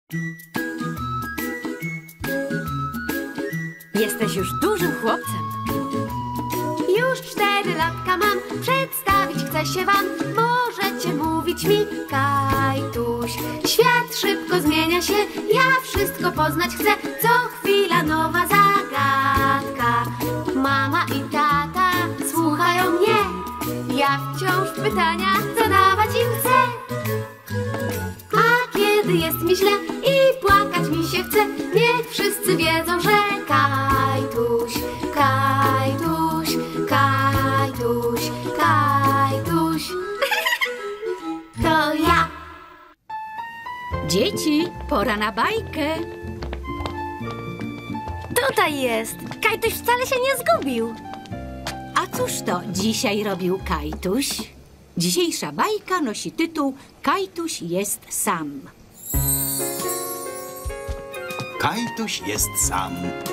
Jesteś już dużym chłopcem. Już 4 latka mam, przedstawić chcę się wam. Możecie mówić mi Kajtuś. Świat szybko zmienia się, ja wszystko poznać chcę. Co chwila nowa zagadka. Mama i tata słuchają mnie. Ja wciąż pytania zadawać im chcę. A kiedy jest mi źle i płakać mi się chce, niech wszyscy wiedzą, że Kajtuś, Kajtuś, Kajtuś, Kajtuś. To ja. Dzieci, pora na bajkę. Tutaj jest. Kajtuś wcale się nie zgubił. A cóż to dzisiaj robił Kajtuś? Dzisiejsza bajka nosi tytuł Kajtuś jest sam. Kajtuś jest sam.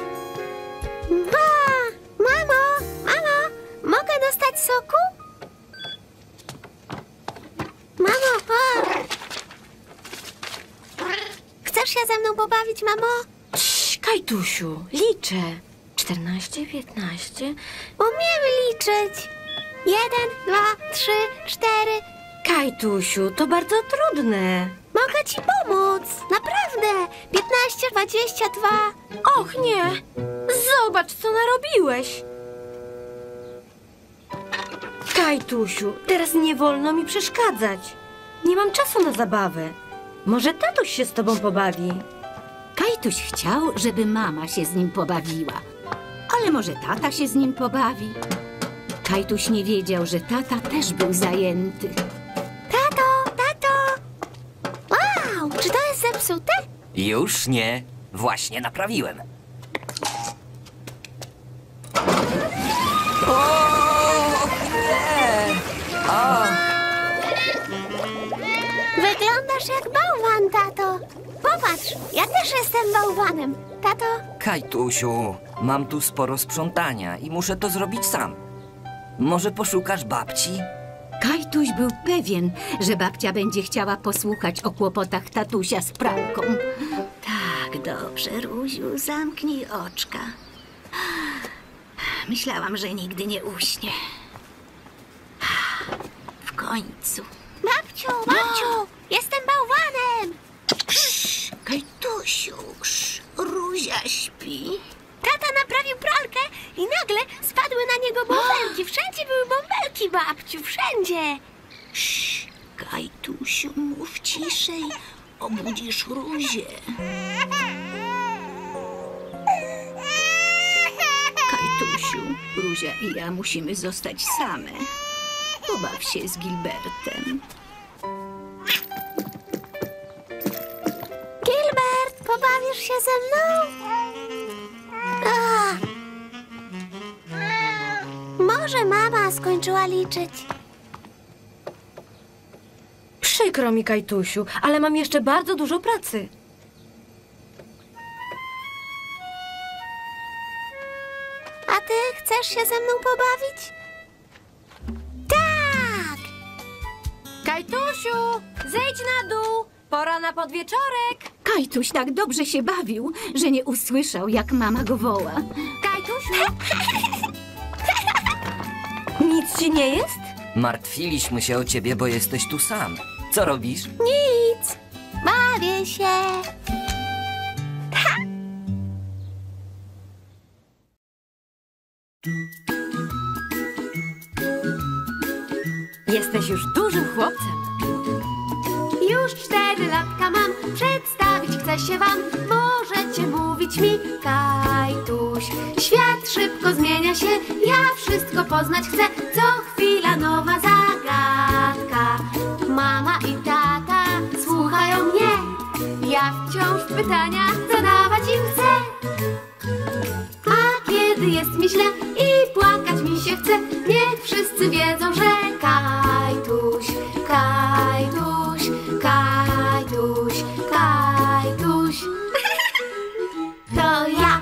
Mamo, mogę dostać soku? Mamo, chcesz się ze mną pobawić, mamo? Cii, Kajtusiu, liczę. 14, 15. Umiem liczyć. 1, 2, 3, 4. Kajtusiu, to bardzo trudne. Mogę ci pomóc. Naprawdę. 15, 22. Och nie, zobacz co narobiłeś. Kajtusiu, teraz nie wolno mi przeszkadzać. Nie mam czasu na zabawę. Może tatuś się z tobą pobawi. Kajtuś chciał, żeby mama się z nim pobawiła. Ale może tata się z nim pobawi? Kajtuś nie wiedział, że tata też był zajęty. Tato! Wow, czy to jest zepsute? Już nie. Właśnie naprawiłem. Wyglądasz jak bałwan, tato. Popatrz, ja też jestem bałwanem. Tato, Kajtusiu, mam tu sporo sprzątania i muszę to zrobić sam. Może poszukasz babci? Kajtuś był pewien, że babcia będzie chciała posłuchać o kłopotach tatusia z pralką. Tak, dobrze, Ruziu, zamknij oczka. Myślałam, że nigdy nie uśnie. W końcu. babciu, jestem bałwanem. Kajtusiu, Ruzia śpi. Tata naprawił pralkę i nagle spadły na niego bąbelki. Wszędzie były bąbelki, babciu, wszędzie. Kajtusiu, mów ciszej, obudzisz Ruzię. Kajtusiu, Ruzia i ja musimy zostać same. Pobaw się z Gilbertem. Gilbert, pobawisz się ze mną? Może mama skończyła liczyć. Przykro mi, Kajtusiu, ale mam jeszcze bardzo dużo pracy. A ty chcesz się ze mną pobawić? Tak! Kajtusiu, zejdź na dół! Pora na podwieczorek! Kajtuś tak dobrze się bawił, że nie usłyszał, jak mama go woła. Kajtusiu! Nic ci nie jest? Martwiliśmy się o ciebie, bo jesteś tu sam. Co robisz? Nic. Bawię się. Jesteś już dużym chłopcem. Już 4 latka mam, przedstawić chcę się wam. Możecie mówić mi Kajtuś. Świat szybko zmienia się, ja wszystko poznać chcę. Co chwila nowa zagadka. Mama i tata słuchają mnie. Ja wciąż pytania zadawać im chcę. A kiedy jest mi źle i płakać mi się chce, niech wszyscy wiedzą, że Kajtuś, Kajtuś, Kajtuś, Kajtuś. To ja.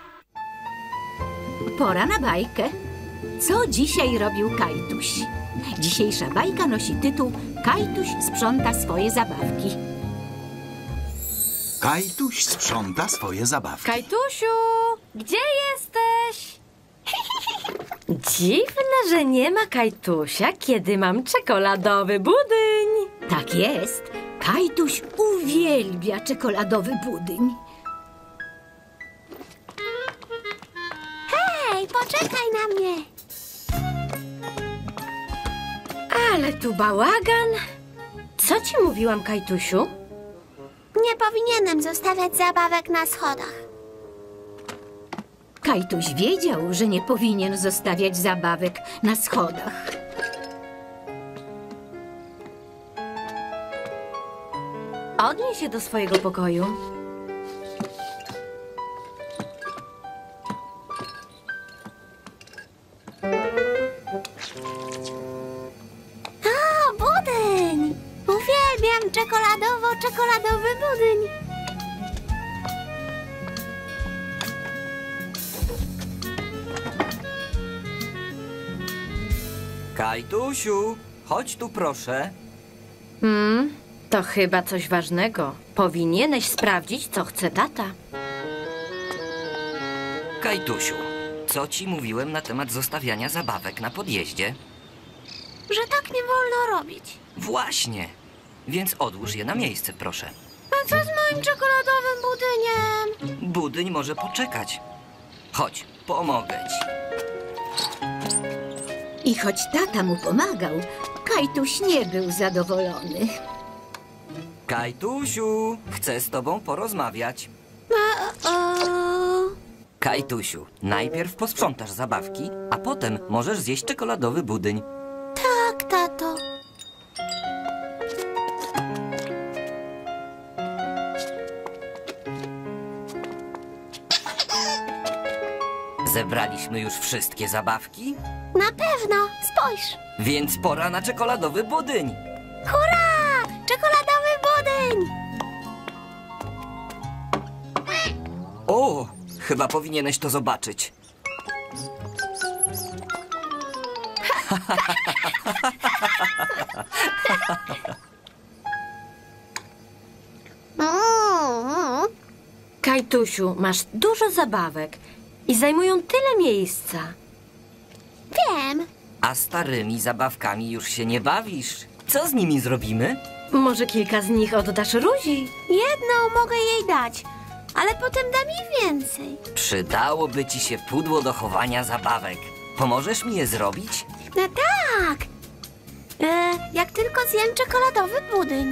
Pora na bajkę. Co dzisiaj robił Kajtuś? Dzisiejsza bajka nosi tytuł Kajtuś sprząta swoje zabawki. Kajtuś sprząta swoje zabawki. Kajtusiu, gdzie jesteś? Dziwne, że nie ma Kajtusia, kiedy mam czekoladowy budyń. Tak jest. Kajtuś uwielbia czekoladowy budyń. Hej, poczekaj na mnie. Ale tu bałagan. Co ci mówiłam, Kajtusiu? Nie powinienem zostawiać zabawek na schodach. Kajtuś wiedział, że nie powinien zostawiać zabawek na schodach. Odnieś się do swojego pokoju. O, budyń! Uwielbiam czekoladowy budyń. Kajtusiu, chodź tu proszę. To chyba coś ważnego. Powinieneś sprawdzić, co chce tata. Kajtusiu, co ci mówiłem na temat zostawiania zabawek na podjeździe? Że tak nie wolno robić. Właśnie. Więc odłóż je na miejsce, proszę. A co z moim czekoladowym budyniem? Budyń może poczekać. Chodź, pomogę ci. I choć tata mu pomagał, Kajtuś nie był zadowolony. Kajtusiu, chcę z tobą porozmawiać. Kajtusiu, najpierw posprzątasz zabawki, a potem możesz zjeść czekoladowy budyń. Tak, tato. Zebraliśmy już wszystkie zabawki, Na pewno, spójrz. więc pora na czekoladowy budyń. Hurra! Czekoladowy budyń! O, chyba powinieneś to zobaczyć. Kajtusiu, masz dużo zabawek i zajmują tyle miejsca. Wiem. A starymi zabawkami już się nie bawisz. Co z nimi zrobimy? Może kilka z nich oddasz Ruzi? Jedną mogę jej dać, ale potem da mi więcej. Przydałoby ci się pudło do chowania zabawek. Pomożesz mi je zrobić? No tak. Jak tylko zjem czekoladowy budyń.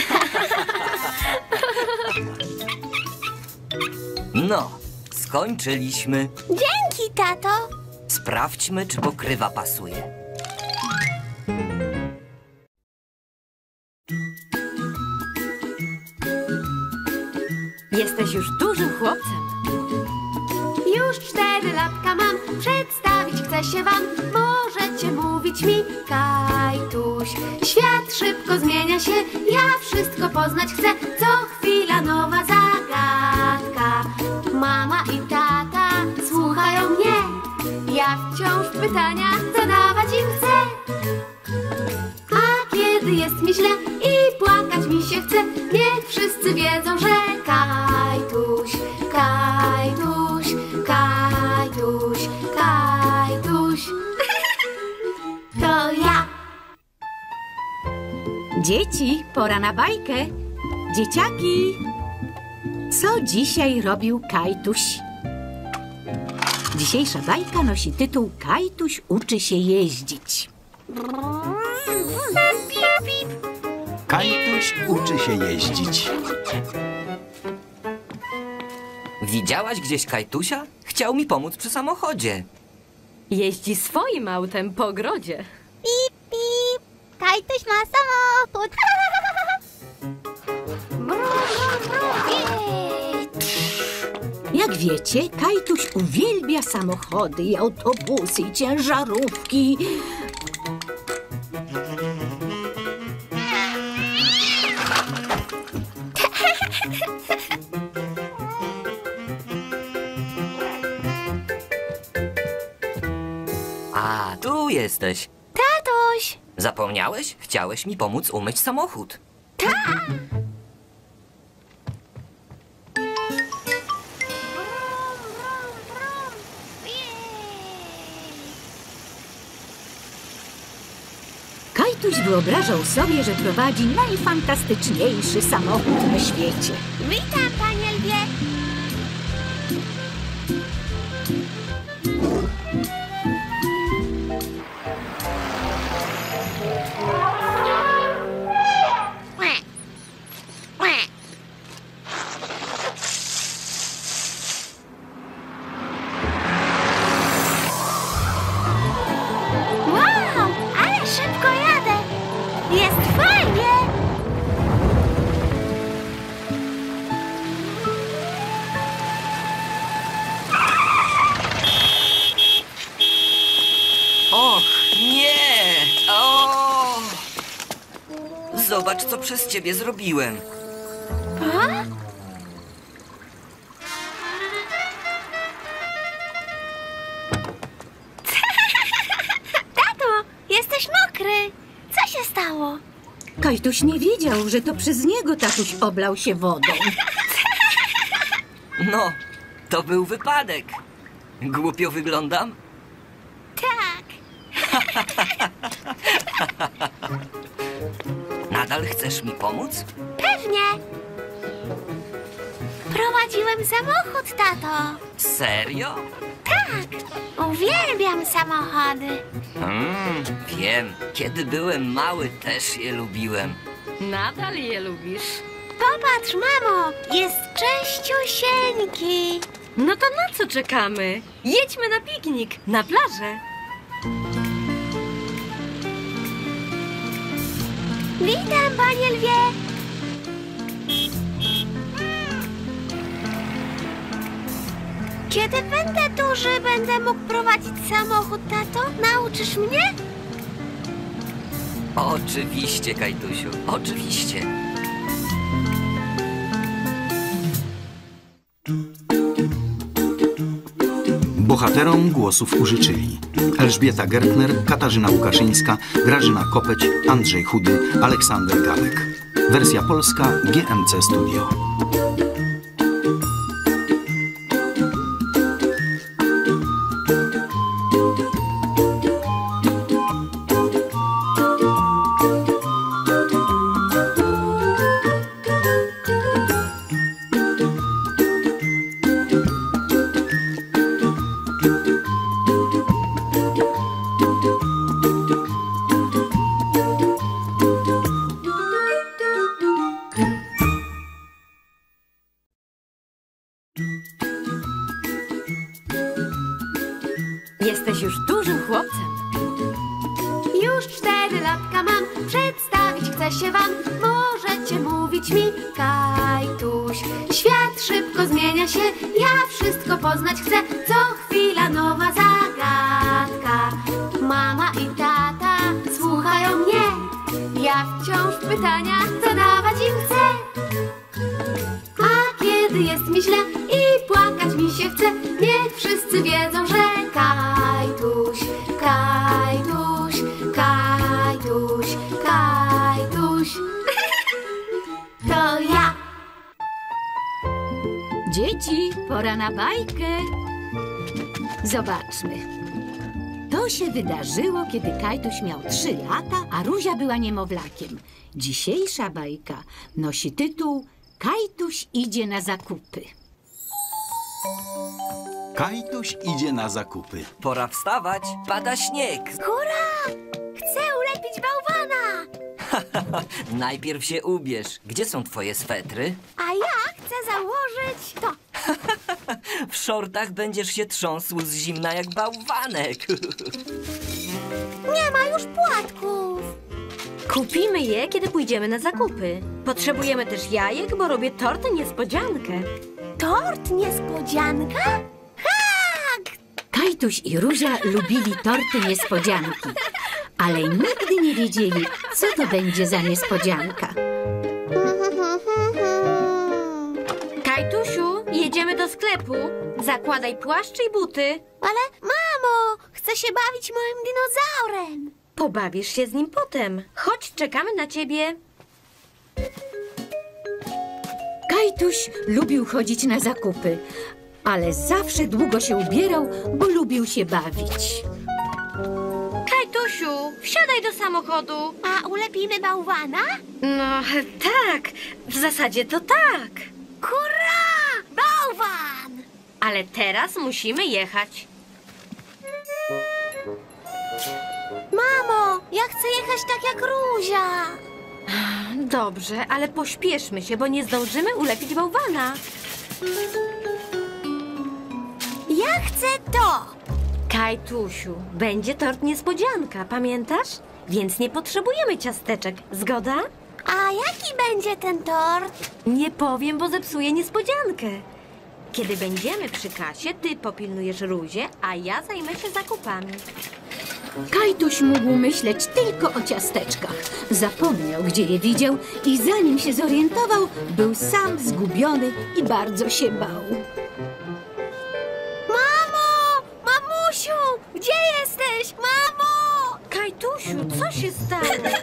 No, skończyliśmy. Dzięki, tato. Sprawdźmy, czy pokrywa pasuje. Jesteś już dużym chłopcem. Już 4 latka mam, przedstawić chcę się wam. Możecie mówić mi Kajtuś. Świat szybko zmienia się, ja wszystko poznać chcę. Co chwila nowa zagadka. Mama i tata słuchają mnie. Ja wciąż pytania zadawać im chcę. A kiedy jest mi źle i płakać mi się chce, niech wszyscy wiedzą, że Kajtuś, Kajtuś, Kajtuś, Kajtuś. To ja. Dzieci, pora na bajkę. Dzieciaki, co dzisiaj robił Kajtuś? Dzisiejsza bajka nosi tytuł Kajtuś uczy się jeździć. Pip, pip. Kajtuś uczy się jeździć. Widziałaś gdzieś Kajtusia? Chciał mi pomóc przy samochodzie. Jeździ swoim autem po ogrodzie. Pip, pip. Kajtuś ma samochód. Jak wiecie, Kajtuś uwielbia samochody i autobusy i ciężarówki. A, tu jesteś. Tatuś. Zapomniałeś? Chciałeś mi pomóc umyć samochód. Kajtuś wyobrażał sobie, że prowadzi najfantastyczniejszy samochód na świecie. Witam, panie lwie. Wow, ale szybko jadę. Jest fajnie. Och, nie! O! Zobacz, co przez ciebie zrobiłem. Tato, jesteś mokry. Co się stało? Kajtuś nie wiedział, że to przez niego tatuś oblał się wodą. No, to był wypadek. Głupio wyglądam? Tak. Nadal chcesz mi pomóc? Pewnie. Prowadziłem samochód, tato. Serio? Tak. Uwielbiam samochody. Wiem. Kiedy byłem mały, też je lubiłem. Nadal je lubisz. Popatrz, mamo. Jest czyściusieńki. No to na co czekamy? Jedźmy na piknik, na plażę. Witam, panie lwie. Kiedy będę duży, będę mógł prowadzić samochód, tato? Nauczysz mnie? Oczywiście, Kajtusiu, oczywiście. Bohaterom głosów użyczyli Elżbieta Gertner, Katarzyna Łukaszyńska, Grażyna Kopeć, Andrzej Chudy, Aleksander Gałek. Wersja polska GMC Studio. Jesteś już dużym chłopcem. Już 4 latka mam, przedstawić chcę się wam. Możecie mówić mi Kajtuś. Świat szybko zmienia się, ja wszystko poznać chcę. Co chwila nowa zagadka. Mama i tata słuchają mnie. Ja wciąż pytania zadawać im chcę. A kiedy jest mi źle i płakać mi się chce, niech wszyscy wiedzą, że Kajtuś, Kajtuś, Kajtuś, Kajtuś. To ja. Dzieci, pora na bajkę. Zobaczmy. To się wydarzyło, kiedy Kajtuś miał 3 lata, a Ruzia była niemowlakiem. Dzisiejsza bajka nosi tytuł Kajtuś idzie na zakupy. Kajtuś idzie na zakupy. Pora wstawać, pada śnieg. Hurra! Chcę ulepić bałwana. Najpierw się ubierz. Gdzie są twoje swetry? A ja chcę założyć to. W szortach będziesz się trząsł z zimna jak bałwanek. Nie ma już płatków. Kupimy je, kiedy pójdziemy na zakupy. Potrzebujemy też jajek, bo robię tort niespodziankę. Tort niespodzianka? Tak! Kajtuś i Ruzia lubili torty niespodzianki, ale nigdy nie wiedzieli, co to będzie za niespodzianka. Kajtusiu, jedziemy do sklepu. Zakładaj płaszcz i buty. Ale mamo, chcę się bawić moim dinozaurem. Pobawisz się z nim potem. Chodź, czekamy na ciebie. Kajtuś lubił chodzić na zakupy, ale zawsze długo się ubierał, bo lubił się bawić. Kajtuś, Kajtusiu, wsiadaj do samochodu. A ulepimy bałwana? No, tak. W zasadzie to tak. Hurra! Bałwan! Ale teraz musimy jechać. Mamo, ja chcę jechać tak jak Ruzia. Dobrze, ale pośpieszmy się, bo nie zdążymy ulepić bałwana. Ja chcę to. Kajtusiu, będzie tort niespodzianka, pamiętasz? Więc nie potrzebujemy ciasteczek, zgoda? A jaki będzie ten tort? Nie powiem, bo zepsuję niespodziankę. Kiedy będziemy przy kasie, ty popilnujesz Ruzię, a ja zajmę się zakupami. Kajtuś mógł myśleć tylko o ciasteczkach. Zapomniał, gdzie je widział i zanim się zorientował, był sam zgubiony i bardzo się bał. Mamo! Mamusiu! Gdzie jesteś? Mamo! Kajtusiu, co się stało?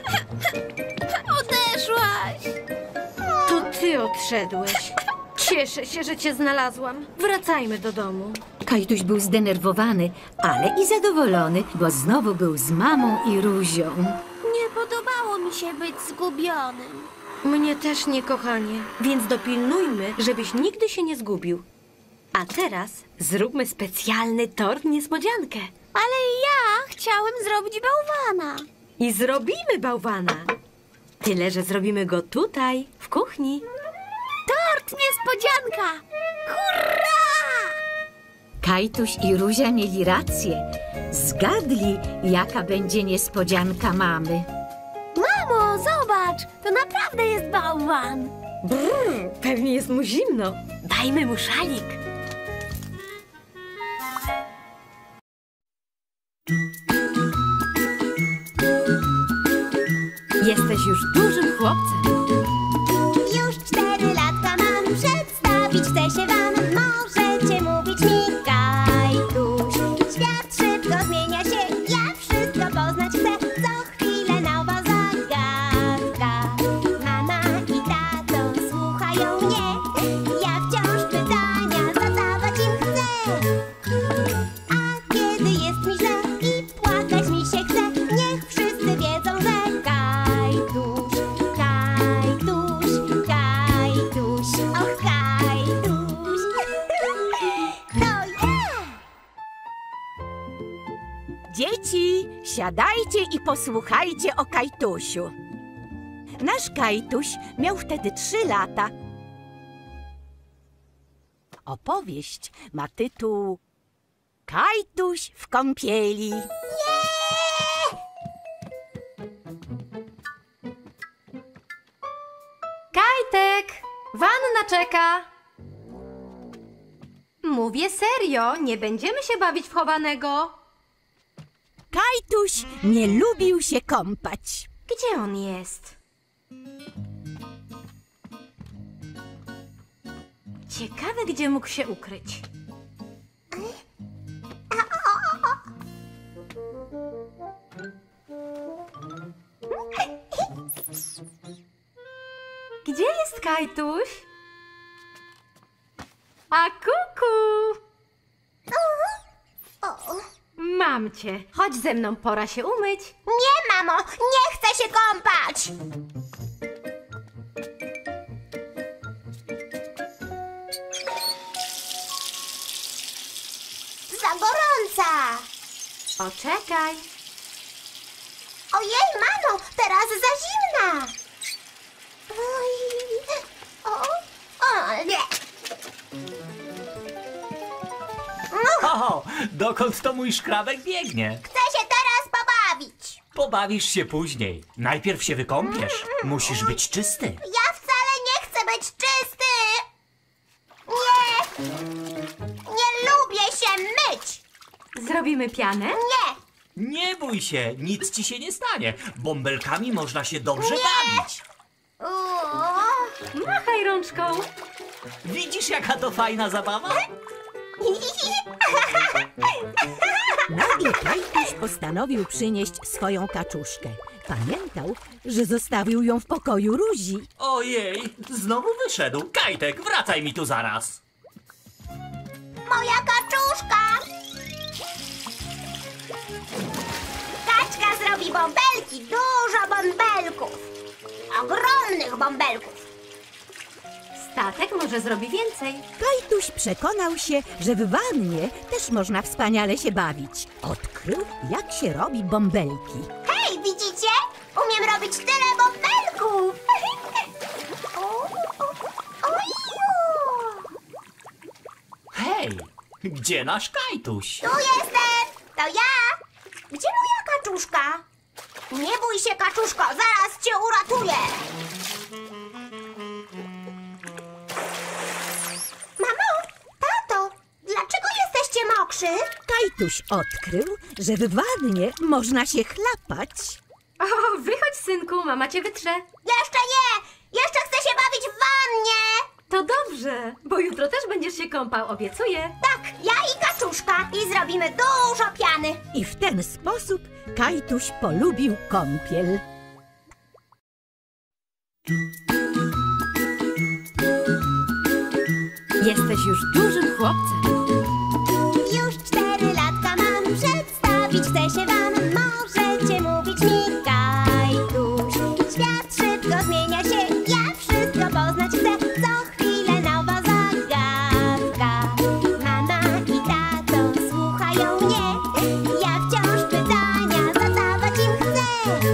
Odeszłaś. To ty odszedłeś. Cieszę się, że cię znalazłam. Wracajmy do domu. Kajtuś był zdenerwowany, ale i zadowolony, bo znowu był z mamą i Ruzią. Nie podobało mi się być zgubionym. Mnie też nie, kochanie. Więc dopilnujmy, żebyś nigdy się nie zgubił. A teraz zróbmy specjalny tort niespodziankę. Ale ja chciałem zrobić bałwana. I zrobimy bałwana. Tyle, że zrobimy go tutaj, w kuchni. Tort niespodzianka! Hurra! Kajtuś i Ruzia mieli rację. Zgadli, jaka będzie niespodzianka mamy. Mamo, zobacz! To naprawdę jest bałwan. Brrr, pewnie jest mu zimno. Dajmy mu szalik. Jesteś już dużym chłopcem. Już 4 latka mam, przedstawić chcę się wam. Możecie mówić mi Kajtuś. Świat szybko zmienia się, ja wszystko poznać chcę. Co chwilę nowa zagadka. Mama i tato słuchają mnie. Ja wciąż pytania zadawać im chcę. A kiedy jest mi źle i płakać mi się chce, niech wszyscy wiedzą, że Kajtuś, Kajtuś, Kajtuś, och Kajtuś. To ja! Dzieci, siadajcie i posłuchajcie o Kajtusiu. Nasz Kajtuś miał wtedy 3 lata. Opowieść ma tytuł Kajtuś w kąpieli. Kajtek, wanna czeka. Mówię serio, nie będziemy się bawić w chowanego. Kajtuś nie lubił się kąpać. Gdzie on jest? Ciekawe, gdzie mógł się ukryć. Gdzie jest Kajtuś? A kuku! Mam cię. Chodź ze mną, pora się umyć. Nie, mamo, nie chcę się kąpać. Za gorąca. Poczekaj. Ojej, mamo, teraz za zimna. Oj. O, nie. O, dokąd to mój szkrabek biegnie? Chcę się teraz pobawić. Pobawisz się później. Najpierw się wykąpiesz. Musisz być czysty. Ja wcale nie chcę być czysty. Nie. Nie lubię się myć. Zrobimy pianę? Nie. Nie bój się, nic ci się nie stanie. Bąbelkami można się dobrze bawić. Machaj rączką. Widzisz, jaka to fajna zabawa? Nagle Kajtuś postanowił przynieść swoją kaczuszkę. Pamiętał, że zostawił ją w pokoju Ruzi. Ojej, znowu wyszedł. Kajtek, wracaj mi tu zaraz. Moja kaczuszka. Kaczka robi bąbelki, dużo bąbelków. Ogromnych bąbelków. Statek może zrobi więcej. Kajtuś przekonał się, że w wannie też można wspaniale się bawić. Odkrył, jak się robi bąbelki. Hej, widzicie? Umiem robić tyle bąbelków. Hej, gdzie nasz Kajtuś? Tu jestem! To ja! Gdzie moja kaczuszka? Nie bój się, kaczuszko, zaraz cię uratuję! Mamo, tato, dlaczego jesteście mokrzy? Kajtuś odkrył, że w wannie można się chlapać. O, wychodź, synku, mama cię wytrze. Jeszcze nie! Jeszcze chcę się bawić w wannie! To dobrze, bo jutro też będziesz się kąpał, obiecuję. Tak, ja i kaczuszka i zrobimy dużo piany. I w ten sposób Kajtuś polubił kąpiel. Jesteś już dużym chłopcem. Już 4 latka mam, przedstawić chcę się wam. Możecie mówić mi Kajtuś. Świat szybko zmienia się, ja wszystko poznać chcę. Co chwilę nowa zagadka. Mama i tato słuchają mnie. Ja wciąż pytania zadawać im chcę.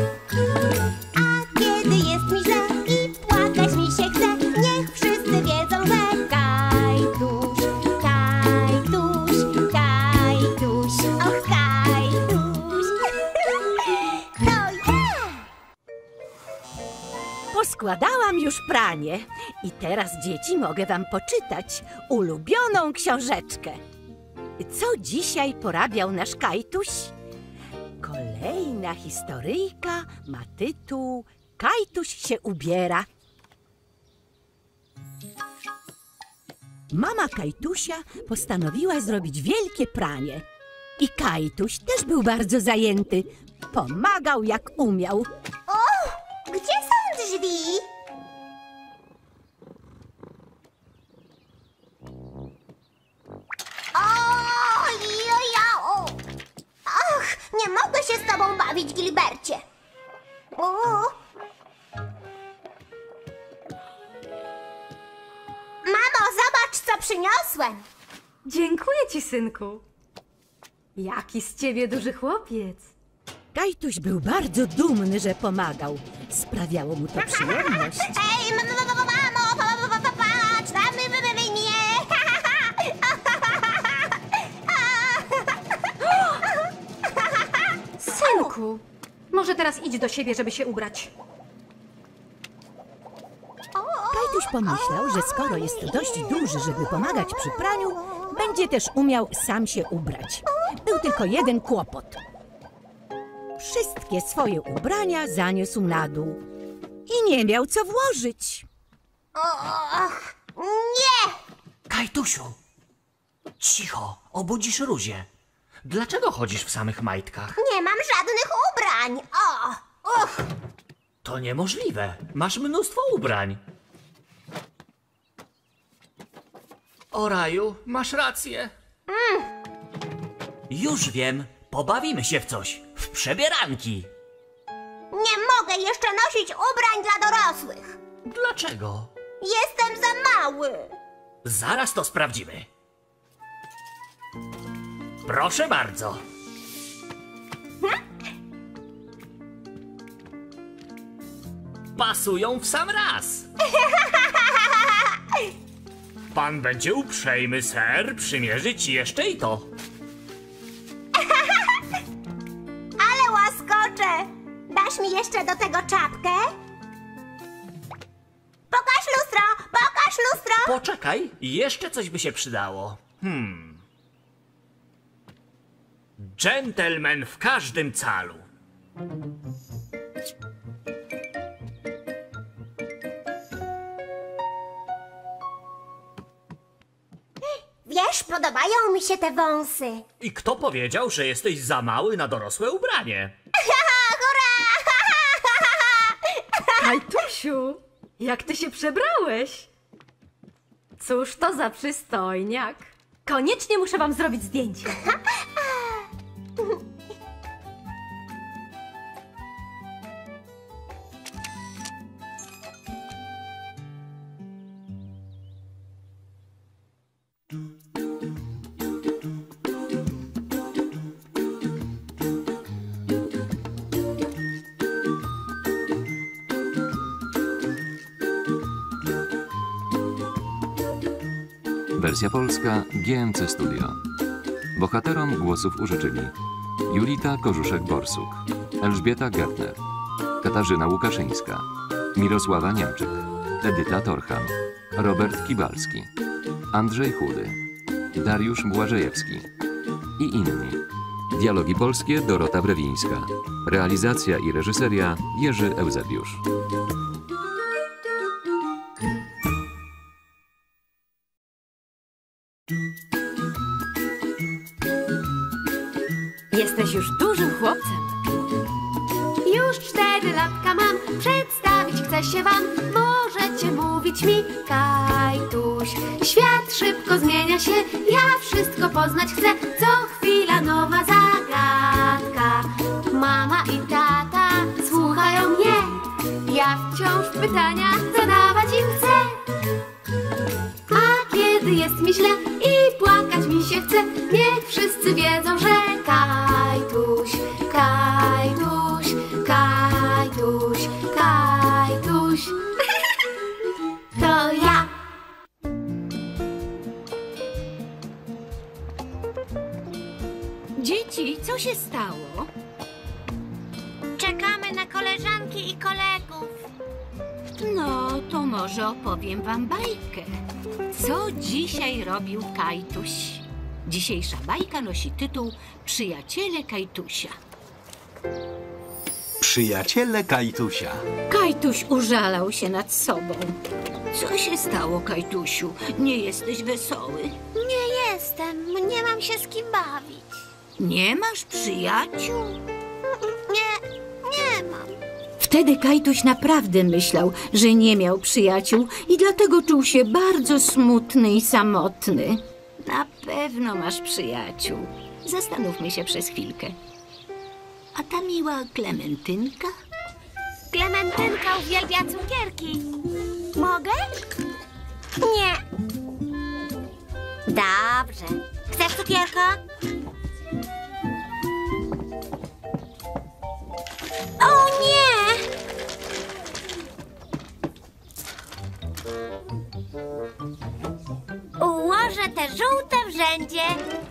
A kiedy jest mi źle i płakać mi się chce, niech wszyscy wiedzą, że Kajtuś, Kajtuś, Kajtuś, och Kajtuś. To ja! Poskładałam już pranie i teraz, dzieci, mogę wam poczytać ulubioną książeczkę. Co dzisiaj porabiał nasz Kajtuś? Kolejna historyjka ma tytuł Kajtuś się ubiera. Mama Kajtusia postanowiła zrobić wielkie pranie. I Kajtuś też był bardzo zajęty. Pomagał jak umiał. O, gdzie są drzwi? O! Ach, nie mogę się z tobą bawić, Gilbercie. O! Mamo, zobacz, co przyniosłem. Dziękuję ci, synku. Jaki z ciebie duży chłopiec. Kajtuś był bardzo dumny, że pomagał. Sprawiało mu to przyjemność. Ej, mamo, patrz na mnie. Synku, może teraz idź do siebie, żeby się ubrać. Kajtuś pomyślał, że skoro jest dość duży, żeby pomagać przy praniu, będzie też umiał sam się ubrać. Był tylko jeden kłopot. Wszystkie swoje ubrania zaniósł na dół i nie miał co włożyć. Och, nie! Kajtusiu, cicho, obudzisz Ruzię. Dlaczego chodzisz w samych majtkach? Nie mam żadnych ubrań. O! Uch! To niemożliwe. Masz mnóstwo ubrań. O raju, masz rację. Już wiem. Pobawimy się w coś. W przebieranki. Nie mogę jeszcze nosić ubrań dla dorosłych. Dlaczego? Jestem za mały. Zaraz to sprawdzimy. Proszę bardzo. Pasują w sam raz. Pan będzie uprzejmy, ser, przymierzy ci jeszcze i to. Ale łaskocze. Dasz mi jeszcze do tego czapkę? Pokaż lustro! Pokaż lustro! Poczekaj, jeszcze coś by się przydało. Dżentelmen w każdym calu. Wiesz, podobają mi się te wąsy. I kto powiedział, że jesteś za mały na dorosłe ubranie? Hurra! Kajtusiu, jak ty się przebrałeś? Cóż to za przystojniak. Koniecznie muszę wam zrobić zdjęcie. Wersja polska GMC Studio. Bohaterom głosów użyczyli Julita Korzuszek-Borsuk, Elżbieta Gertner, Katarzyna Łukaszyńska, Mirosława Niemczyk, Edyta Torcham, Robert Kibalski, Andrzej Chudy, Dariusz Błażejewski i inni. Dialogi polskie Dorota Brewińska. Realizacja i reżyseria Jerzy Eusebiusz. Jesteś już dużym chłopcem. Już 4 latka mam, przedstawić chcę się wam. Możecie mówić mi Kajtuś. Świat szybko zmienia się, ja wszystko poznać chcę. Co chwila nowa zagadka. Mama i tata słuchają mnie. Ja wciąż pytania zadawać im chcę. A kiedy jest mi źle i płakać mi się chce, niech wszyscy wiedzą, że Kajtuś, Kajtuś, Kajtuś, Kajtuś to ja. Dzieci, co się stało? Czekamy na koleżanki i kolegów. No, to może opowiem wam bajkę. Co dzisiaj robił Kajtuś? Dzisiejsza bajka nosi tytuł Przyjaciele Kajtusia. Przyjaciele Kajtusia. Kajtuś użalał się nad sobą. Co się stało, Kajtusiu? Nie jesteś wesoły? Nie jestem, nie mam się z kim bawić. Nie masz przyjaciół? Nie mam. Wtedy Kajtuś naprawdę myślał, że nie miał przyjaciół i dlatego czuł się bardzo smutny i samotny. Na pewno masz przyjaciół. Zastanówmy się przez chwilkę. A ta miła Klementynka? Klementynka uwielbia cukierki. Mogę? Nie. Dobrze. Chcesz cukierka? O nie! Ułożę te żółte w rzędzie.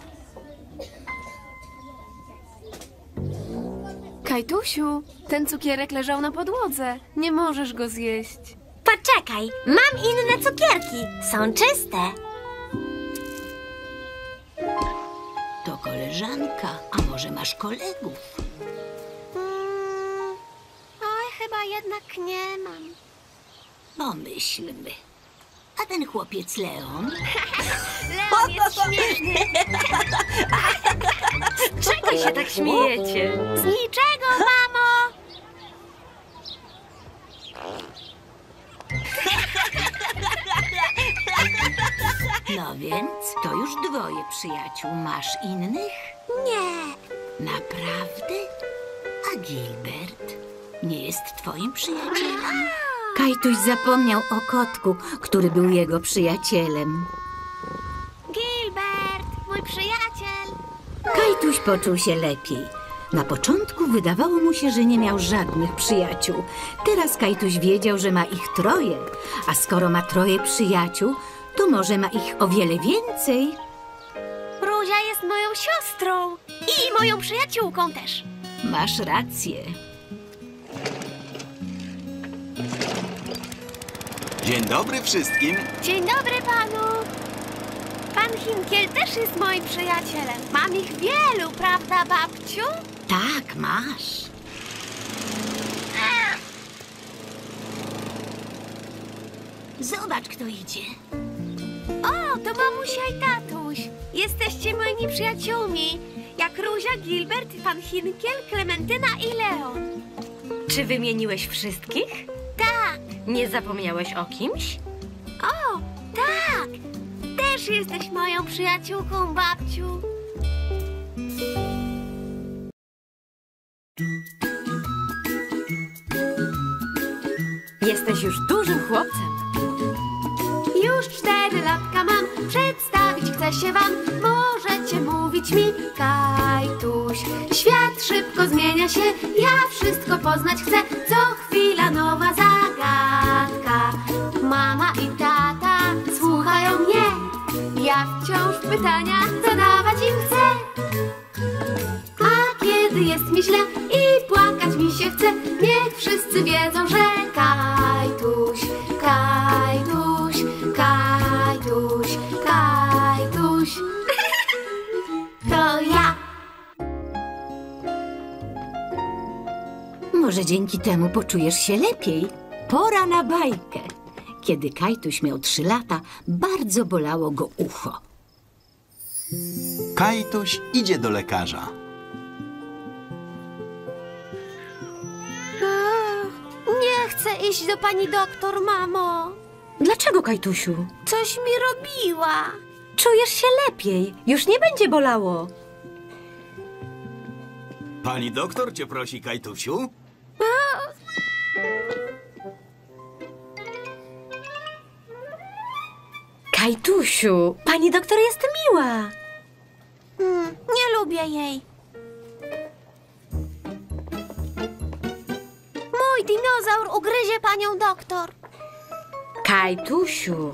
Kajtusiu, ten cukierek leżał na podłodze. Nie możesz go zjeść. Poczekaj, mam inne cukierki. Są czyste. To koleżanka, a może masz kolegów? Oj, chyba jednak nie mam. Pomyślmy. A ten chłopiec Leon? Leon jest śmieszny. Z czego się tak śmiejecie? Z niczego, mamo. No więc, to już 2 przyjaciół. Masz innych? Nie. Naprawdę? A Gilbert nie jest twoim przyjacielem? Kajtuś zapomniał o kotku, który był jego przyjacielem. Gilbert, mój przyjaciel. Kajtuś poczuł się lepiej. Na początku wydawało mu się, że nie miał żadnych przyjaciół. Teraz Kajtuś wiedział, że ma ich 3, a skoro ma 3 przyjaciół, to może ma ich o wiele więcej. Ruzia jest moją siostrą i moją przyjaciółką też. Masz rację. Dzień dobry wszystkim. Dzień dobry panu. Pan Hinkiel też jest moim przyjacielem. Mam ich wielu, prawda, babciu? Tak, masz. Zobacz, kto idzie. O, to mamusia i tatuś. Jesteście moimi przyjaciółmi. Jak Ruzia, Gilbert, pan Hinkiel, Klementyna i Leon. Czy wymieniłeś wszystkich? Tak. Nie zapomniałeś o kimś? O, tak. Też jesteś moją przyjaciółką, babciu. Jesteś już dużym chłopcem. Już 4 latka mam, przedstawić chcę się wam. Możecie mówić mi Kajtuś. Świat szybko zmienia się, ja wszystko poznać chcę. Co chwila nowa zagadka. Mama i tata słuchają mnie. Ja wciąż pytania zadawać im chcę. A kiedy jest mi źle i płakać mi się chce, niech wszyscy wiedzą, że Kajtuś, Kajtuś, Kajtuś, Kajtuś to ja. Może dzięki temu poczujesz się lepiej. Pora na bajkę. Kiedy Kajtuś miał 3 lata, bardzo bolało go ucho. Kajtuś idzie do lekarza. Nie chcę iść do pani doktor, mamo. Dlaczego, Kajtusiu? Coś mi robiła. Czujesz się lepiej. Już nie będzie bolało. Pani doktor cię prosi, Kajtusiu. Kajtusiu, pani doktor jest miła. Nie lubię jej. Mój dinozaur ugryzie panią doktor. Kajtusiu.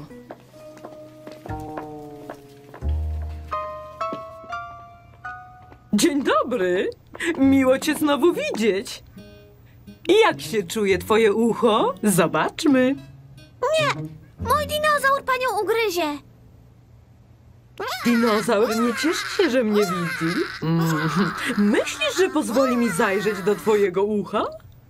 Dzień dobry. Miło cię znowu widzieć. Jak się czuje twoje ucho? Zobaczmy. Mój dinozaur panią ugryzie. Dinozaur nie cieszy się, że mnie widzi. Myślisz, że pozwoli mi zajrzeć do twojego ucha?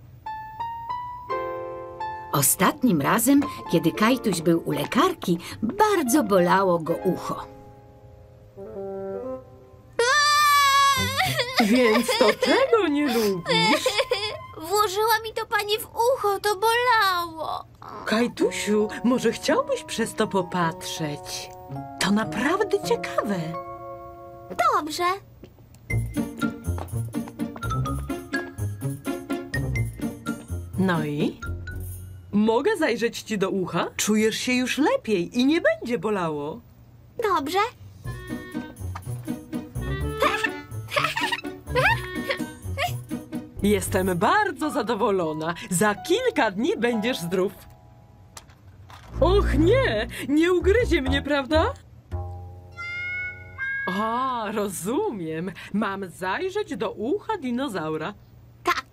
Ostatnim razem, kiedy Kajtuś był u lekarki, bardzo bolało go ucho. Więc to czego nie lubisz? Włożyła mi to pani w ucho, to bolało. Kajtusiu, może chciałbyś przez to popatrzeć? To naprawdę ciekawe. Dobrze. No i? Mogę zajrzeć ci do ucha? Czujesz się już lepiej i nie będzie bolało. Dobrze. Jestem bardzo zadowolona. Za kilka dni będziesz zdrów. Och nie, nie ugryzie mnie, prawda? A, rozumiem. Mam zajrzeć do ucha dinozaura. Tak.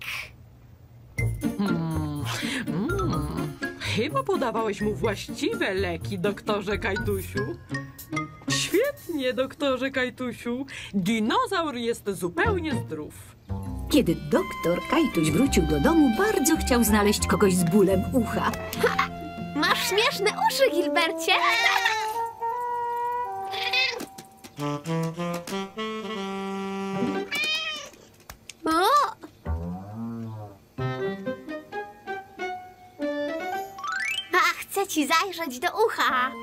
Chyba podawałeś mu właściwe leki, doktorze Kajtusiu. Świetnie, doktorze Kajtusiu. Dinozaur jest zupełnie zdrów. Kiedy doktor Kajtuś wrócił do domu, bardzo chciał znaleźć kogoś z bólem ucha. Masz śmieszne uszy, Gilbercie. O! A, chcę ci zajrzeć do ucha.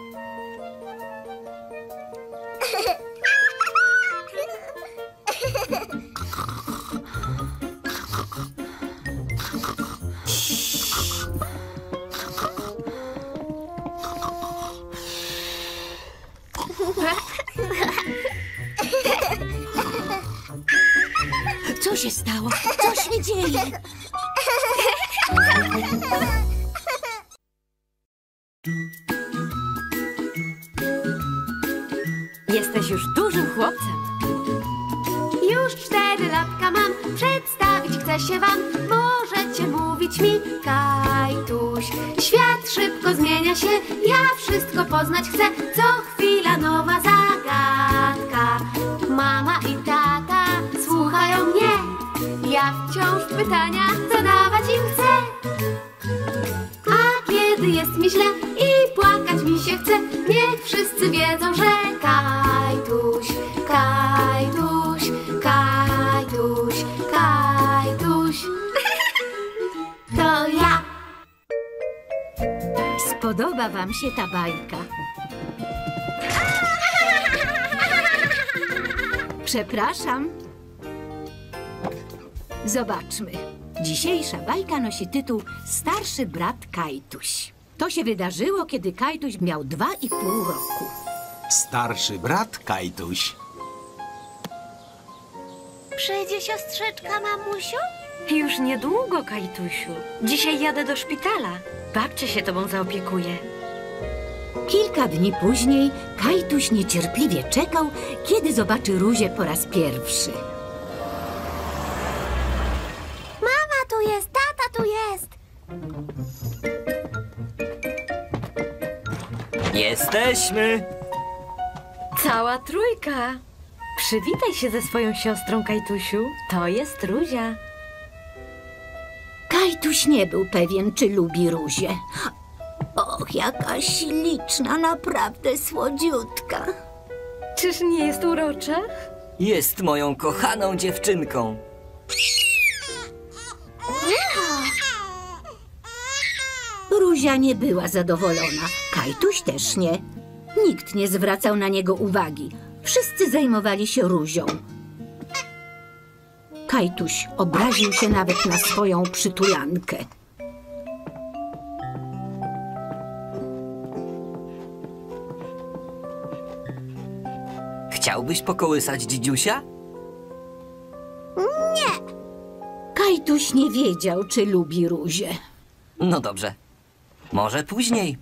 Co się stało? Co się dzieje? Jesteś już dużym chłopcem. Już 4 latka mam, przedstawić chcę się wam. Możecie mówić mi Kajtuś. Świat szybko zmienia się, ja wszystko poznać chcę. Co chwila nowa zagadka. Mama i tata słuchają mnie. Ja wciąż pytania zadawać im chcę. A kiedy jest mi źle i płakać mi się chce, niech wszyscy wiedzą, że Kajtuś, Kajtuś, Kajtuś, Kajtuś to ja. Spodoba wam się ta bajka? Przepraszam. Zobaczmy. Dzisiejsza bajka nosi tytuł Starszy brat Kajtuś. To się wydarzyło, kiedy Kajtuś miał 2,5 roku. Starszy brat Kajtuś. Przyjdzie siostrzyczka, mamusiu? Już niedługo, Kajtusiu. Dzisiaj jadę do szpitala. Babcia się tobą zaopiekuje. Kilka dni później Kajtuś niecierpliwie czekał, kiedy zobaczy Ruzię po raz pierwszy. Mama tu jest, tata tu jest. Jesteśmy! Cała trójka. Przywitaj się ze swoją siostrą, Kajtusiu. To jest Ruzia. Kajtuś nie był pewien, czy lubi Ruzię. Och, jaka śliczna, naprawdę słodziutka. Czyż nie jest urocza? Jest moją kochaną dziewczynką. Ruzia nie była zadowolona. Kajtuś też nie. Nikt nie zwracał na niego uwagi. Wszyscy zajmowali się Ruzią. Kajtuś obraził się nawet na swoją przytulankę. Chciałbyś pokołysać dzidziusia? Kajtuś nie wiedział, czy lubi Ruzię. No dobrze. Może później.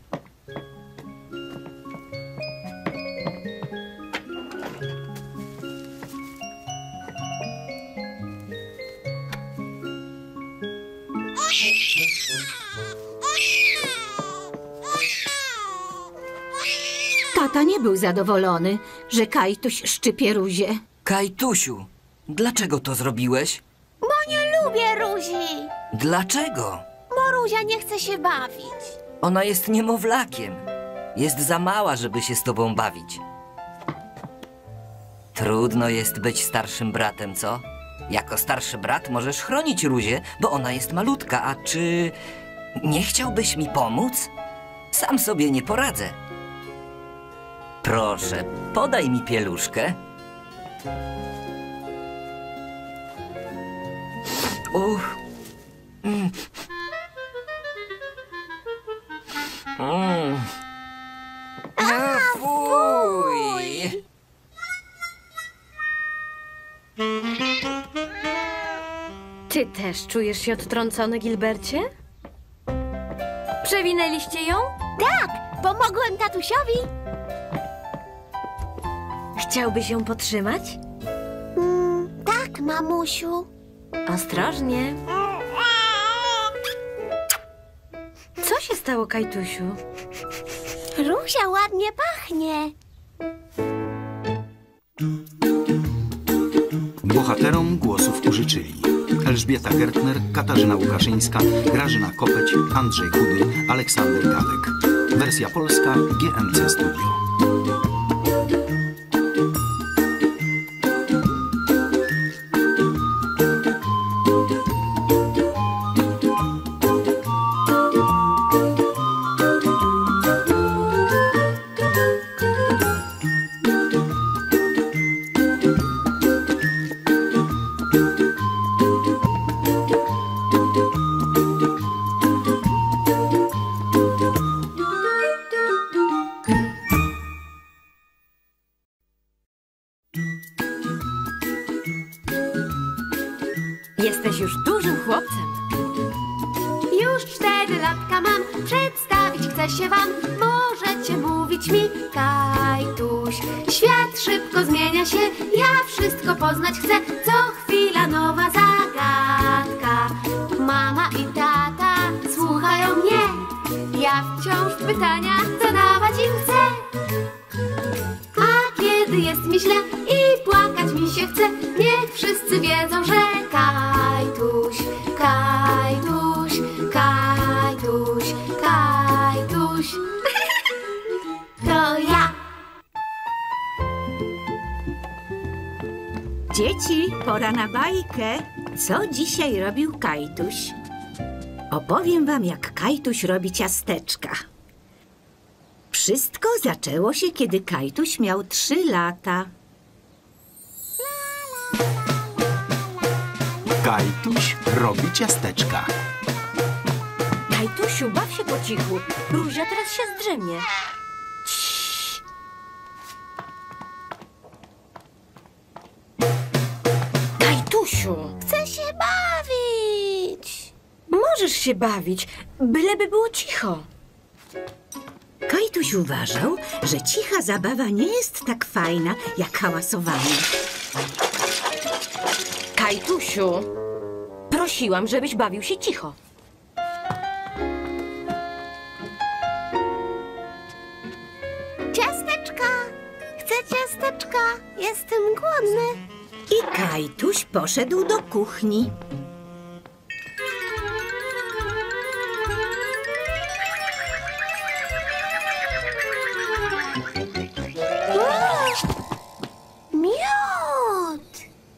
Tata nie był zadowolony, że Kajtuś szczypie Ruzię. Kajtusiu, dlaczego to zrobiłeś? Bo nie lubię Ruzi. Dlaczego? Bo Ruzia nie chce się bawić. Ona jest niemowlakiem. Jest za mała, żeby się z tobą bawić. Trudno jest być starszym bratem, co? Jako starszy brat możesz chronić Ruzię, bo ona jest malutka. A czy nie chciałbyś mi pomóc? Sam sobie nie poradzę. Proszę, podaj mi pieluszkę. Uch. A, fuj! Ty też czujesz się odtrącony, Gilbercie? Przewinęliście ją? Tak, pomogłem tatusiowi. Chciałbyś ją potrzymać? Tak, mamusiu. Ostrożnie. Co się stało, Kajtusiu? Ruzia ładnie pachnie. Bohaterom głosów użyczyli Elżbieta Gertner, Katarzyna Łukaszyńska, Grażyna Kopeć, Andrzej Chudy, Aleksander Galek. Wersja polska GMC Studio. Jesteś już dużym chłopcem. Już 4 latka mam, przedstawić chcę się wam. Możecie mówić mi Kajtuś. Świat szybko zmienia się, ja wszystko poznać chcę. Co chwila nowa zagadka. Mama i tata słuchają mnie. Ja wciąż pytania zadawać im chcę. A kiedy jest mi źle i płakać mi się chce, niech wszyscy wiedzą, że Kajtuś, Kajtuś, Kajtuś, Kajtuś. To ja. Dzieci, pora na bajkę. Co dzisiaj robił Kajtuś? Opowiem wam, jak Kajtuś robi ciasteczka. Wszystko zaczęło się, kiedy Kajtuś miał 3 lata. Kajtuś robi ciasteczka. Kajtusiu, baw się po cichu. Ruzia teraz się zdrzemie. Kajtusiu, Chcę się bawić. możesz się bawić, byleby było cicho. Kajtuś Kajtuś uważał, że cicha zabawa nie jest tak fajna, jak hałasowanie. Kajtusiu, prosiłam, żebyś bawił się cicho. Ciasteczka! Chcę ciasteczka! Jestem głodny. I Kajtuś poszedł do kuchni. Miód!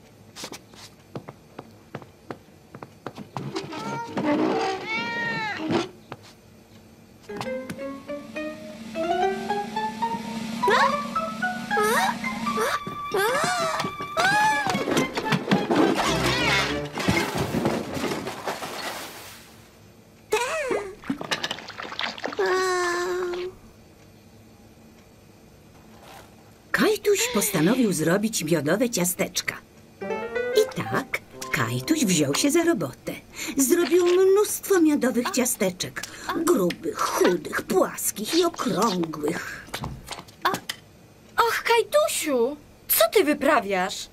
Kajtuś postanowił zrobić miodowe ciasteczka. I tak Kajtuś wziął się za robotę. Zrobił mnóstwo miodowych ciasteczek. Grubych, chudych, płaskich i okrągłych. Och, Kajtusiu, co ty wyprawiasz?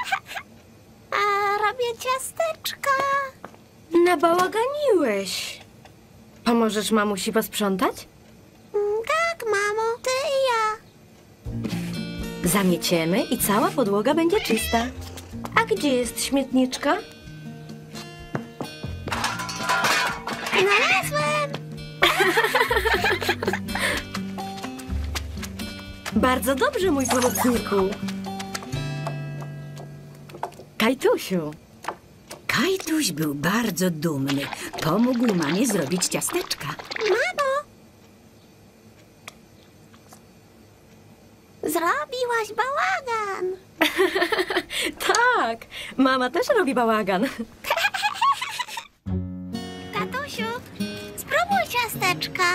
A robię ciasteczka. Nabałaganiłeś. Pomożesz mamusi posprzątać? Tak, mamo, ty i ja. Zamieciemy i cała podłoga będzie czysta. A gdzie jest śmietniczka? Znalazłem! Bardzo dobrze, mój pomocniku. Kajtusiu, Kajtuś był bardzo dumny. Pomógł mamie zrobić ciasteczka. Mamo! Zrobiłaś bałagan. tak, mama też robi bałagan. Tatusiu, spróbuj ciasteczka.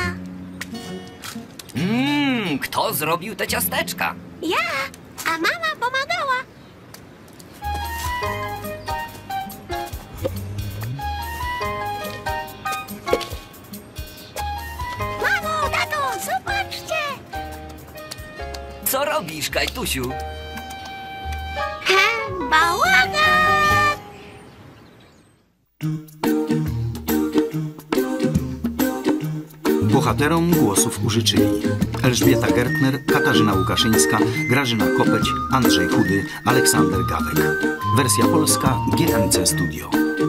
Kto zrobił te ciasteczka? Ja, a mama pomagała. Mamo, tato, zobaczcie! Co robisz, Kajtusiu? Bałagan! Bohaterom głosów użyczyli Elżbieta Gertner, Katarzyna Łukaszyńska, Grażyna Kopeć, Andrzej Chudy, Aleksander Gawek. Wersja polska GMC Studio.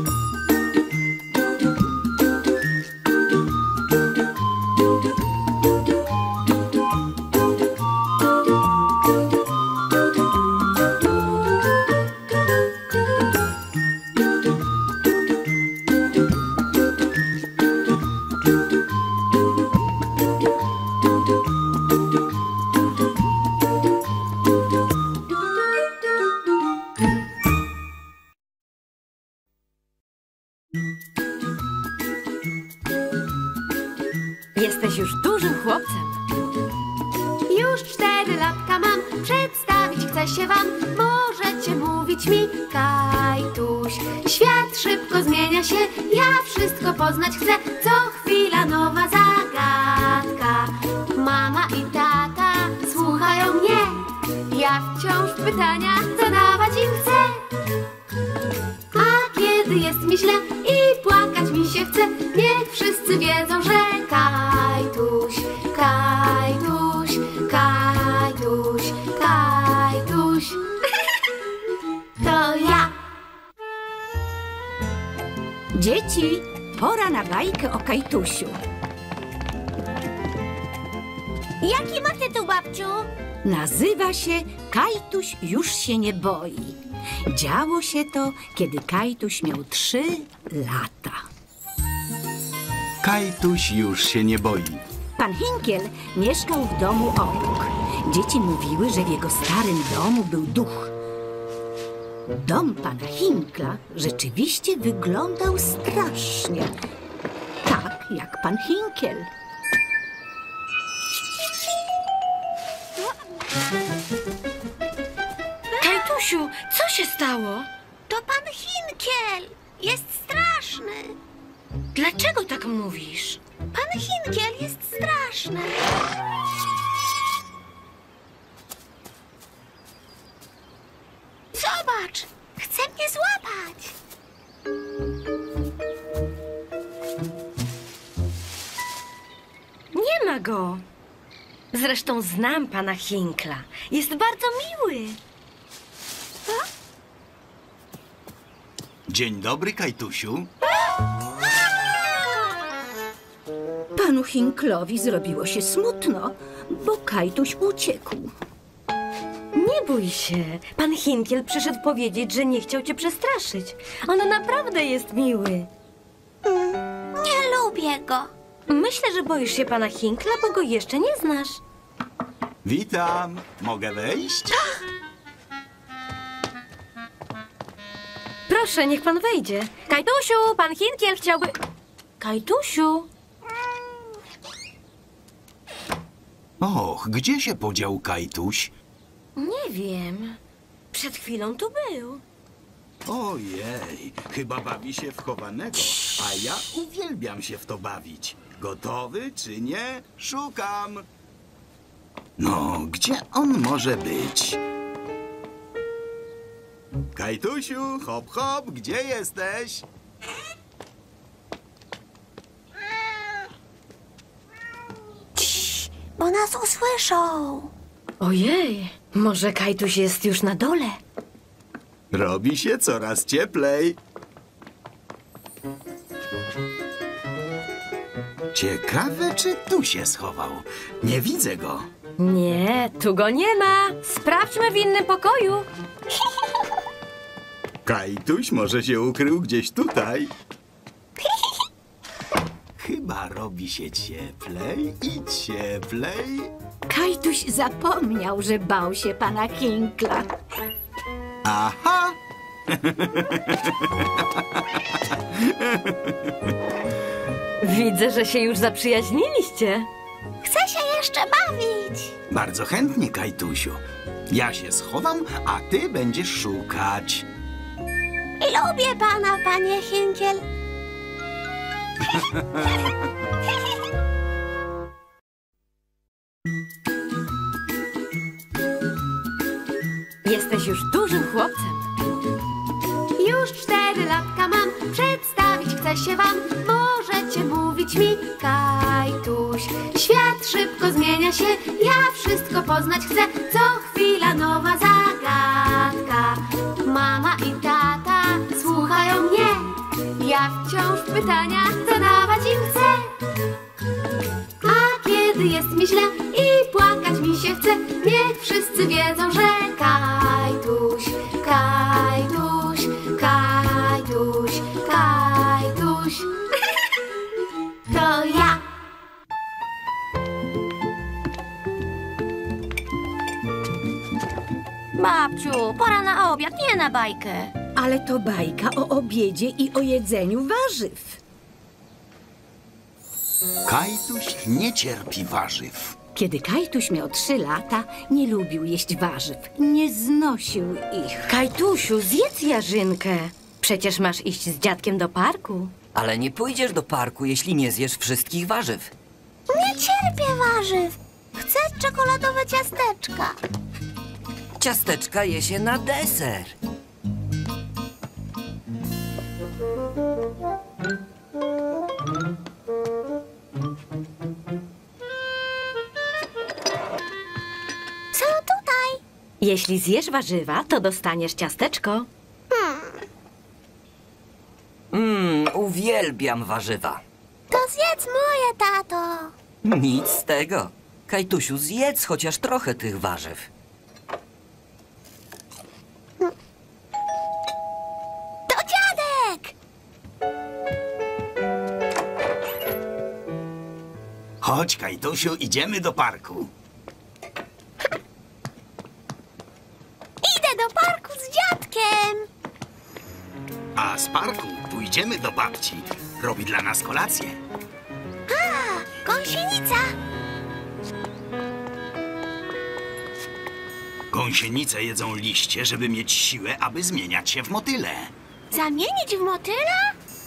Jesteś już dużym chłopcem. Już 4 latka mam, przedstawić chcę się wam. Możecie mówić mi Kajtuś. Świat szybko zmienia się, ja wszystko poznać chcę. Co chwila nowa zagadka. Mama i tata słuchają mnie. Ja wciąż pytania zadawać im chcę. A kiedy jest mi źle i płakać mi się chce, niech wszyscy wiedzą, że Kajtuś, Kajtuś, Kajtuś, Kajtuś. To ja. Dzieci, pora na bajkę o Kajtusiu. Jaki ma tytuł, babciu? Nazywa się Kajtuś już się nie boi. Działo się to, kiedy Kajtuś miał 3 lata. Kajtuś już się nie boi. Pan Hinkiel mieszkał w domu obok. Dzieci mówiły, że w jego starym domu był duch. Dom pana Hinkla rzeczywiście wyglądał strasznie. Tak jak pan Hinkiel. Kajtusiu, co się stało? To pan Hinkiel. Jest straszny. Dlaczego tak mówisz? Pan Hinkiel jest straszny. Zobacz, chce mnie złapać. Nie ma go. Zresztą znam pana Hinkla. Jest bardzo miły. Dzień dobry, Kajtusiu. Panu Hinklowi zrobiło się smutno, bo Kajtuś uciekł. Nie bój się. Pan Hinkiel przyszedł powiedzieć, że nie chciał cię przestraszyć. On naprawdę jest miły. Nie lubię go. Myślę, że boisz się pana Hinkla, bo go jeszcze nie znasz. Witam. Mogę wejść? Proszę, niech pan wejdzie. Kajtusiu, pan Hinkiel chciałby... Kajtusiu? Och, gdzie się podział Kajtuś? Nie wiem. Przed chwilą tu był. Ojej, chyba bawi się w chowanego, a ja uwielbiam się w to bawić. Gotowy czy nie? Szukam. No, gdzie on może być? Kajtusiu, hop, hop, gdzie jesteś? Bo nas usłyszą. Ojej, może Kajtuś jest już na dole? Robi się coraz cieplej. Ciekawe, czy tu się schował. Nie widzę go. Nie, tu go nie ma. Sprawdźmy w innym pokoju. Kajtuś może się ukrył gdzieś tutaj. Chyba robi się cieplej i cieplej. Kajtuś zapomniał, że bał się pana Hinkla. Aha! Widzę, że się już zaprzyjaźniliście. Chcę się jeszcze bawić. Bardzo chętnie, Kajtusiu. Ja się schowam, a ty będziesz szukać. Lubię pana, panie Hinkiel. Jesteś już dużym chłopcem. Już 4 latka mam, przedstawić chcę się wam. Możecie mówić mi Kajtuś. Świat szybko zmienia się, ja wszystko poznać chcę. Co chwila nowa zagadka. Mama i tata słuchają mnie. Ja wciąż pytania zadawać im chcę. A kiedy jest mi źle i płakać mi się chce, niech wszyscy wiedzą, że Kajtuś, Kajtuś, Kajtuś, Kajtuś. To ja. Babciu, pora na obiad, nie na bajkę. Ale to bajka o obiedzie i o jedzeniu warzyw. Kajtuś nie cierpi warzyw. Kiedy Kajtuś miał 3 lata, nie lubił jeść warzyw. Nie znosił ich. Kajtusiu, zjedz jarzynkę. Przecież masz iść z dziadkiem do parku. Ale nie pójdziesz do parku, jeśli nie zjesz wszystkich warzyw. Nie cierpię warzyw. Chcę czekoladowe ciasteczka. Ciasteczka je się na deser. Są tutaj. Jeśli zjesz warzywa, to dostaniesz ciasteczko. Uwielbiam warzywa. To zjedz moje, tato. Nic z tego. Kajtusiu, zjedz chociaż trochę tych warzyw. To dziadek. Chodź, Kajtusiu, idziemy do parku. Idę do parku z dziadkiem. A z parku pójdziemy do babci. Robi dla nas kolację. A, gąsienica. Gąsienice jedzą liście, żeby mieć siłę, aby zmieniać się w motyle. Zamienić w motyla?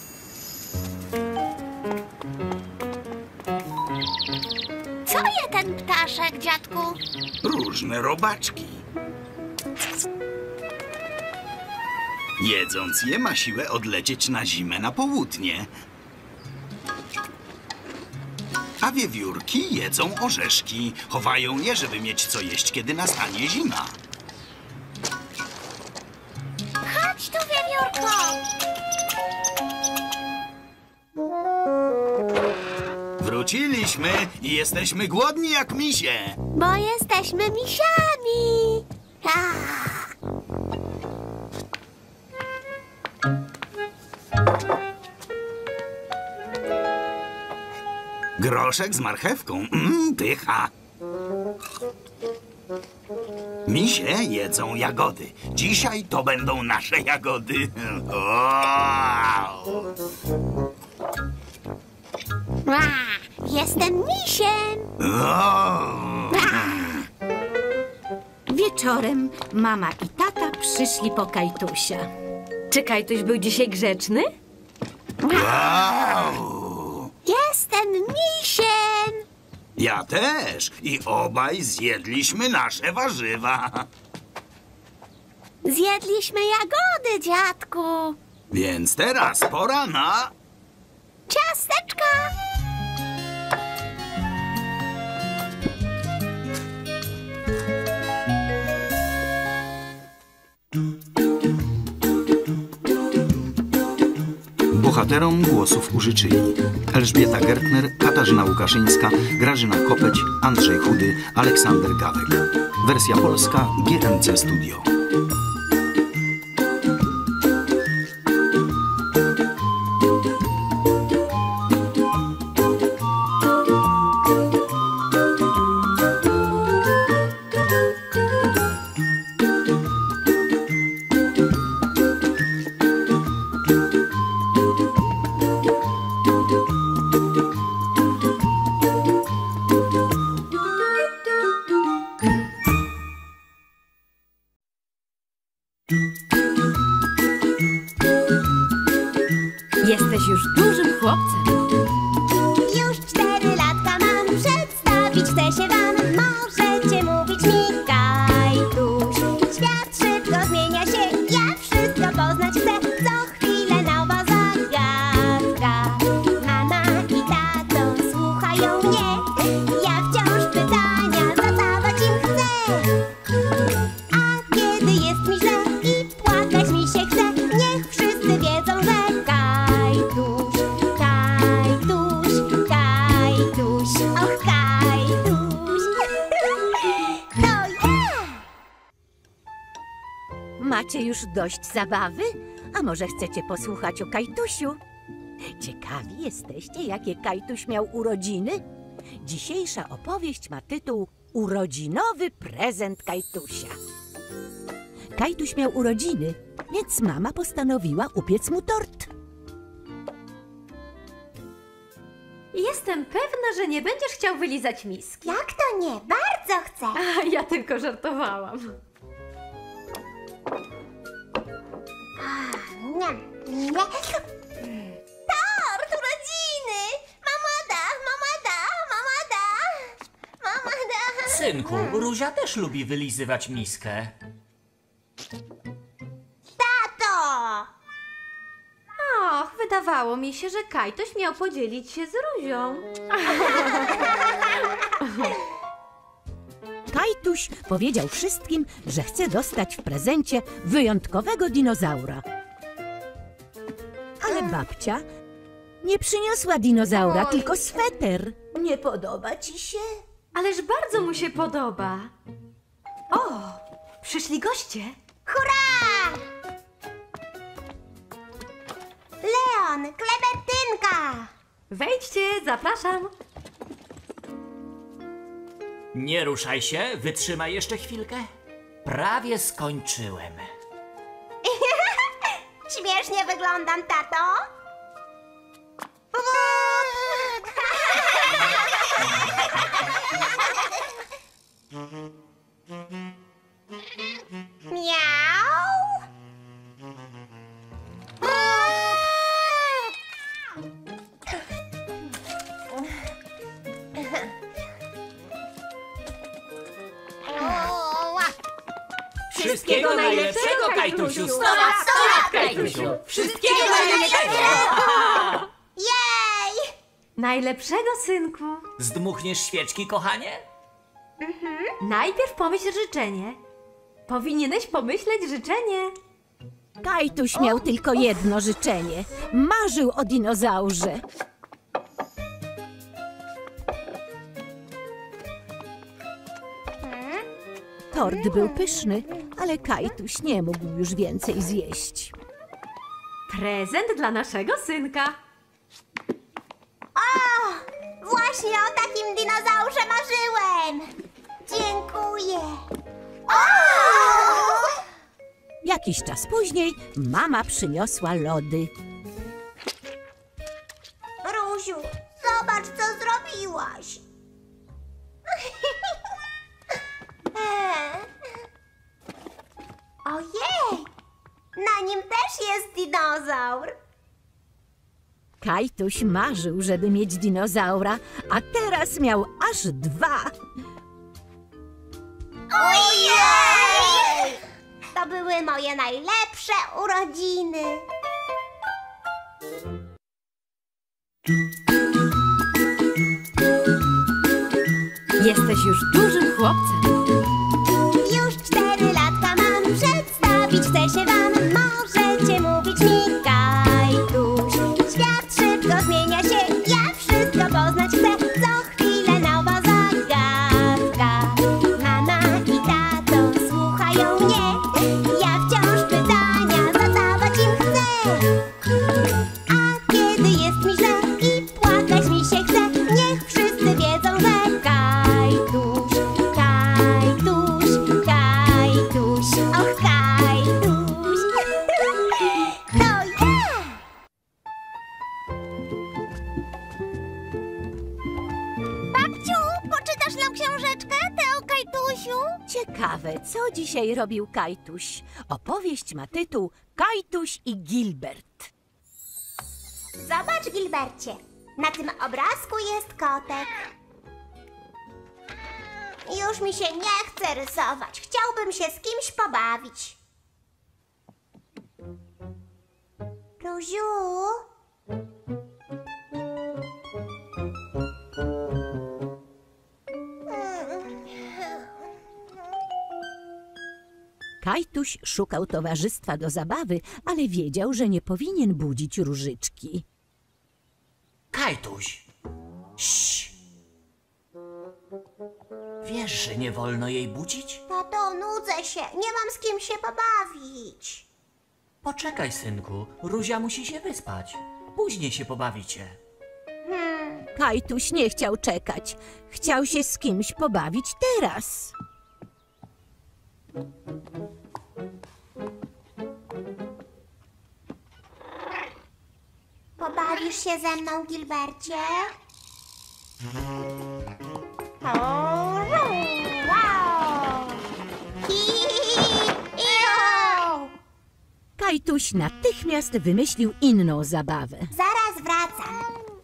Co je ten ptaszek, dziadku? Różne robaczki. Jedząc je, ma siłę odlecieć na zimę na południe. A wiewiórki jedzą orzeszki. Chowają je, żeby mieć co jeść, kiedy nastanie zima. Chodź tu, wiewiórko! Wróciliśmy i jesteśmy głodni jak misie. Bo jesteśmy misiami! Groszek z marchewką. Pycha. Misie jedzą jagody. Dzisiaj to będą nasze jagody. Jestem misiem! Wieczorem mama i tata przyszli po Kajtusia. Czy Kajtuś był dzisiaj grzeczny? Jestem misiem! Ja też. I obaj zjedliśmy nasze warzywa. Zjedliśmy jagody, dziadku! Więc teraz pora na... Ciasteczka! Bohaterom głosów użyczyli Elżbieta Gertner, Katarzyna Łukaszyńska, Grażyna Kopeć, Andrzej Chudy, Aleksander Gawek. Wersja polska GMC Studio. Jesteś już dużym chłopcem. Już 4 latka mam, przedstawić chcę się wam. Możecie mówić mi Kajtuś. Świat szybko zmienia się, ja wszystko poznać chcę. Co chwilę nowa zagadka. Mama i tato słuchają mnie. Ja wciąż pytania zadawać im chcę. A kiedy jest mi źle i płakać mi się chce, niech wszyscy wiedzą, że Kajtuś, Kajtuś, Kajtuś, och Kajtuś, to ja! Macie już dość zabawy? A może chcecie posłuchać o Kajtusiu? Ciekawi jesteście, jakie Kajtuś miał urodziny? Dzisiejsza opowieść ma tytuł Urodzinowy prezent Kajtusia. Kajtuś miał urodziny, więc mama postanowiła upiec mu tort. Jestem pewna, że nie będziesz chciał wylizać miski. Jak to nie? Bardzo chcę! A ja tylko żartowałam. Tort urodziny! Mama da, mama da, mama da, mama da. Synku, Ruzia też lubi wylizywać miskę. Tato! Och, wydawało mi się, że Kajtuś miał podzielić się z Ruzią. Kajtuś powiedział wszystkim, że chce dostać w prezencie wyjątkowego dinozaura. Ale babcia nie przyniosła dinozaura, tylko sweter. Nie podoba ci się? Ależ bardzo mu się podoba. O, przyszli goście. Hurra! Leon, Klementynka! Wejdźcie, zapraszam. Nie ruszaj się, wytrzymaj jeszcze chwilkę. Prawie skończyłem. Śmiesznie wyglądam, tato? Miau! Wszystkiego najlepszego, Kajtusiu! 100 lat, Kajtusiu! Wszystkiego najlepszego! Jej! Najlepszego, synku. Zdmuchniesz świeczki, kochanie? Najpierw pomyśl życzenie. Powinieneś pomyśleć życzenie. Kajtuś miał tylko jedno życzenie. Marzył o dinozaurze. Tort był pyszny, ale Kajtuś nie mógł już więcej zjeść. Prezent dla naszego synka. O! Właśnie o takim dinozaurze marzyłem! Dziękuję! O! Jakiś czas później mama przyniosła lody. Ruziu, zobacz, co zrobiłaś! Ojej! Na nim też jest dinozaur! Kajtuś marzył, żeby mieć dinozaura, a teraz miał aż 2. Ojej! To były moje najlepsze urodziny! Jesteś już dużym chłopcem. Już 4 latka mam, przedstawić chcę się wam. Możecie mówić mi Kajtuś. Świat szybko zmienia się, ja wszystko poznać chcę. Co chwilę nowa zagadka. Mama i tato słuchają mnie. Ja wciąż pytania zadawać im chcę. A kiedy jest mi źle i płakać mi się chce, niech wszyscy wiedzą, że Kajtuś, Kajtuś, Kajtuś, och Kajtuś, to ja! Babciu, poczytasz nam książeczkę, tę o Kajtusiu? Ciekawe, co dzisiaj robił Kajtuś. Opowieść ma tytuł Kajtuś i Gilbert. Zobacz, Gilbercie, na tym obrazku jest kotek. Już mi się nie chce rysować. Chciałbym się z kimś pobawić. Ruziu? Kajtuś szukał towarzystwa do zabawy, ale wiedział, że nie powinien budzić Różyczki. Kajtuś! Ś. Wiesz, że nie wolno jej budzić? Tato, nudzę się. Nie mam z kim się pobawić. Poczekaj, synku. Ruzia musi się wyspać. Później się pobawicie. Kajtuś nie chciał czekać. Chciał się z kimś pobawić teraz. Pobawisz się ze mną, Gilbercie? Wow! Iu! Kajtuś natychmiast wymyślił inną zabawę. Zaraz wracam.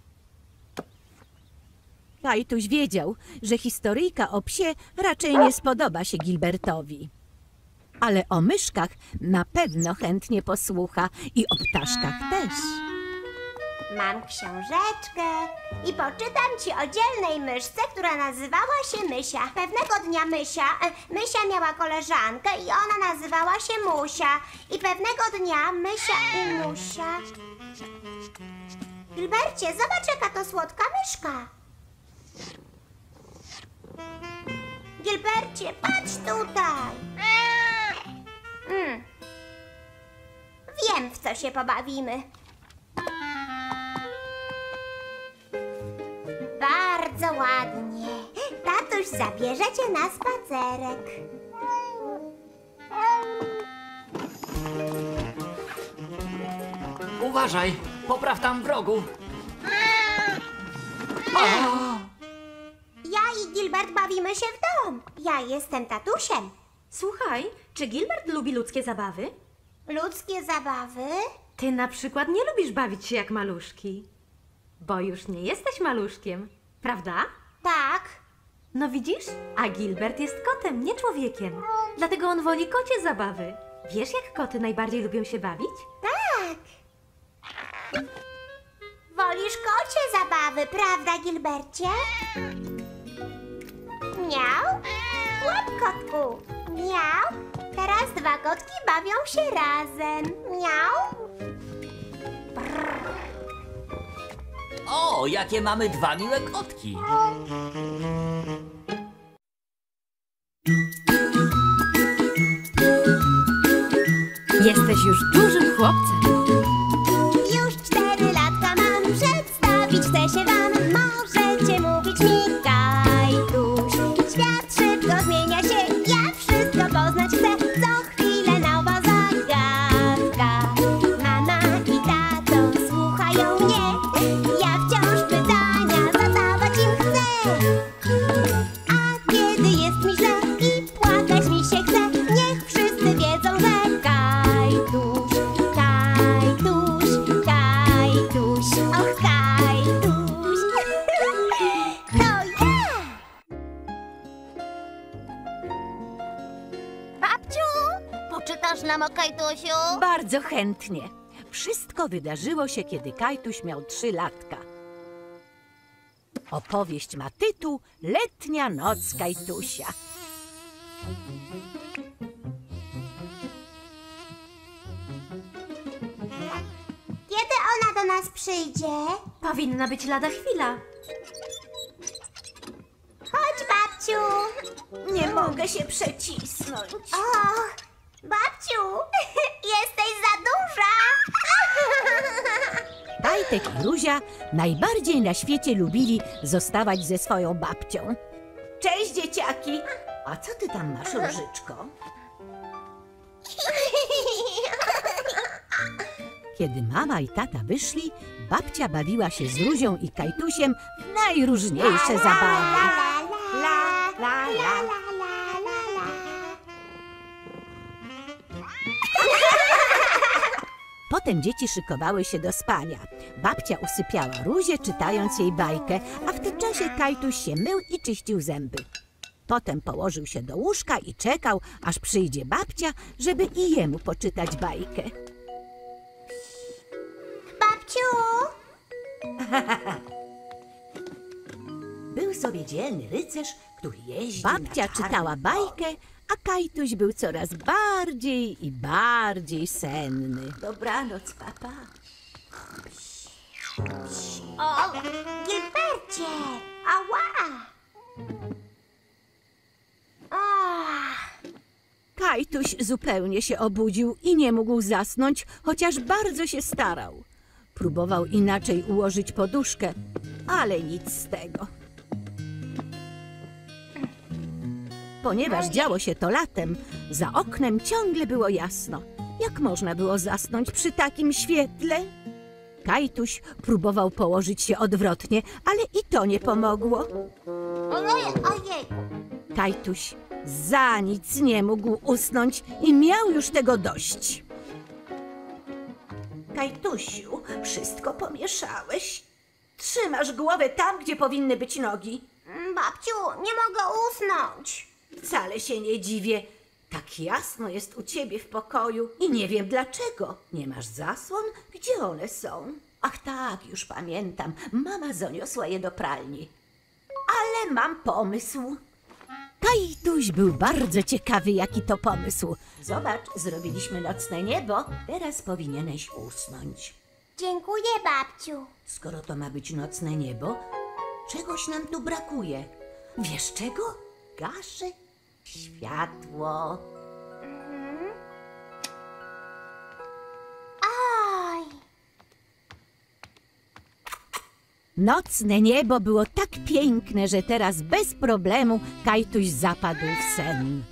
Kajtuś wiedział, że historyjka o psie raczej nie spodoba się Gilbertowi. Ale o myszkach na pewno chętnie posłucha i o ptaszkach też. Mam książeczkę i poczytam ci o dzielnej myszce, która nazywała się Mysia. Pewnego dnia Mysia miała koleżankę i ona nazywała się Musia. I pewnego dnia Mysia i Musia... Gilbercie, zobacz, jaka to słodka myszka. Gilbercie, patrz tutaj. Wiem, w co się pobawimy. Bardzo ładnie. Tatuś zabierze cię na spacerek. Uważaj, popraw tam w rogu. Ja i Gilbert bawimy się w dom. Ja jestem tatusiem. Słuchaj, czy Gilbert lubi ludzkie zabawy? Ludzkie zabawy? Ty na przykład nie lubisz bawić się jak maluszki. Bo już nie jesteś maluszkiem, prawda? Tak. No widzisz? A Gilbert jest kotem, nie człowiekiem. Dlatego on woli kocie zabawy. Wiesz, jak koty najbardziej lubią się bawić? Tak. Wolisz kocie zabawy, prawda, Gilbercie? Miał? Łap, kotku. Miał? Teraz dwa kotki bawią się razem. Miał? O, jakie mamy dwa miłe kotki. Jesteś już dużym chłopcem. Już 4 latka mam, przedstawić chcę się wam. Możecie mówić mi Kajtuś. Świat szybko zmienia się, ja wszystko poznać chcę. Co chwilę nowa zagadka. Mama i tato słuchają mnie. Ja wciąż pytania zadawać im chcę. A kiedy jest mi źle i płakać mi się chce, niech wszyscy wiedzą, że Kajtuś, Kajtuś, Kajtuś, och Kajtuś. To ja! Babciu, poczytasz nam o Kajtusiu? Bardzo chętnie. Wszystko wydarzyło się, kiedy Kajtuś miał 3 latka. Opowieść ma tytuł Letnia noc Kajtusia. Kiedy ona do nas przyjdzie? Powinna być lada chwila. Chodź, babciu. Nie mogę się przecisnąć. Och, babciu, jesteś za duża. Kajtek i Ruzia najbardziej na świecie lubili zostawać ze swoją babcią. Cześć, dzieciaki! A co ty tam masz, Różyczko? Kiedy mama i tata wyszli, babcia bawiła się z Ruzią i Kajtusiem w najróżniejsze zabawy. La, la, la. Potem dzieci szykowały się do spania. Babcia usypiała Ruzię, czytając jej bajkę, a w tym czasie Kajtuś się mył i czyścił zęby. Potem położył się do łóżka i czekał, aż przyjdzie babcia, żeby i jemu poczytać bajkę. Babciu! Był sobie dzielny rycerz, który jeździł. Babcia czytała bajkę, a Kajtuś był coraz bardziej i bardziej senny. Dobranoc, papa. O, Gilbercie! Ała! Kajtuś zupełnie się obudził i nie mógł zasnąć, chociaż bardzo się starał. Próbował inaczej ułożyć poduszkę, ale nic z tego. Ponieważ działo się to latem, za oknem ciągle było jasno. Jak można było zasnąć przy takim świetle? Kajtuś próbował położyć się odwrotnie, ale i to nie pomogło. Ojej! Kajtuś za nic nie mógł usnąć i miał już tego dość. Kajtusiu, wszystko pomieszałeś. Trzymasz głowę tam, gdzie powinny być nogi. Babciu, nie mogę usnąć. Wcale się nie dziwię. Tak jasno jest u ciebie w pokoju i nie wiem dlaczego. Nie masz zasłon? Gdzie one są? Ach tak, już pamiętam. Mama zaniosła je do pralni. Ale mam pomysł. Kajtuś był bardzo ciekawy, jaki to pomysł. Zobacz, zrobiliśmy nocne niebo. Teraz powinieneś usnąć. Dziękuję, babciu. Skoro to ma być nocne niebo, czegoś nam tu brakuje. Wiesz czego? Gaszy światło. Oj! Nocne niebo było tak piękne, że teraz bez problemu Kajtuś zapadł w sen.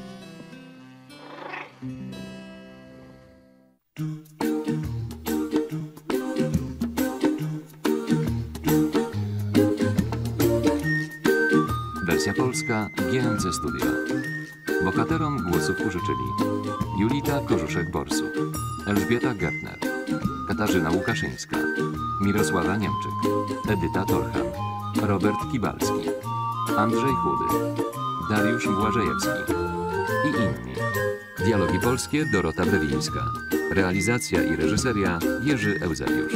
Wersja polska GMC Studio. Bohaterom głosów użyczyli Julita Korzuszek-Borsuk, Elżbieta Gertner, Katarzyna Łukaszyńska, Mirosława Niemczyk, Edyta Torchan, Robert Kibalski, Andrzej Chudy, Dariusz Błażejewski i inni. Dialogi polskie Dorota Brewińska. Realizacja i reżyseria Jerzy Eusebiusz.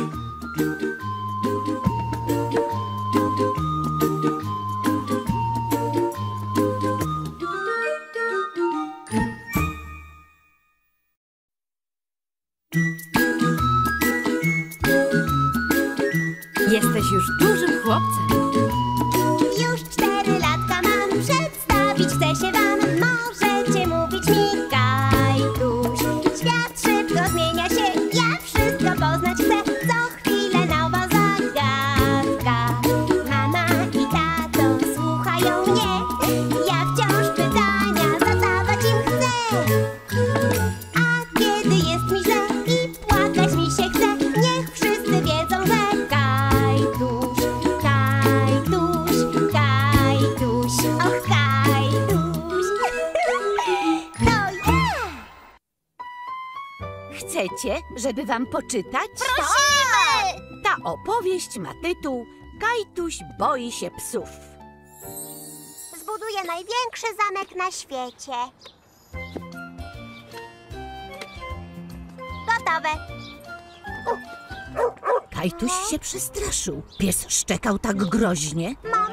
Jesteś już dużym chłopcem. Już 4 latka mam, przedstawić chcę się wam. Możecie mówić mi Kajtuś. Świat szybko zmienia się, ja wszystko poznać chcę. Co chwilę nowa zagadka. Mama i tato słuchają mnie. Ja wciąż pytania zadawać im chcę. A kiedy jest mi źle i płakać mi się chce, niech wszyscy wiedzą, że Kajtuś, Kajtuś, Kajtuś, och Kajtuś. To ja! Chcecie, żeby wam poczytać? Prosimy! Ta opowieść ma tytuł Kajtuś boi się psów. Zbuduję największy zamek na świecie. Gotowe. Kajtuś się przestraszył. Pies szczekał tak groźnie. Mamo!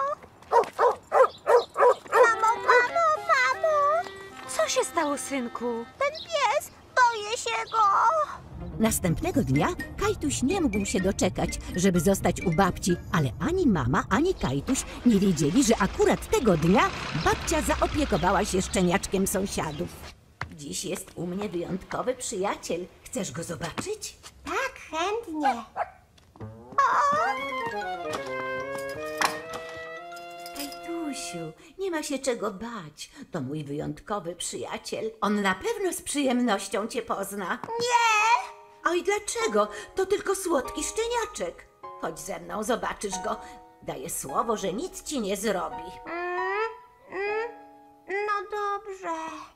Mamo, mamo, mamo! Co się stało, synku? Ten pies, boję się go! Następnego dnia Kajtuś nie mógł się doczekać, żeby zostać u babci, ale ani mama, ani Kajtuś nie wiedzieli, że akurat tego dnia babcia zaopiekowała się szczeniaczkiem sąsiadów. Dziś jest u mnie wyjątkowy przyjaciel. Chcesz go zobaczyć? Tak, chętnie. Kajtusiu, nie ma się czego bać. To mój wyjątkowy przyjaciel. On na pewno z przyjemnością cię pozna. Nie! Oj, dlaczego? To tylko słodki szczeniaczek. Chodź ze mną, zobaczysz go. Daję słowo, że nic ci nie zrobi. No dobrze.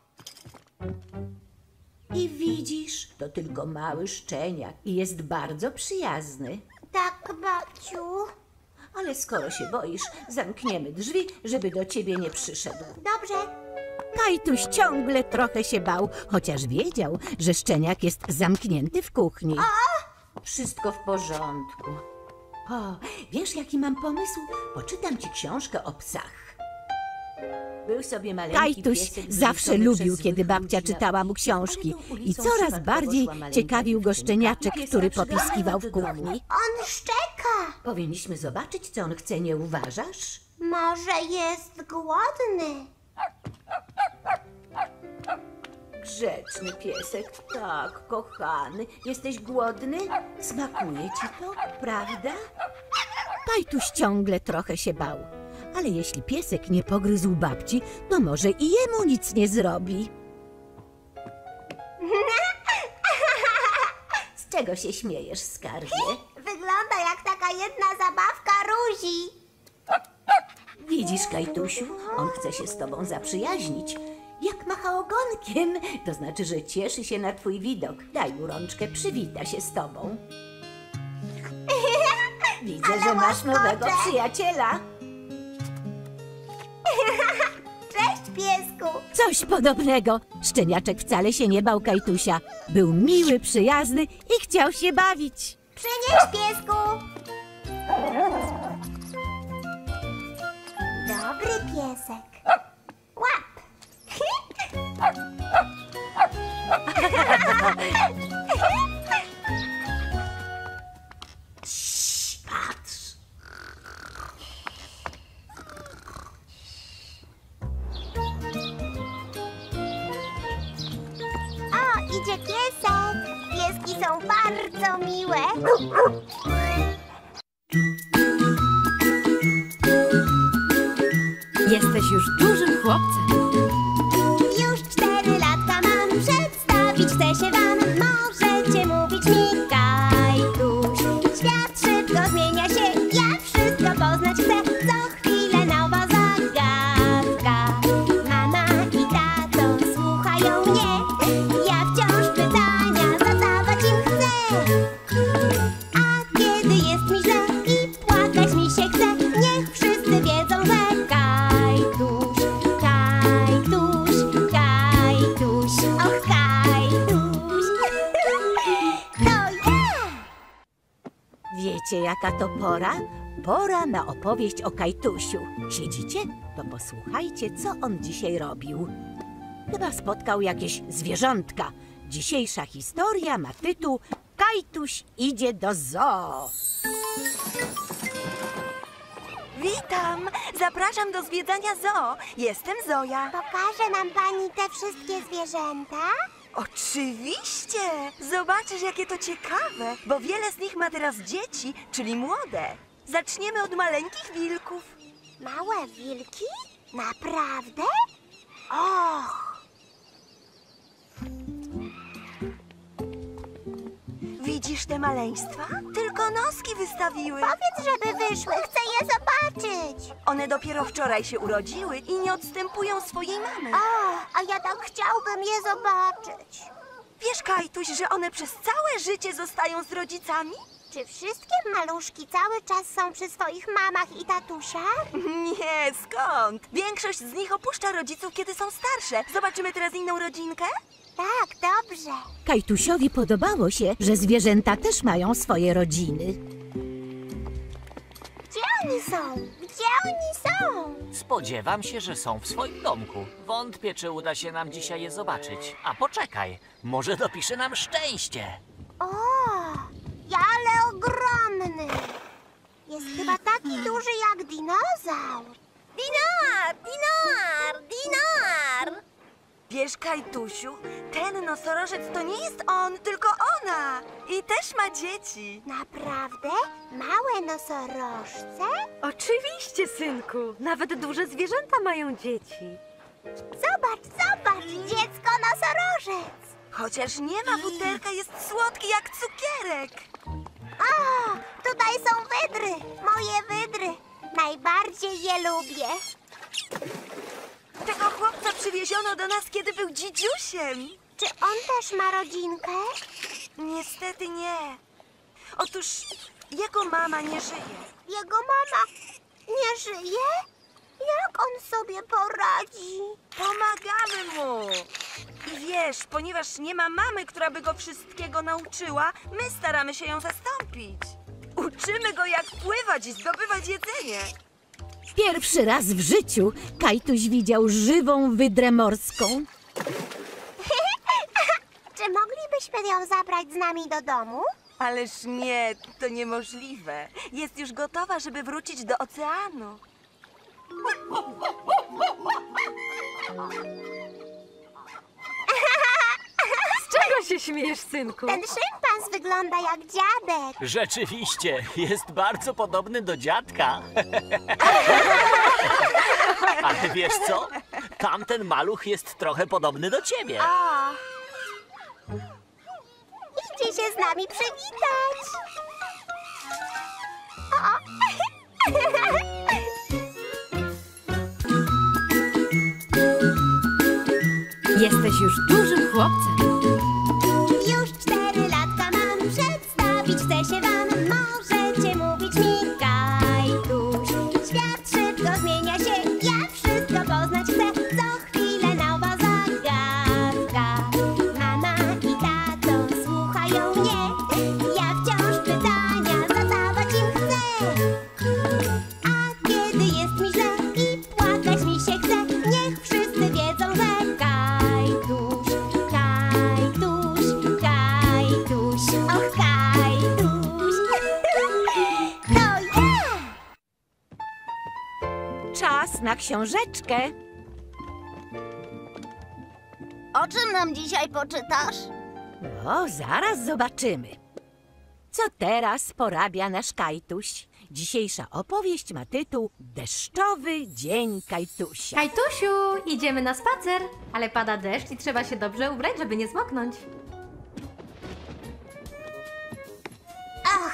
I widzisz, to tylko mały szczeniak i jest bardzo przyjazny. Tak, babciu. Ale skoro się boisz, zamkniemy drzwi, żeby do ciebie nie przyszedł. Dobrze. Kajtuś ciągle trochę się bał, chociaż wiedział, że szczeniak jest zamknięty w kuchni. Wszystko w porządku. O, wiesz, jaki mam pomysł? Poczytam ci książkę o psach. Był sobie maleńki Kajtuś piesek zawsze wyrzucony lubił, przez kiedy złych babcia ludzi na czytała mu ulicy. książki Ale tą i ulicą coraz Szymon bardziej poszła maleńka ciekawił go dziewczynka. szczeniaczek, Pies który zawsze popiskiwał w do domu. kuchni. On szczeka. Powinniśmy zobaczyć, co on chce, nie uważasz? Może jest głodny. Grzeczny piesek, tak, kochany. Jesteś głodny? Smakuje ci to, prawda? Kajtuś ciągle trochę się bał. Ale jeśli piesek nie pogryzł babci, to może i jemu nic nie zrobi. Z czego się śmiejesz, skarbie? Wygląda jak taka jedna zabawka Ruzi. Widzisz, Kajtusiu, on chce się z tobą zaprzyjaźnić. Jak macha ogonkiem, to znaczy, że cieszy się na twój widok. Daj mu rączkę, przywita się z tobą. Widzę, że masz nowego przyjaciela. Cześć, piesku. Coś podobnego. Szczeniaczek wcale się nie bał Kajtusia. Był miły, przyjazny i chciał się bawić. Przynieś, piesku. Dobry piesek. Łap. Patrz. O, idzie piesek. Pieski są bardzo miłe. Jesteś już dużym chłopcem. Już 4 latka mam, przedstawić chcę się wam. Możecie mówić mi Kajtuś. Świat szybko zmienia się, ja wszystko poznać chcę. Co chwilę nowa zagadka. Mama i tato słuchają mnie. Ja wciąż pytania zadawać im chcę. A kiedy jest mi źle i płakać mi się chce, niech wszyscy wiedzą, że Wiecie, jaka to pora? Pora na opowieść o Kajtusiu. Siedzicie? To posłuchajcie, co on dzisiaj robił. Chyba spotkał jakieś zwierzątka. Dzisiejsza historia ma tytuł Kajtuś idzie do zoo. Witam! Zapraszam do zwiedzania zoo. Jestem Zoja. Pokaże nam pani te wszystkie zwierzęta? Oczywiście! Zobaczysz, jakie to ciekawe, bo wiele z nich ma teraz dzieci, czyli młode. Zaczniemy od maleńkich wilków. Małe wilki? Naprawdę? Och! Widzisz te maleństwa? Tylko noski wystawiły. Powiedz, żeby wyszły, chcę je zobaczyć. One dopiero wczoraj się urodziły i nie odstępują swojej mamy. A ja tak chciałbym je zobaczyć. Wiesz, Kajtuś, że one przez całe życie zostają z rodzicami? Czy wszystkie maluszki cały czas są przy swoich mamach i tatusiach? Nie, skąd? Większość z nich opuszcza rodziców, kiedy są starsze. Zobaczymy teraz inną rodzinkę? Tak, dobrze. Kajtusiowi podobało się, że zwierzęta też mają swoje rodziny. Gdzie oni są? Gdzie oni są? Spodziewam się, że są w swoim domku. Wątpię, czy uda się nam dzisiaj je zobaczyć. A poczekaj, może dopisze nam szczęście. O, ale ogromny. Jest chyba taki duży jak dinozaur. Dinar! Wiesz, Kajtusiu, ten nosorożec to nie jest on, tylko ona. I też ma dzieci. Naprawdę? Małe nosorożce? Oczywiście, synku. Nawet duże zwierzęta mają dzieci. Zobacz, dziecko nosorożec. Chociaż nie ma futerka, jest słodki jak cukierek. O, tutaj są wydry, moje wydry. Najbardziej je lubię. Tego chłopca przywieziono do nas, kiedy był dzidziusiem. Czy on też ma rodzinkę? Niestety nie. Otóż jego mama nie żyje. Jego mama nie żyje? Jak on sobie poradzi? Pomagamy mu. I wiesz, ponieważ nie ma mamy, która by go wszystkiego nauczyła, my staramy się ją zastąpić. Uczymy go, jak pływać i zdobywać jedzenie. Pierwszy raz w życiu Kajtuś widział żywą wydrę morską. Czy moglibyśmy ją zabrać z nami do domu? Ależ nie, to niemożliwe. Jest już gotowa, żeby wrócić do oceanu. Z czego się śmiejesz, synku? Ten szympans wygląda jak dziadek. Rzeczywiście, jest bardzo podobny do dziadka. Ale wiesz co? Tamten maluch jest trochę podobny do ciebie. O! Idzie się z nami przywitać. O! Jesteś już dużym chłopcem. Już 4 latka mam, przedstawić chcę się wam. Możecie mówić mi Kajtuś. Świat szybko zmienia się, ja wszystko poznać chcę. Co chwilę nowa zagadka. Mama i tato słuchają mnie. Ja wciąż pytania zadawać im chcę. A kiedy jest mi źle i płakać mi się chce, niech wszyscy wiedzą, że Kajtuś, Kajtuś, Kajtuś, och Kajtuś, to ja! Czas na książeczkę. O czym nam dzisiaj poczytasz? O, zaraz zobaczymy. Co teraz porabia nasz Kajtuś? Dzisiejsza opowieść ma tytuł Deszczowy dzień Kajtusia. Kajtusiu, idziemy na spacer, ale pada deszcz i trzeba się dobrze ubrać, żeby nie zmoknąć. Och!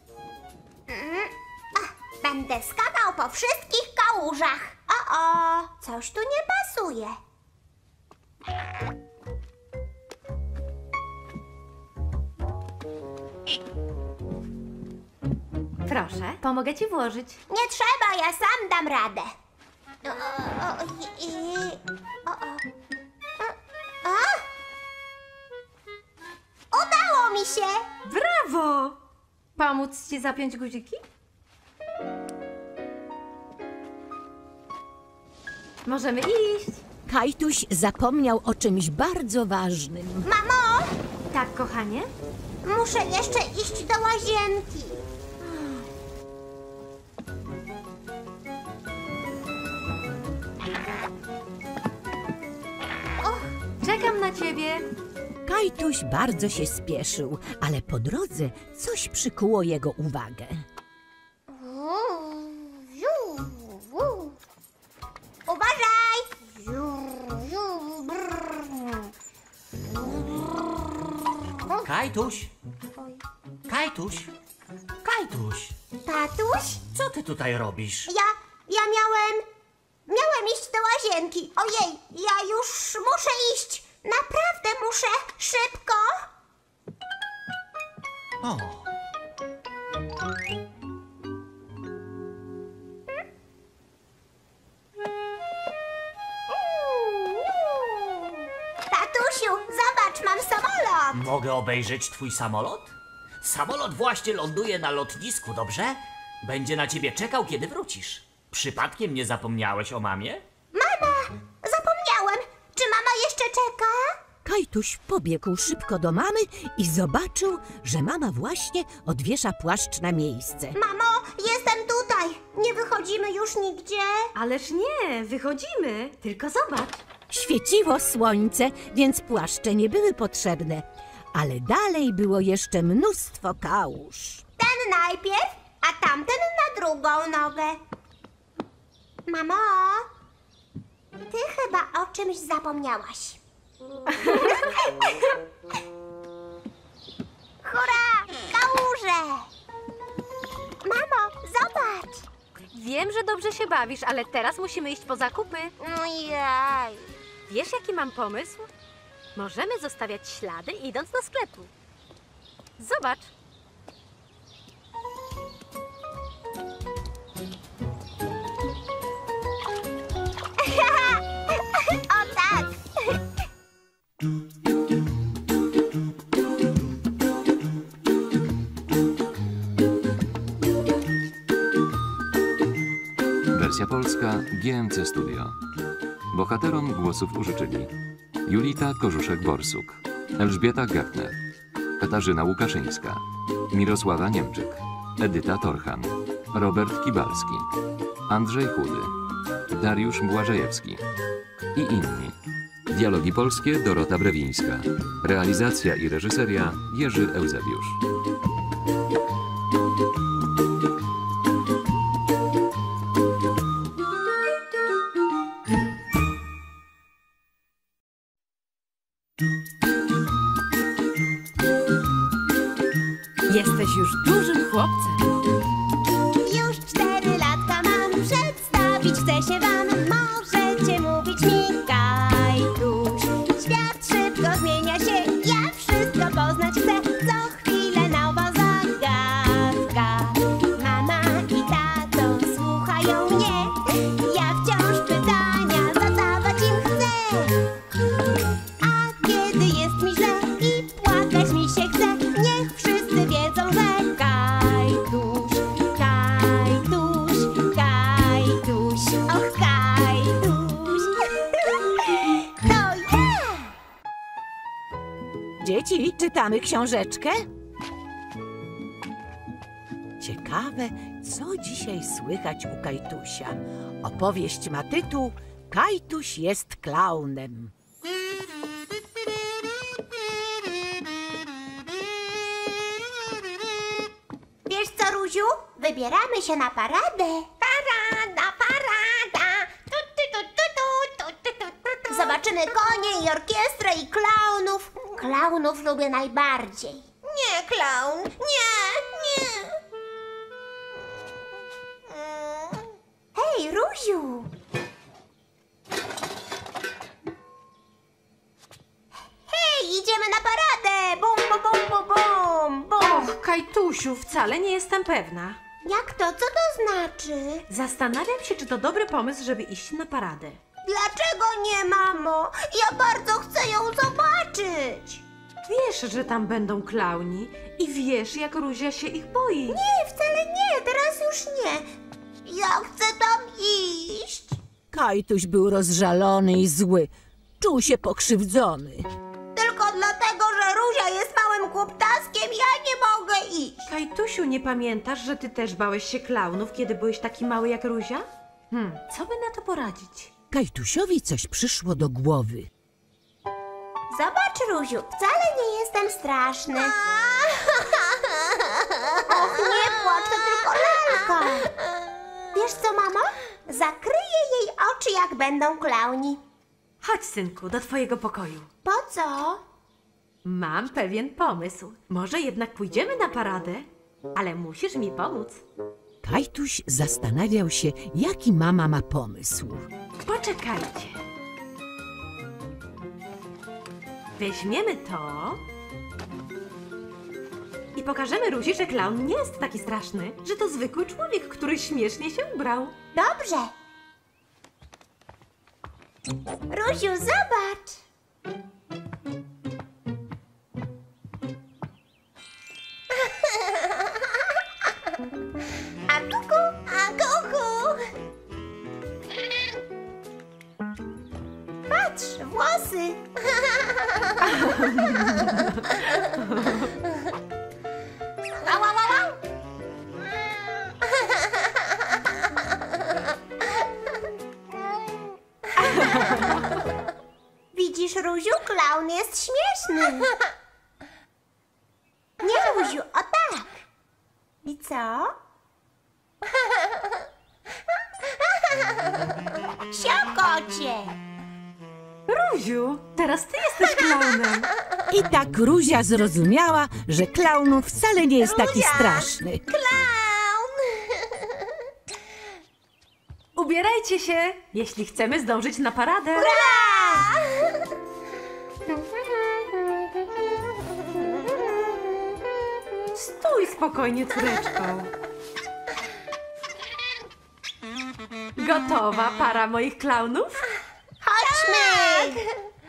Będę skakał po wszystkich kałużach. O, coś tu nie pasuje. Proszę, pomogę ci włożyć. Nie trzeba, ja sam dam radę. Udało mi się! Brawo! Pomóc ci zapiąć guziki? Możemy iść. Kajtuś zapomniał o czymś bardzo ważnym. Mamo, Tak, kochanie? muszę jeszcze iść do łazienki. Czekam na ciebie. Kajtuś bardzo się spieszył, ale po drodze coś przykuło jego uwagę. Uważaj! Kajtuś! Kajtuś! Kajtuś! Tatuś? Co ty tutaj robisz? Ja miałem iść do łazienki. Ojej, ja już muszę iść. Naprawdę muszę. Szybko. O, Tatusiu, zobacz, mam samolot. mogę obejrzeć twój samolot? Samolot właśnie ląduje na lotnisku, dobrze? Będzie na ciebie czekał, kiedy wrócisz. Przypadkiem nie zapomniałeś o mamie? Mama, zapomniałem. Czy mama jeszcze czeka? Kajtuś pobiegł szybko do mamy i zobaczył, że mama właśnie odwiesza płaszcz na miejsce. Mamo, jestem tutaj. Nie wychodzimy już nigdzie. Ależ nie, wychodzimy. Tylko zobacz. Świeciło słońce, więc płaszcze nie były potrzebne, ale dalej było jeszcze mnóstwo kałuż. Ten najpierw, a tamten na drugą nogę. Mamo, ty chyba o czymś zapomniałaś. Hurra! Kałuże! Mamo, zobacz! Wiem, że dobrze się bawisz, ale teraz musimy iść po zakupy. Ojej. Wiesz, jaki mam pomysł? Możemy zostawiać ślady, idąc do sklepu. Zobacz. O tak! Wersja polska GMC Studio. Bohaterom głosów użyczyli Julita Korzuszek-Borsuk, Elżbieta Gertner, Katarzyna Łukaszyńska, Mirosława Niemczyk, Edyta Torchan, Robert Kibalski, Andrzej Chudy, Dariusz Błażejewski i inni. Dialogi polskie Dorota Brewińska. Realizacja i reżyseria Jerzy Eusebiusz. Jesteś już dużym chłopcem. Już 4 latka mam, przedstawić chcę się wam. Możecie mówić mi Kajtuś. Świat szybko zmienia się, ja wszystko poznać chcę. Co chwilę nowa zagadka. Mama i tato słuchają mnie. Ja wciąż pytania zadawać im chcę. A kiedy jest mi źle i płakać mi się chce, niech wszyscy wiedzą, że Kajtuś, Kajtuś, Kajtuś, och Kajtuś. To ja! Dzieci, czytamy książeczkę? Ciekawe, co dzisiaj słychać u Kajtusia. Opowieść ma tytuł Kajtuś jest klaunem. Wiesz co, Ruziu? Wybieramy się na paradę. Parada, parada. Tu, tu, tu, tu, tu, tu, tu, tu, tu. Zobaczymy konie i orkiestrę i klaunów. Klaunów lubię najbardziej. Nie, klaun. Nie, nie. Hej, Ruziu. Hej, idziemy na paradę. Bum, bum, bum, bum, bum, bum. Och, Kajtusiu, wcale nie jestem pewna. Jak to? Co to znaczy? Zastanawiam się, czy to dobry pomysł, żeby iść na paradę. Dlaczego nie, mamo? Ja bardzo chcę ją zobaczyć. Wiesz, wiesz, że tam będą klauni i wiesz, jak Ruzia się ich boi. Nie, wcale nie, teraz już nie. Ja chcę tam iść. Kajtuś był rozżalony i zły. Czuł się pokrzywdzony. Tylko dlatego, że Ruzia jest małym głuptaskiem, ja nie mogę iść. Kajtusiu, nie pamiętasz, że ty też bałeś się klaunów, kiedy byłeś taki mały jak Ruzia? Co by na to poradzić? Kajtusiowi coś przyszło do głowy. Zobacz, Ruziu, wcale nie jestem straszny. Och, nie płacz, to tylko lalka. Wiesz co, mamo? Zakryję jej oczy, jak będą klauni. Chodź, synku, do twojego pokoju. Po co? Mam pewien pomysł. Może jednak pójdziemy na paradę? Ale musisz mi pomóc. Kajtuś zastanawiał się, jaki mama ma pomysł. Poczekajcie. Weźmiemy to i pokażemy Ruzi, że klaun nie jest taki straszny, że to zwykły człowiek, który śmiesznie się ubrał. Dobrze. Ruziu, zobacz. A kuku, a kuku. Patrz, włosy. Au, au, au, au. Widzisz, Ruziu, klaun jest śmieszny. Nie, Ruziu, o tak. I co? Siokocie. Ruziu, teraz ty jesteś klaunem. I tak Ruzia zrozumiała, że klaun wcale nie jest taki straszny. Klaun. Ubierajcie się, jeśli chcemy zdążyć na paradę. Stój spokojnie, córeczko. Gotowa para moich klaunów? Chodźmy.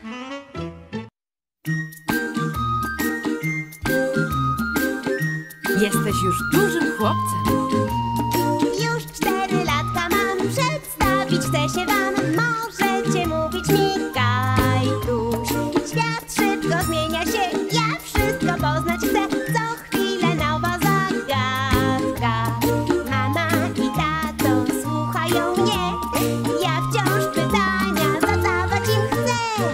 Jesteś już dużym chłopcem. Już 4 latka mam, przedstawić chcę się wam. Możecie mówić mi Kajtuś. Świat szybko zmienia się, ja wszystko poznać chcę. Co chwilę nowa zagadka. Mama i tato słuchają mnie. Ja wciąż pytania zadawać im chcę.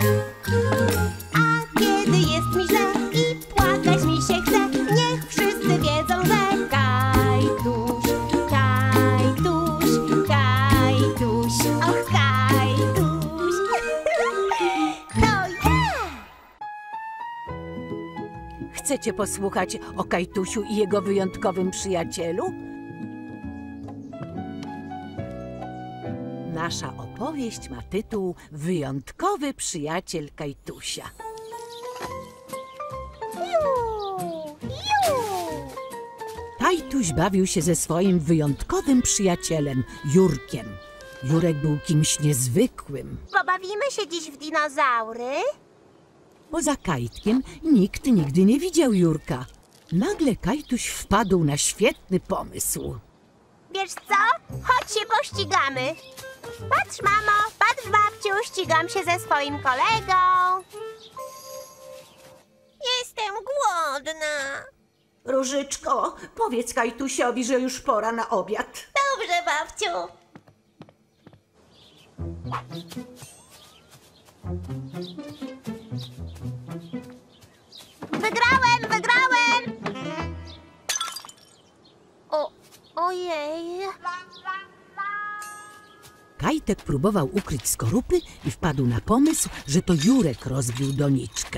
A kiedy jest mi źle i płakać mi się chce, niech wszyscy wiedzą, że Kajtuś, Kajtuś, Kajtuś, och Kajtuś, to ja! Chcecie posłuchać o Kajtusiu i jego wyjątkowym przyjacielu? Nasza opowieść ma tytuł Wyjątkowy przyjaciel Kajtusia. Kajtuś bawił się ze swoim wyjątkowym przyjacielem, Jurkiem. Jurek był kimś niezwykłym. Pobawimy się dziś w dinozaury? Poza Kajtkiem nikt nigdy nie widział Jurka. Nagle Kajtuś wpadł na świetny pomysł. Wiesz co? Chodź się pościgamy. Patrz, mamo, patrz, babciu, ścigam się ze swoim kolegą. Jestem głodna. Różyczko, powiedz Kajtusiowi, że już pora na obiad. Dobrze, babciu. Wygrałem! Ojej. Kajtek próbował ukryć skorupy i wpadł na pomysł, że to Jurek rozbił doniczkę.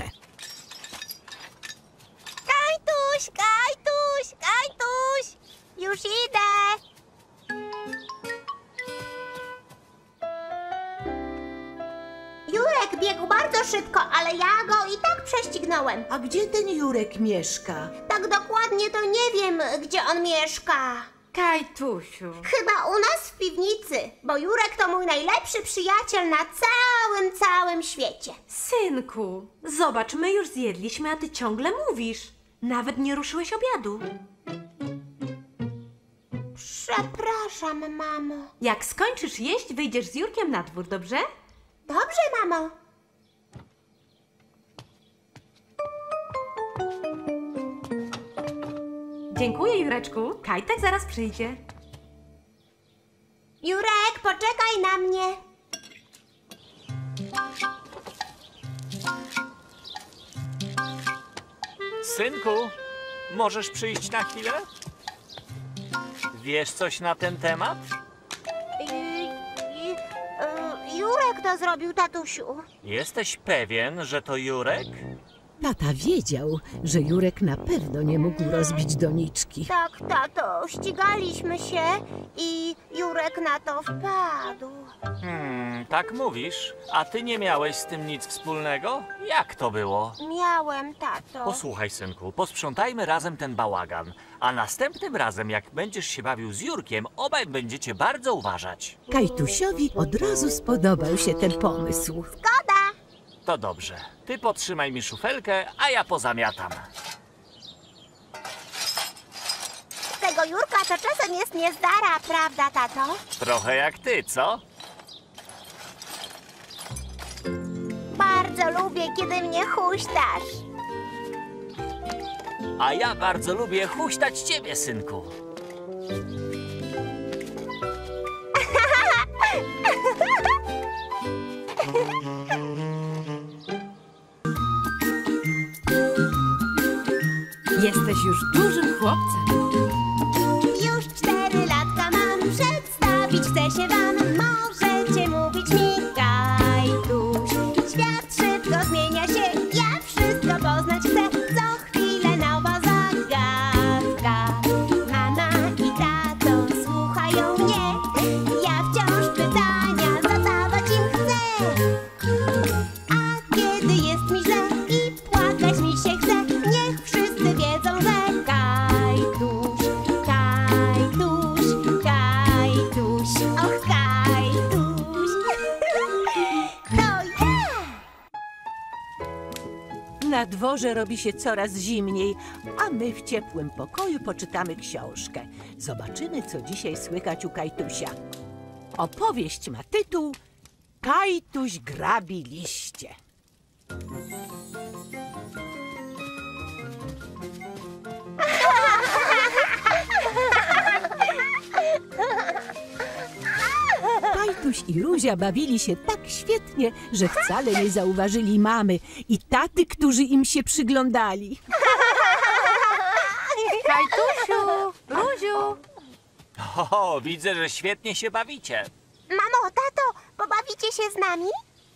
Kajtuś, Kajtuś, Kajtuś! Już idę! Jurek biegł bardzo szybko, ale ja go i tak prześcignąłem. A gdzie ten Jurek mieszka? Tak dokładnie to nie wiem, gdzie on mieszka. Kajtusiu. Chyba u nas w piwnicy, bo Jurek to mój najlepszy przyjaciel na całym świecie. Synku, zobacz, my już zjedliśmy, a ty ciągle mówisz. Nawet nie ruszyłeś obiadu. Przepraszam, mamo. Jak skończysz jeść, wyjdziesz z Jurkiem na dwór, dobrze? Dobrze, mamo. Dziękuję, Jureczku. Kajtek zaraz przyjdzie. Jurek, poczekaj na mnie. Synku, możesz przyjść na chwilę? Wiesz coś na ten temat? Jurek to zrobił, tatusiu. Jesteś pewien, że to Jurek? Tata wiedział, że Jurek na pewno nie mógł rozbić doniczki. Tak, tato, ścigaliśmy się i Jurek na to wpadł. Tak mówisz? A ty nie miałeś z tym nic wspólnego? Jak to było? Miałem, tato. Posłuchaj, synku, posprzątajmy razem ten bałagan. A następnym razem, jak będziesz się bawił z Jurkiem, obaj będziecie bardzo uważać. Kajtusiowi od razu spodobał się ten pomysł. Zgoda. To dobrze. Ty potrzymaj mi szufelkę, a ja pozamiatam. Tego Jurka to czasem jest niezdara, prawda, tato? Trochę jak ty, co? Bardzo lubię, kiedy mnie huśtasz. A ja bardzo lubię huśtać ciebie, synku. Jesteś już dużym chłopcem. Już 4 latka mam, przedstawić chcę się wam. Możecie mówić mi Kajtuś. Świat szybko zmienia się, ja wszystko poznać chcę. Co chwilę nowa zagadka. Mama i tato słuchają mnie. Ja wciąż pytania zadawać im chcę. A kiedy jest mi źle i płakać mi się chce, niech wszyscy wiedzą, że Kajtuś, Kajtuś, Kajtuś, och Kajtuś. To ja! Na dworze robi się coraz zimniej, a my w ciepłym pokoju poczytamy książkę. Zobaczymy, co dzisiaj słychać u Kajtusia. Opowieść ma tytuł Kajtuś grabi liście. Kajtuś i Luzia bawili się tak świetnie, że wcale nie zauważyli mamy i taty, którzy im się przyglądali. Kajtusiu, Luziu. O, widzę, że świetnie się bawicie. Mamo, tato, pobawicie się z nami?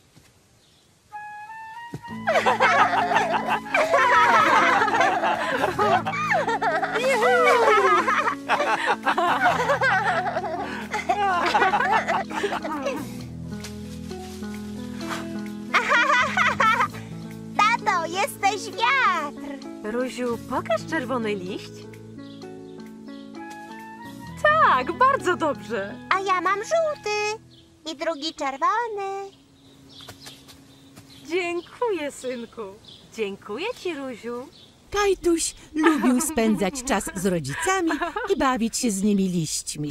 Tato, jesteś wiatr. Ruziu, pokaż czerwony liść. Tak, bardzo dobrze. A ja mam żółty i drugi czerwony. Dziękuję, synku. Dziękuję ci, Ruziu. Kajtuś lubił spędzać czas z rodzicami i bawić się z nimi liśćmi.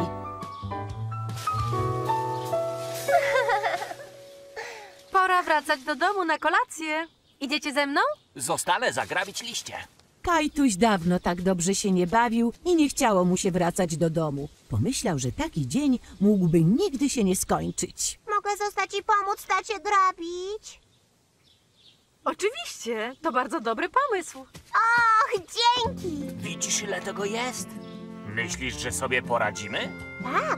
Pora wracać do domu na kolację. Idziecie ze mną? Zostanę zagrabić liście. Kajtuś dawno tak dobrze się nie bawił i nie chciało mu się wracać do domu. Pomyślał, że taki dzień mógłby nigdy się nie skończyć. Mogę zostać i pomóc tacie grabić? Oczywiście, to bardzo dobry pomysł. Och, dzięki! Widzisz, ile tego jest? Myślisz, że sobie poradzimy? Tak.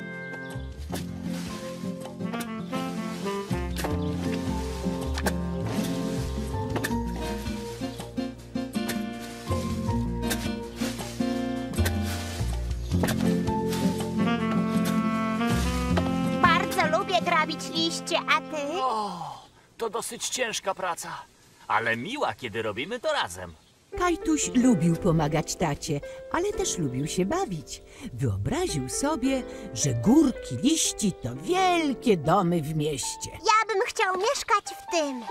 Bardzo lubię grabić liście, a ty? O, to dosyć ciężka praca, ale miła, kiedy robimy to razem. Kajtuś lubił pomagać tacie, ale też lubił się bawić. Wyobraził sobie, że górki liści to wielkie domy w mieście. Ja bym chciał mieszkać w tym.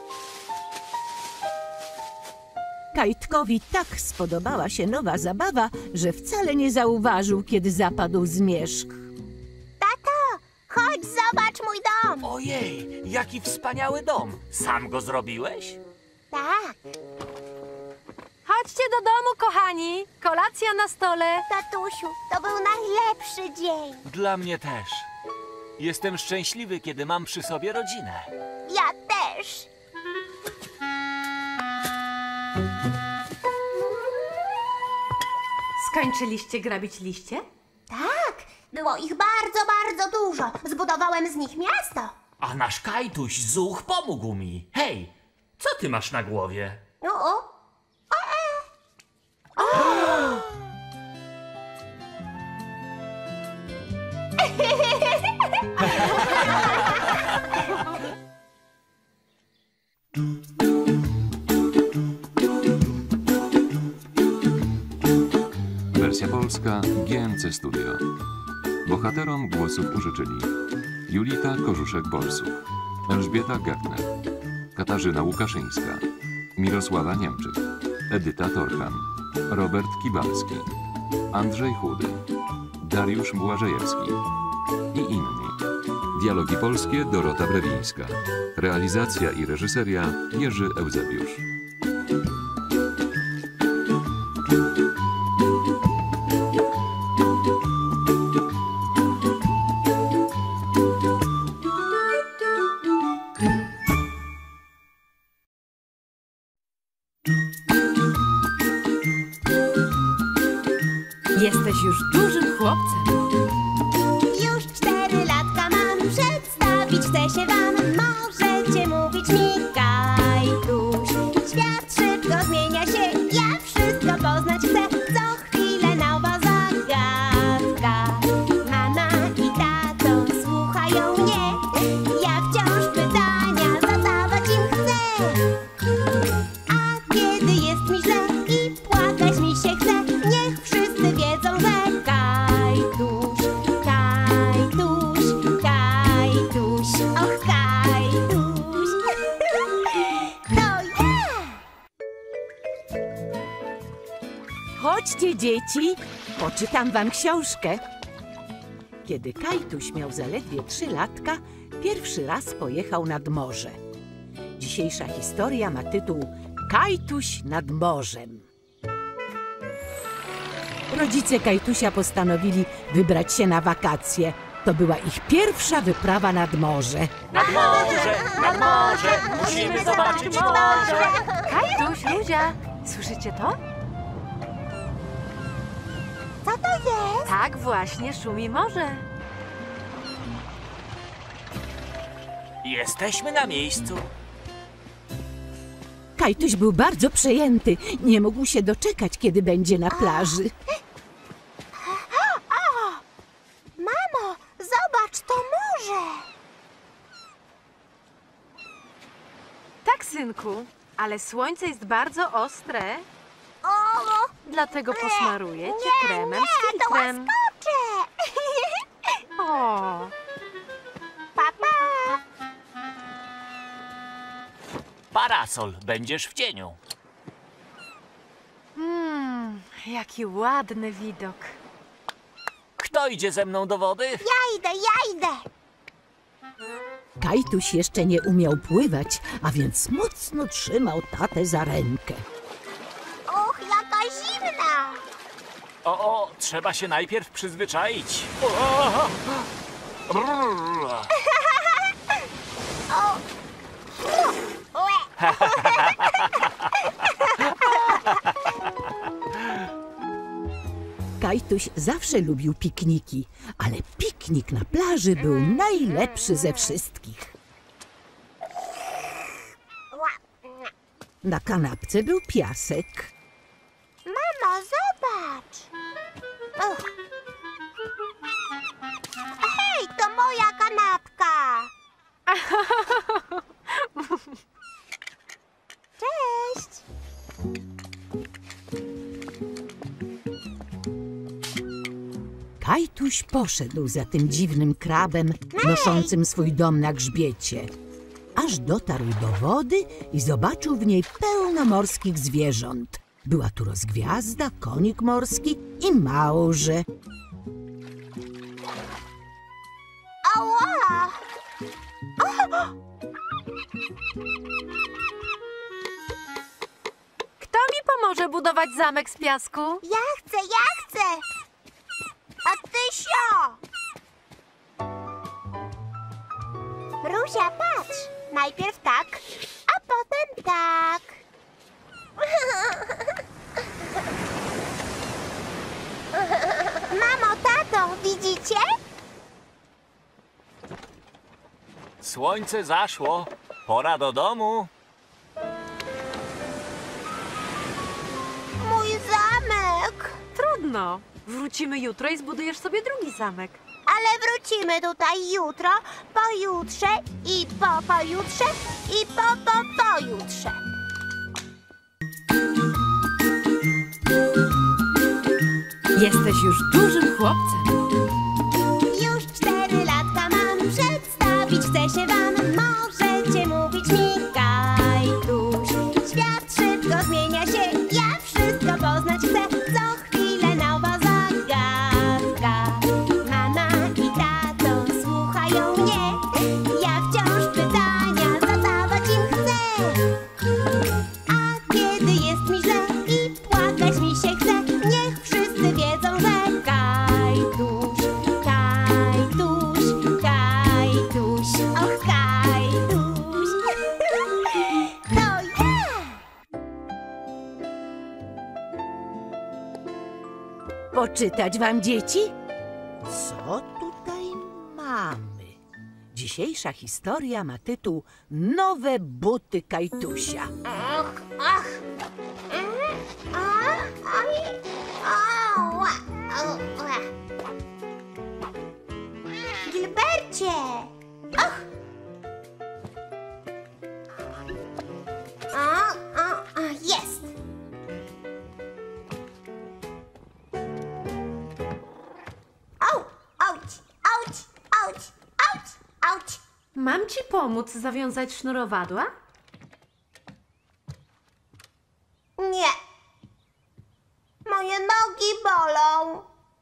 Kajtkowi tak spodobała się nowa zabawa, że wcale nie zauważył, kiedy zapadł zmierzch. Tato, chodź zobacz mój dom. Ojej, jaki wspaniały dom. Sam go zrobiłeś? Tak. Chodźcie do domu, kochani. Kolacja na stole. Tatusiu, to był najlepszy dzień. Dla mnie też. Jestem szczęśliwy, kiedy mam przy sobie rodzinę. Ja też. Skończyliście grabić liście? Tak, było ich bardzo, bardzo dużo. Zbudowałem z nich miasto. A nasz Kajtuś Zuch pomógł mi. Hej, co ty masz na głowie? O. Wersja polska GMC Studio. Bohaterom głosów użyczyli Julita Korzuszek-Bolsów, Elżbieta Gertner, Katarzyna Łukaszyńska, Mirosława Niemczyk, Edyta Torchan, Robert Kibalski, Andrzej Chudy, Dariusz Błażejewski i inni. Dialogi polskie Dorota Brewińska. Realizacja i reżyseria Jerzy Eusebiusz. Jesteś już dużym chłopcem. Już 4 latka mam, przedstawić chcę się wam. Możecie mówić mi Kajtuś. Świat szybko zmienia się, ja wszystko poznać chcę. Co chwilę nowa zagadka. Mama i tato słuchają mnie. Ja wciąż pytania zadawać im chcę. A kiedy jest mi źle i płakać mi się chce, niech wszyscy wiedzą, że Kajtuś, Kajtuś, Kajtuś, och Kajtuś, to ja! Chodźcie, dzieci, poczytam wam książkę. Kiedy Kajtuś miał zaledwie 3 latka, pierwszy raz pojechał nad morze. Dzisiejsza historia ma tytuł Kajtuś nad morzem. Rodzice Kajtusia postanowili wybrać się na wakacje. To była ich pierwsza wyprawa nad morze. Nad morze, musimy zobaczyć morze. Kajtuś, Luzia, słyszycie to? Co to jest? Tak właśnie szumi morze. Jesteśmy na miejscu. Kajtuś był bardzo przejęty. Nie mógł się doczekać, kiedy będzie na plaży. Mamo, zobacz, to morze! Tak, synku, ale słońce jest bardzo ostre. O, Dlatego posmaruję cię kremem z to filtrem. łaskocze! O, Papa! Parasol, będziesz w cieniu. jaki ładny widok. Kto idzie ze mną do wody? Ja idę! Kajtuś jeszcze nie umiał pływać, a więc mocno trzymał tatę za rękę. Och, jaka zimna! O, trzeba się najpierw przyzwyczaić. Kajtuś zawsze lubił pikniki, ale piknik na plaży był najlepszy ze wszystkich. Na kanapce był piasek. Mamo, zobacz! Uch. Hej, to moja kanapka! Cześć! Kajtuś poszedł za tym dziwnym krabem, noszącym swój dom na grzbiecie. Aż dotarł do wody i zobaczył w niej pełno morskich zwierząt. Była tu rozgwiazda, konik morski i małże. Ała! Kto mi pomoże budować zamek z piasku? Ja chcę! A ty sio! Ruzia, patrz! Najpierw tak, a potem tak. Mamo, tato, widzicie? Słońce zaszło. Pora do domu. Mój zamek! Trudno. Wrócimy jutro i zbudujesz sobie drugi zamek. Ale wrócimy tutaj jutro, pojutrze i pojutrze i pojutrze. Jesteś już dużym chłopcem. Już 4 latka mam, przedstawić chcę się wam. Możecie mówić mi Kajtuś. Świat szybko zmienia się, ja wszystko poznać chcę. Co chwilę nowa zagadka. Mama i tato słuchają mnie. Ja wciąż pytania zadawać im chcę. A kiedy jest mi źle i płakać mi się chce, niech wszyscy wiedzą, że Kajtuś, Kajtuś, Kajtuś, och Kajtuś, to ja! Poczytać wam, dzieci? Co tutaj mamy? Dzisiejsza historia ma tytuł Nowe buty Kajtusia. Och, ach, oj, ała, ała. Gilbercie! Och! Jest! Au, auć, auć, auć, auć, auć. Mam ci pomóc zawiązać sznurowadła? Nie. Moje nogi bolą.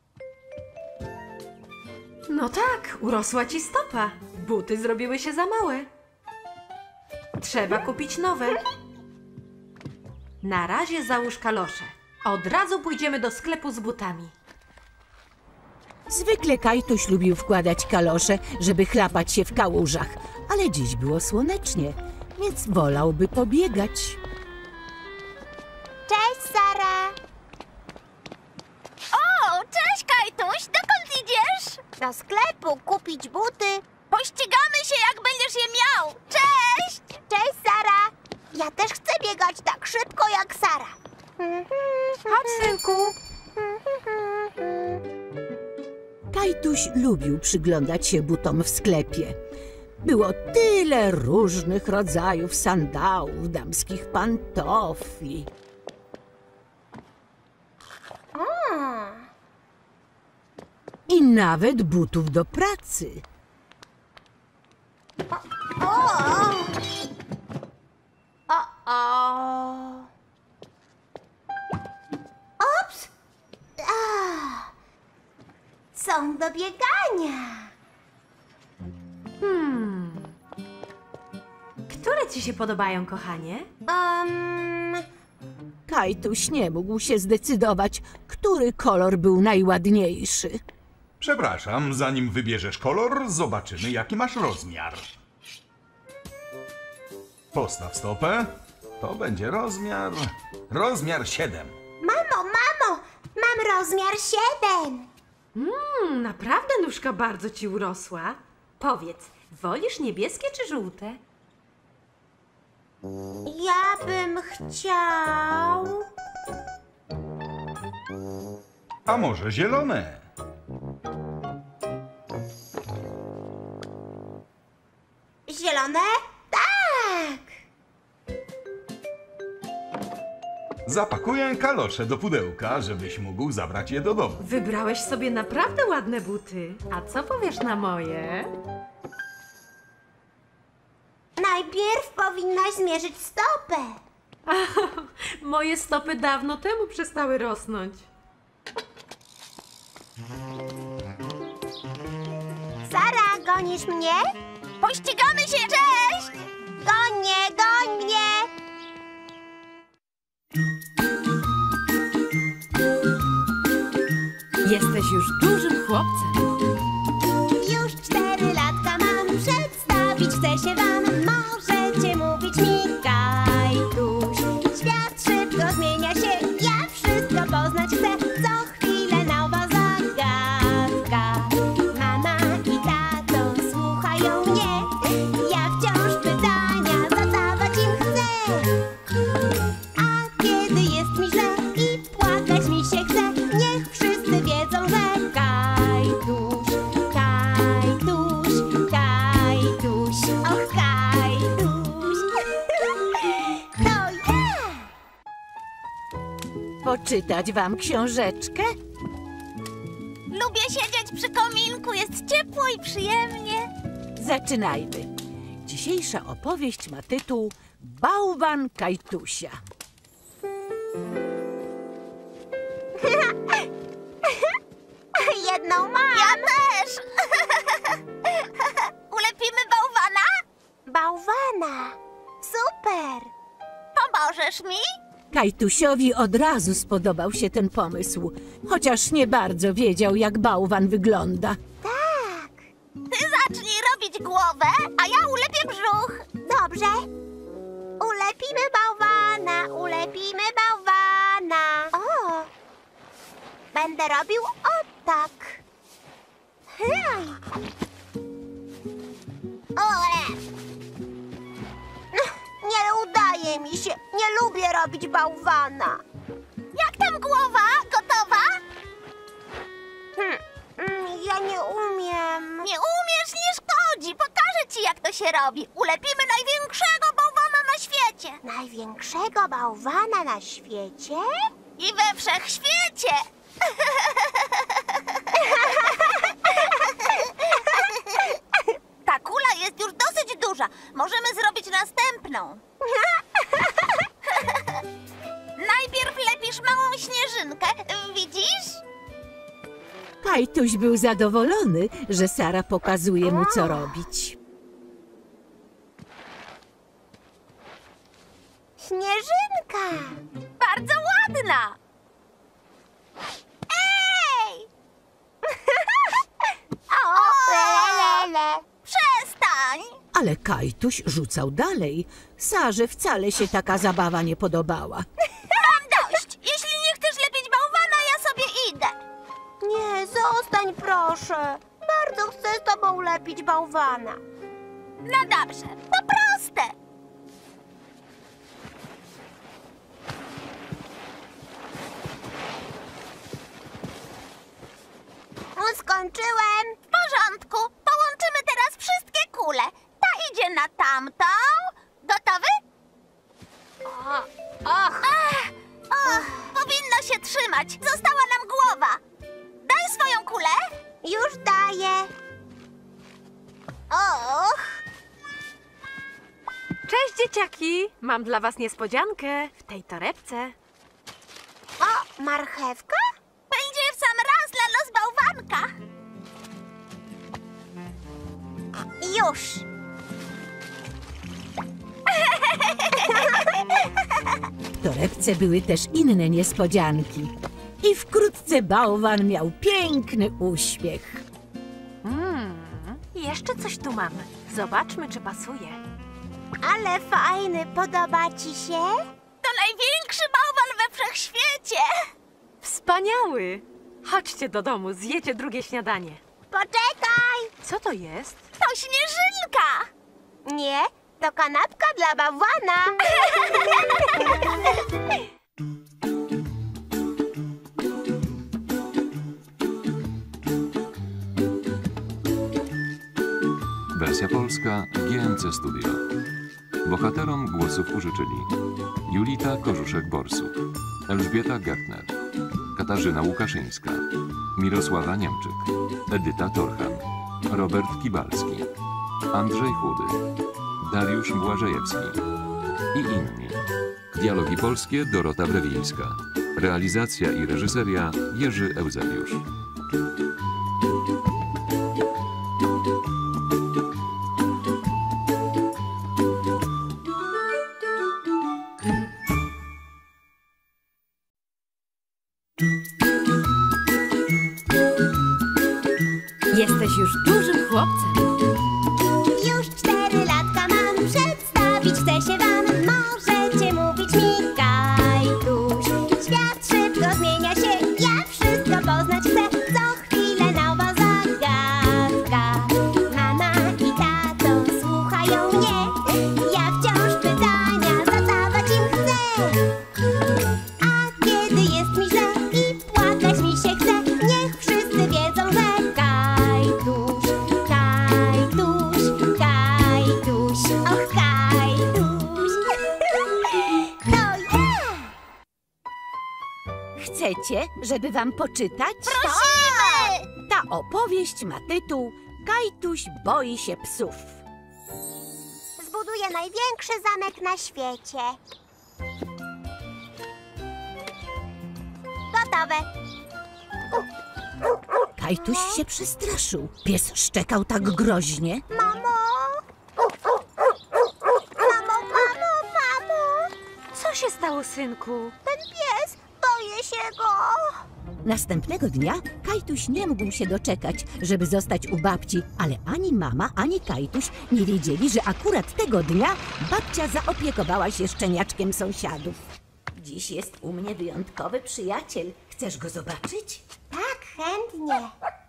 No tak, urosła ci stopa. Buty zrobiły się za małe. Trzeba kupić nowe. Na razie załóż kalosze. Od razu pójdziemy do sklepu z butami. Zwykle Kajtuś lubił wkładać kalosze, żeby chlapać się w kałużach, ale dziś było słonecznie, więc wolałby pobiegać. Cześć, Sara. O, cześć, Kajtuś. Dokąd idziesz? Do sklepu kupić buty. Pościgamy się, jak będziesz je miał. Cześć! Cześć, Sara. Ja też chcę biegać tak szybko jak Sara. Chodź, synku. Kajtuś lubił przyglądać się butom w sklepie. Było tyle różnych rodzajów sandałów, damskich pantofli. I nawet butów do pracy. Ups! Są do biegania. Które ci się podobają, kochanie? Kajtuś nie mógł się zdecydować, który kolor był najładniejszy. Przepraszam, zanim wybierzesz kolor, zobaczymy, jaki masz rozmiar. Postaw stopę. To będzie rozmiar 7. Mamo, mam rozmiar 7. Naprawdę nóżka bardzo ci urosła. Powiedz, wolisz niebieskie czy żółte? Ja bym chciał... A może zielone? Zielone? Tak! Zapakuję kalosze do pudełka, żebyś mógł zabrać je do domu. Wybrałeś sobie naprawdę ładne buty. A co powiesz na moje? Najpierw powinnaś zmierzyć stopę. Moje stopy dawno temu przestały rosnąć. Sara, gonisz mnie? Pościgamy się! Cześć! Goń mnie, goń mnie! Jesteś już dużym chłopcem. Już 4 latka mam, przedstawić chcę się wam. Możecie mówić mi Kajtuś. Świat szybko zmienia się, ja wszystko poznać chcę. Co chwilę nowa zagadka. Mama i tato słuchają mnie. Ja wciąż pytania zadawać im chcę. A kiedy jest mi źle i płakać mi się chce, niech wszyscy wiedzą, że Kajtuś, Kajtuś, Kajtuś, och Kajtuś, to ja! Poczytać wam książeczkę? Lubię siedzieć przy kominku, jest ciepło i przyjemnie. Zaczynajmy. Dzisiejsza opowieść ma tytuł Bałwan Kajtusia. Jedną mam. Ja też. Ulepimy bałwana? Bałwana. Super. Pomożesz mi? Kajtusiowi od razu spodobał się ten pomysł, chociaż nie bardzo wiedział, jak bałwan wygląda. Tak. Ty zacznij robić głowę, a ja ulepię brzuch. Dobrze. Ulepimy bałwana, ulepimy bałwana. O! Będę robił o tak. Nie udaje mi się. Nie lubię robić bałwana. Jak tam głowa? Gotowa? Ja nie umiem. Nie umiesz? Nie szkodzi. Pokażę ci, jak to się robi. Ulepimy największego bałwana na świecie. Największego bałwana na świecie? I we wszechświecie. Ta kula jest już dosyć duża. Możemy zrobić następną. Najpierw lepisz małą śnieżynkę. Widzisz? Kajtuś był zadowolony, że Sara pokazuje mu, co robić. Śnieżynka! Bardzo ładna! Ej! Przestań! Ale Kajtuś rzucał dalej. Sarze wcale się taka zabawa nie podobała. Mam dość! Jeśli nie chcesz lepić bałwana, ja sobie idę. Nie, zostań proszę. Bardzo chcę z tobą lepić bałwana. No dobrze, to proste. Skończyłem. W porządku. Połączymy teraz wszystkie kule. Ta idzie na tamtą. Gotowy? Powinno się trzymać. Została nam głowa. Daj swoją kulę. Już daję. Cześć, dzieciaki! Mam dla was niespodziankę w tej torebce. O, marchewka? Będzie w sam raz dla los bałwanka. Już. W torebce były też inne niespodzianki. I wkrótce bałwan miał piękny uśmiech. Jeszcze coś tu mam. Zobaczmy, czy pasuje. Ale fajny, podoba ci się? To największy bałwan we wszechświecie. Wspaniały! Chodźcie do domu, zjecie drugie śniadanie. Poczekaj! Co to jest? To śnieżynka! Nie, to kanapka dla bałwana. Wersja polska GMC Studio. Bohaterom głosów użyczyli Julita Korzuszek-Borsuk, Elżbieta Gertner, Katarzyna Łukaszyńska, Mirosława Niemczyk, Edyta Torchan, Robert Kibalski, Andrzej Chudy, Dariusz Błażejewski i inni. Dialogi polskie Dorota Brewińska. Realizacja i reżyseria Jerzy Euzeliusz. Jesteś już dużym chłopcem. Już 4 latka mam, przedstawić chcę się wam. Możecie mówić mi Kajtuś. Świat szybko zmienia się, ja wszystko poznać chcę. Co chwilę nowa zagadka. Mama i tato słuchają mnie. Ja wciąż pytania zadawać im chcę. A kiedy jest mi źle i płakać mi się chce, niech wszyscy wiedzą, że Kajtuś, Kajtuś, Kajtuś, och Kajtuś. To ja! Chcecie, żeby wam poczytać? Prosimy! Ta opowieść ma tytuł Kajtuś boi się psów. Zbuduję największy zamek na świecie. Gotowe. Kajtuś się przestraszył. Pies szczekał tak groźnie. Mamo! Mamo, mamo, mamo! Co się stało, synku? Ten pies, boję się go! Następnego dnia Kajtuś nie mógł się doczekać, żeby zostać u babci, ale ani mama, ani Kajtuś nie wiedzieli, że akurat tego dnia babcia zaopiekowała się szczeniaczkiem sąsiadów. Dziś jest u mnie wyjątkowy przyjaciel. Chcesz go zobaczyć? Tak, chętnie.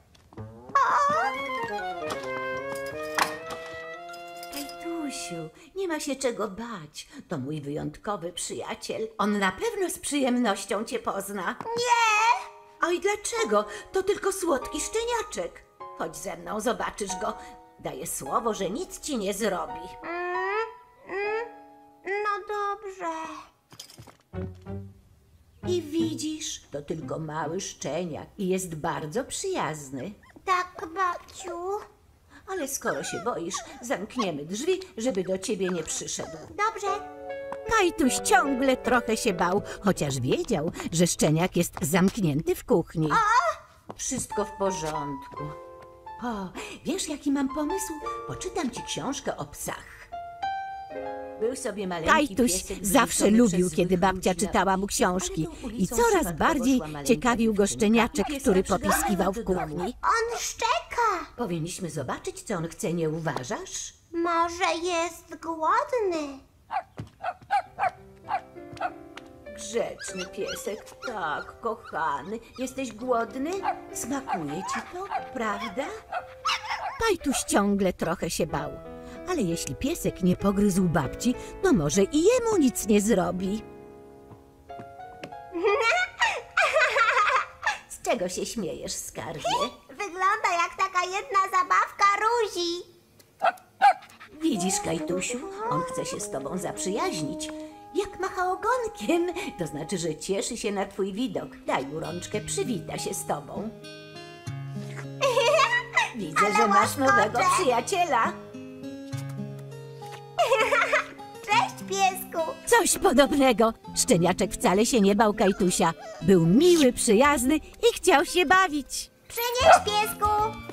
Kajtusiu, nie ma się czego bać. To mój wyjątkowy przyjaciel. On na pewno z przyjemnością cię pozna. Nie! Oj, dlaczego? To tylko słodki szczeniaczek. Chodź ze mną, zobaczysz go. Daję słowo, że nic ci nie zrobi. No dobrze. I widzisz, to tylko mały szczeniak i jest bardzo przyjazny. Tak, babciu. Ale skoro się boisz, zamkniemy drzwi, żeby do ciebie nie przyszedł. Dobrze. Kajtuś ciągle trochę się bał, chociaż wiedział, że szczeniak jest zamknięty w kuchni. Wszystko w porządku. O, wiesz, jaki mam pomysł? Poczytam ci książkę o psach. Był sobie maleńki Kajtuś piesek zawsze wyrzucony lubił, przez kiedy złych babcia ludzi na czytała mu ulicy. książki Ale tą i ulicą coraz Szymon bardziej poszła maleńka ciekawił go dziewczynka. szczeniaczek, Piesek który przybywa popiskiwał w do domu. kuchni. On szczeka. Powinniśmy zobaczyć, co on chce, nie uważasz? Może jest głodny. Grzeczny piesek, tak, kochany. Jesteś głodny? Smakuje ci to, prawda? Kajtuś ciągle trochę się bał. Ale jeśli piesek nie pogryzł babci, to może i jemu nic nie zrobi. Z czego się śmiejesz, skarbie? Wygląda jak taka jedna zabawka Ruzi. Widzisz, Kajtusiu, on chce się z tobą zaprzyjaźnić. Jak macha ogonkiem, to znaczy, że cieszy się na twój widok. Daj mu rączkę, przywita się z tobą. Widzę, że masz nowego przyjaciela. Cześć, piesku. Coś podobnego. Szczeniaczek wcale się nie bał Kajtusia. Był miły, przyjazny i chciał się bawić. Przynieś, piesku.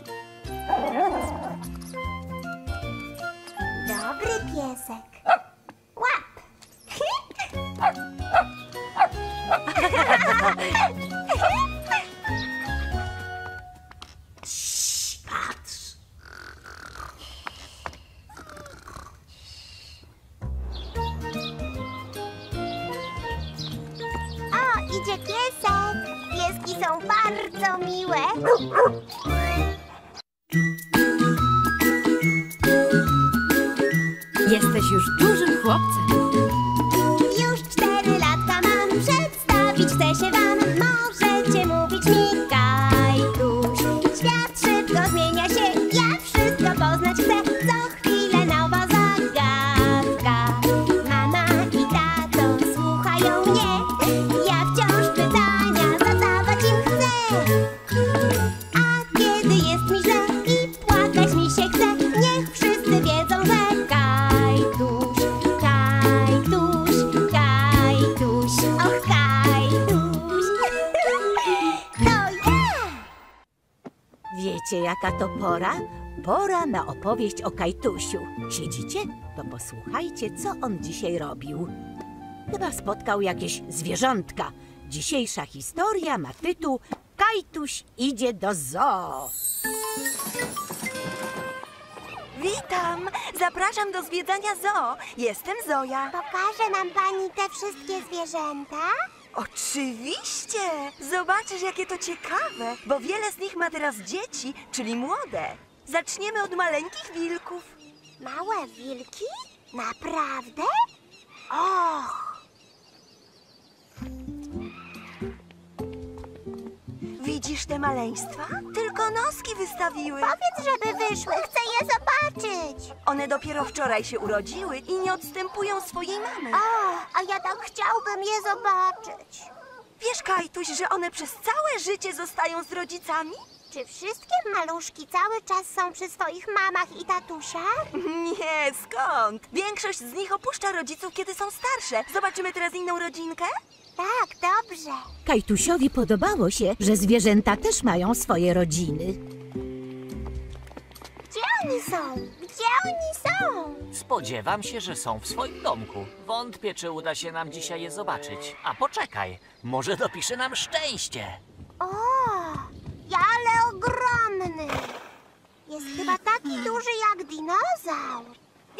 Dobry piesek. Łap. Patrz. O, idzie piesek. Pieski są bardzo miłe. Jesteś już dużym chłopcem. Już 4 latka mam, przedstawić chcę się wam. Możecie mówić mi Kajtuś. Świat szybko zmienia się, ja wszystko poznać chcę. Co chwilę nowa zagadka. Wiecie, jaka to pora? Pora na opowieść o Kajtusiu. Siedzicie? To posłuchajcie, co on dzisiaj robił. Chyba spotkał jakieś zwierzątka. Dzisiejsza historia ma tytuł Kajtuś idzie do zoo. Witam! Zapraszam do zwiedzania zoo. Jestem Zoja. Pokaże nam pani te wszystkie zwierzęta? Oczywiście! Zobaczysz, jakie to ciekawe, bo wiele z nich ma teraz dzieci, czyli młode. Zaczniemy od maleńkich wilków. Małe wilki? Naprawdę? Och! Widzisz te maleństwa? Tylko noski wystawiły. Powiedz, żeby wyszły, chcę je zobaczyć. One dopiero wczoraj się urodziły i nie odstępują swojej mamy. A ja tak chciałbym je zobaczyć. Wiesz, Kajtuś, że one przez całe życie zostają z rodzicami? Czy wszystkie maluszki cały czas są przy swoich mamach i tatusiach? Nie, skąd? Większość z nich opuszcza rodziców, kiedy są starsze. Zobaczymy teraz inną rodzinkę? Tak, dobrze. Kajtusiowi podobało się, że zwierzęta też mają swoje rodziny. Gdzie oni są? Gdzie oni są? Spodziewam się, że są w swoim domku. Wątpię, czy uda się nam dzisiaj je zobaczyć. A poczekaj, może dopisze nam szczęście. O, ale ogromny. Jest chyba taki duży jak dinozaur.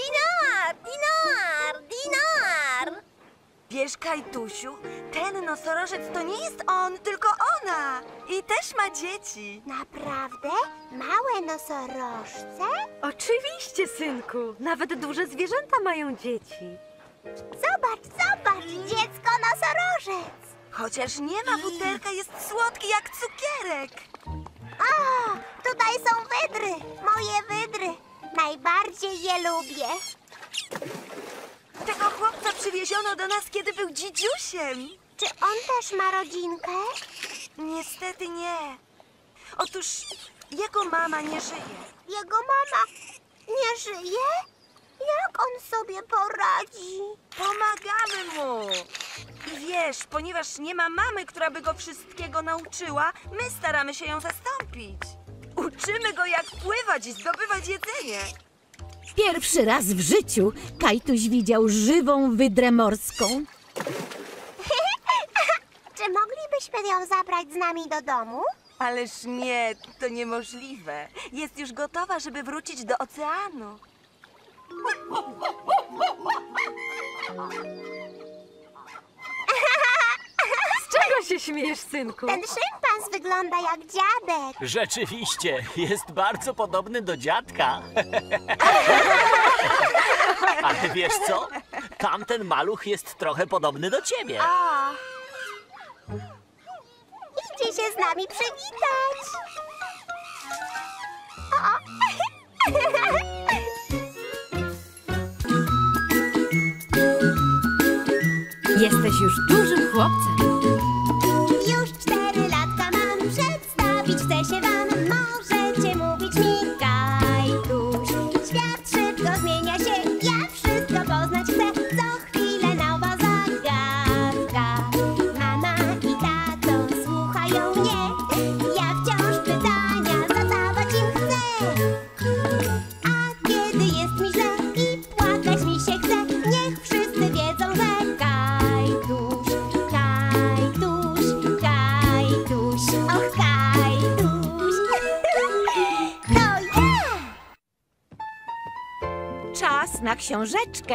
Dinar! Wiesz, Kajtusiu, ten nosorożec to nie jest on, tylko ona. I też ma dzieci. Naprawdę? Małe nosorożce? Oczywiście, synku. Nawet duże zwierzęta mają dzieci. Zobacz, dziecko nosorożec. Chociaż nie ma futerka, jest słodki jak cukierek. O, tutaj są wydry, moje wydry. Najbardziej je lubię. Tego chłopca przywieziono do nas, kiedy był dzidziusiem. Czy on też ma rodzinkę? Niestety nie. Otóż jego mama nie żyje. Jego mama nie żyje? Jak on sobie poradzi? Pomagamy mu. I wiesz, ponieważ nie ma mamy, która by go wszystkiego nauczyła, my staramy się ją zastąpić. Uczymy go, jak pływać i zdobywać jedzenie. Pierwszy raz w życiu Kajtuś widział żywą wydrę morską. Czy moglibyśmy ją zabrać z nami do domu? Ależ nie, to niemożliwe. Jest już gotowa, żeby wrócić do oceanu. Z czego się śmiejesz, synku? Ten szympans wygląda jak dziadek. Rzeczywiście, jest bardzo podobny do dziadka. Ale wiesz co? Tamten maluch jest trochę podobny do ciebie. O! Idzie się z nami przywitać. O! Jesteś już dużym chłopcem. Już 4 latka mam, przedstawić chcę się wam. Możecie mówić mi Kajtuś. Świat szybko zmienia się, ja wszystko poznać chcę. Co chwilę nowa zagadka. Mama i tato słuchają mnie. Ja wciąż pytania zadawać im chcę. A kiedy jest mi źle i płakać mi się chce, niech wszyscy wiedzą, że Kajtuś, Kajtuś, Kajtuś, och Kajtuś, to ja! Czas na książeczkę.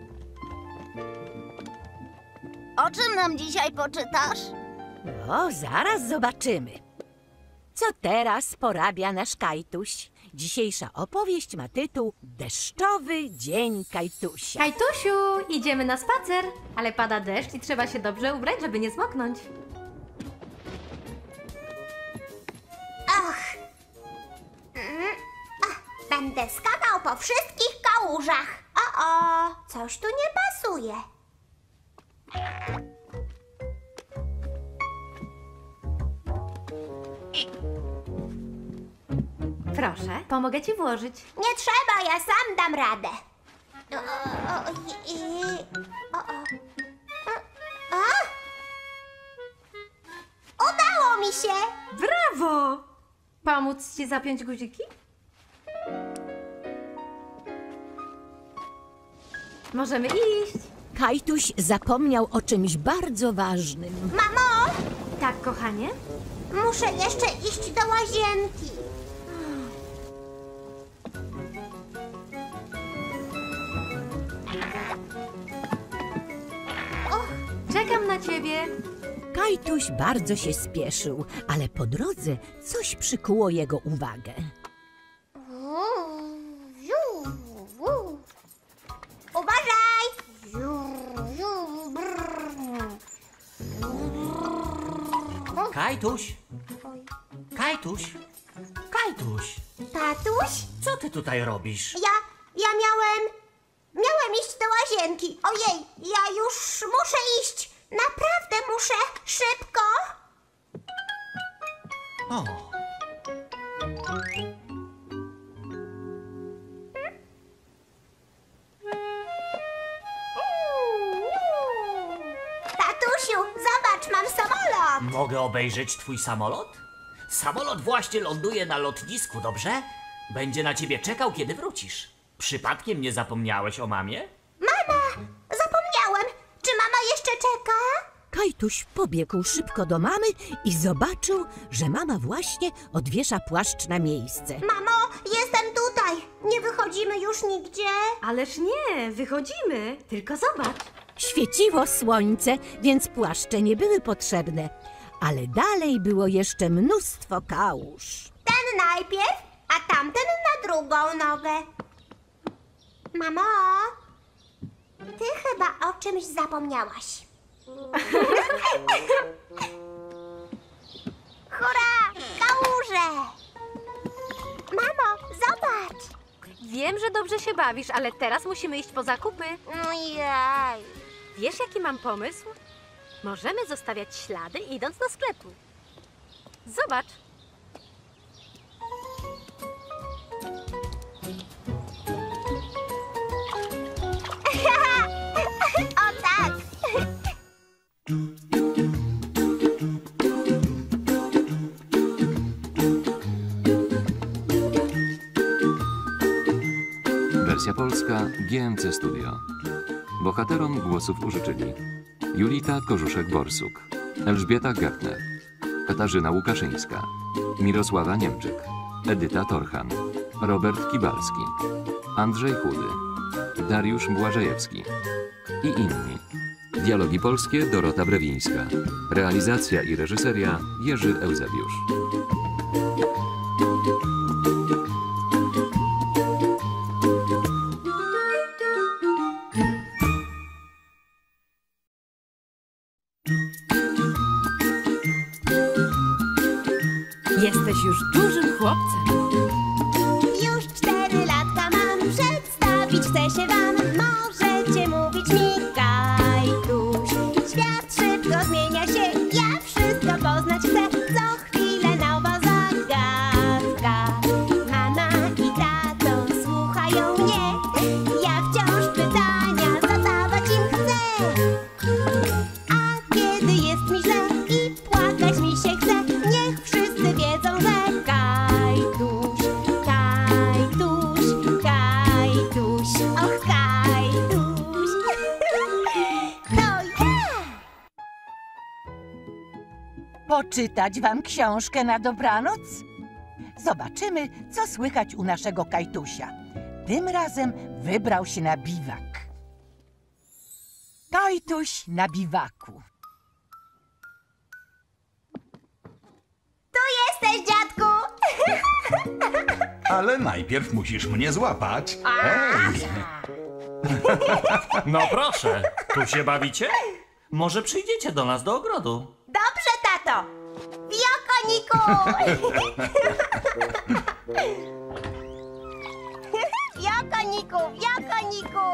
O czym nam dzisiaj poczytasz? No, zaraz zobaczymy. Co teraz porabia nasz Kajtuś? Dzisiejsza opowieść ma tytuł Deszczowy dzień Kajtusia. Kajtusiu, idziemy na spacer, ale pada deszcz i trzeba się dobrze ubrać, żeby nie zmoknąć. Och! Będę skakał po wszystkich kałużach. O, coś tu nie pasuje. Proszę, pomogę ci włożyć. Nie trzeba, ja sam dam radę. Udało mi się! Brawo! Pomóc ci zapiąć guziki? Możemy iść. Kajtuś zapomniał o czymś bardzo ważnym. Mamo, Tak, kochanie? muszę jeszcze iść do łazienki. Czekam na ciebie. Kajtuś bardzo się spieszył, ale po drodze coś przykuło jego uwagę. Uważaj! Kajtuś! Kajtuś! Kajtuś! Tatuś? Co ty tutaj robisz? Ja miałem iść do łazienki. Ojej, ja już muszę iść. Naprawdę muszę. Szybko. O, Tatusiu, zobacz, mam samolot. mogę obejrzeć twój samolot? Samolot właśnie ląduje na lotnisku, dobrze? Będzie na ciebie czekał, kiedy wrócisz. Przypadkiem nie zapomniałeś o mamie? Mama, zapomniałem. Czy mama jeszcze czeka? Kajtuś pobiegł szybko do mamy i zobaczył, że mama właśnie odwiesza płaszcz na miejsce. Mamo, jestem tutaj. Nie wychodzimy już nigdzie. Ależ nie, wychodzimy. Tylko zobacz. Świeciło słońce, więc płaszcze nie były potrzebne, ale dalej było jeszcze mnóstwo kałuż. Ten najpierw, a tamten na drugą nogę. Mamo, ty chyba o czymś zapomniałaś. Hurra! Kałuże! Mamo, zobacz! Wiem, że dobrze się bawisz, ale teraz musimy iść po zakupy. Ojej. Wiesz, jaki mam pomysł? Możemy zostawiać ślady, idąc do sklepu. Zobacz. O tak! Wersja polska GMC Studio. Bohaterom głosów użyczyli Julita Korzuszek-Borsuk, Elżbieta Gertner, Katarzyna Łukaszyńska, Mirosława Niemczyk, Edyta Torchan, Robert Kibalski, Andrzej Chudy, Dariusz Błażejewski i inni. Dialogi polskie Dorota Brewińska. Realizacja i reżyseria Jerzy Eusebiusz. Jesteś już dużym chłopcem. Już 4 latka mam, przedstawić chcę się wam. Możecie mówić mi Kajtuś. Świat szybko zmienia się, ja wszystko poznać chcę. Co chwilę nowa zagadka. Mama i tato słuchają mnie. Ja wciąż pytania zadawać im chcę. A kiedy jest mi źle i płakać mi się chce, niech wszyscy wiedzą, że Kajtuś, Kajtuś, Kajtuś, och Kajtuś, to ja! Poczytać wam książkę na dobranoc? Zobaczymy, co słychać u naszego Kajtusia. Tym razem wybrał się na biwak. Kajtuś na biwaku. Tu jesteś, dziadku! Ale najpierw musisz mnie złapać. Hej! No proszę, tu się bawicie? Może przyjdziecie do nas do ogrodu? Dobrze, tato! Wiokoniku! Wiokoniku, wiokoniku!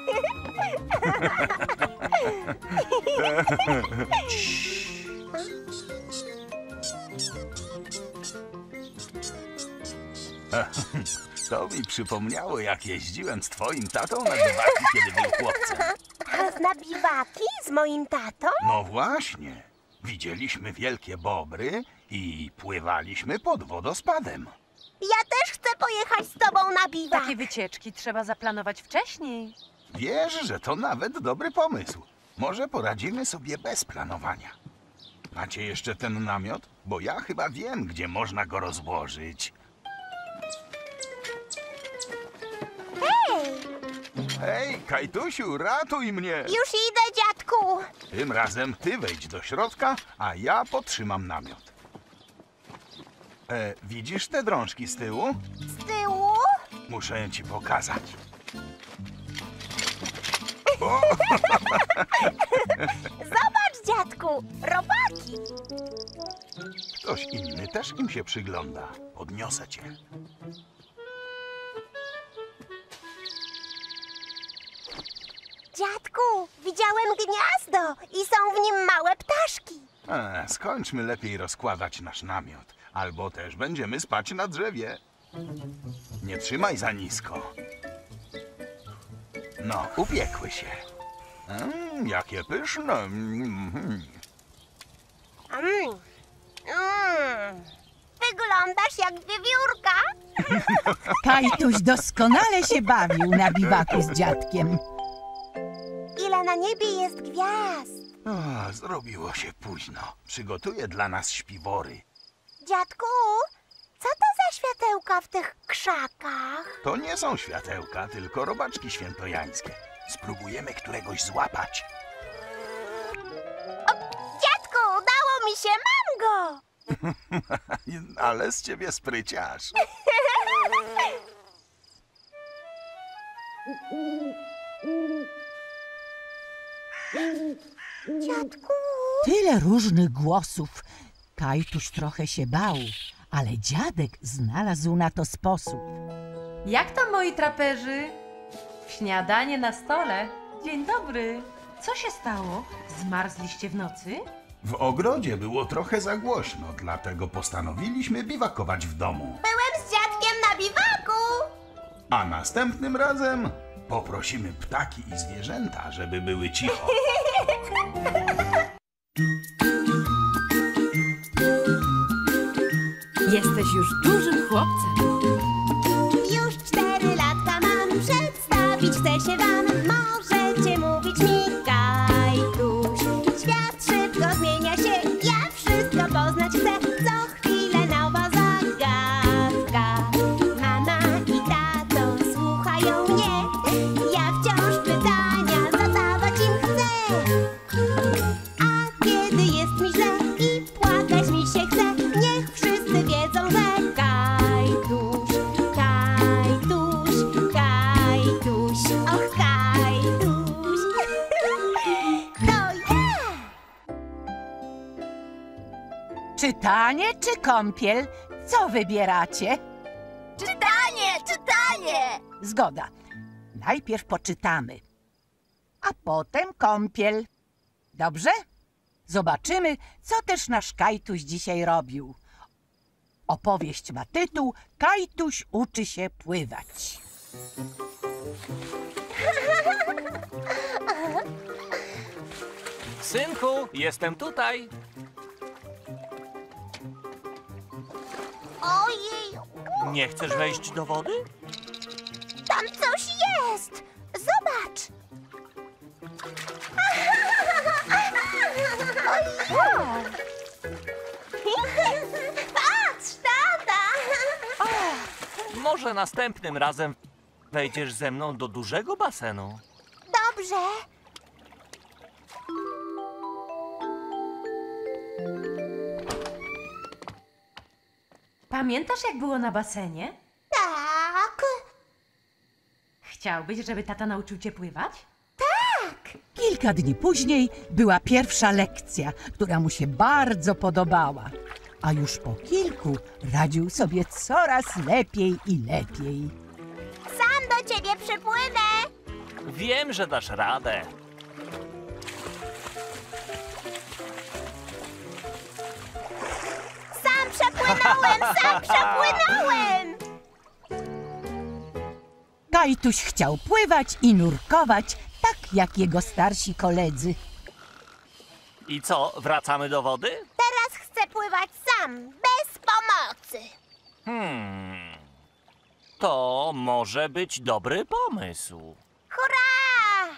To mi przypomniało, jak jeździłem z twoim tatą na biwaki, kiedy był chłopcem. Na biwaki z moim tatą? No właśnie. Widzieliśmy wielkie bobry I pływaliśmy pod wodospadem. Ja też chcę pojechać z tobą na biwak. Takie wycieczki trzeba zaplanować wcześniej. Wiesz, że to nawet dobry pomysł. Może poradzimy sobie bez planowania. Macie jeszcze ten namiot? Bo ja chyba wiem, gdzie można go rozłożyć. Hej! Hej, Kajtusiu, ratuj mnie! Już idę, dziadku. Tym razem ty wejdź do środka, a ja potrzymam namiot. Widzisz te drążki z tyłu? Z tyłu? Muszę ci pokazać. O! Zobacz, dziadku, robaki. Ktoś inny też im się przygląda. Podniosę cię. Dziadku, widziałem gniazdo i są w nim małe ptaszki. Skończmy lepiej rozkładać nasz namiot, albo też będziemy spać na drzewie. Nie trzymaj za nisko. No, upiekły się. Jakie pyszne. Wyglądasz jak wiewiórka. Kajtuś doskonale się bawił na biwaku z dziadkiem. Ile na niebie jest gwiazd. Zrobiło się późno. Przygotuję dla nas śpiwory. Dziadku, co to za światełka w tych krzakach? To nie są światełka, tylko robaczki świętojańskie. Spróbujemy któregoś złapać. Dziadku, udało mi się, mam go! Ale z ciebie spryciarz. Dziadku! Tyle różnych głosów. Kajtuś trochę się bał, ale dziadek znalazł na to sposób. Jak tam, moi traperzy? Śniadanie na stole. Dzień dobry. Co się stało? Zmarzliście w nocy? W ogrodzie było trochę za głośno, dlatego postanowiliśmy biwakować w domu. Byłem z dziadkiem na biwaku! A następnym razem poprosimy ptaki i zwierzęta, żeby były cicho. Jesteś już dużym chłopcem. Już 4 latka mam, przedstawić chcę się wam. Możecie mówić mi Kajtuś. Świat szybko zmienia się, ja wszystko poznać chcę. Co chwilę nowa zagadka. Mama i tato słuchają mnie. Ja wciąż pytania zadawać im chcę. A kiedy jest mi źle i płakać mi się chce, niech wszyscy wiedzą, że Kajtuś, Kajtuś, Kajtuś, och Kajtuś, to ja! Czytanie czy kąpiel? Co wybieracie? Czytanie, czytanie! Zgoda. Najpierw poczytamy, a potem kąpiel. Dobrze? Zobaczymy, co też nasz Kajtuś dzisiaj robił. Opowieść ma tytuł Kajtuś uczy się pływać. Synku, jestem tutaj. Ojej, Nie chcesz wejść do wody? tam coś jest! Zobacz! Ojej! Patrz, tata! Może następnym razem wejdziesz ze mną do dużego basenu. Dobrze. Pamiętasz, jak było na basenie? Tak. Chciałbyś, żeby tata nauczył cię pływać? Tak. Kilka dni później była pierwsza lekcja, która mu się bardzo podobała. A już po kilku radził sobie coraz lepiej i lepiej. Sam do ciebie przypłynę. Wiem, że dasz radę. Sam przepłynąłem! Kajtuś chciał pływać i nurkować, tak jak jego starsi koledzy. I co, wracamy do wody? Teraz chcę chcę pływać sam, bez pomocy. To może być dobry pomysł. Hurra!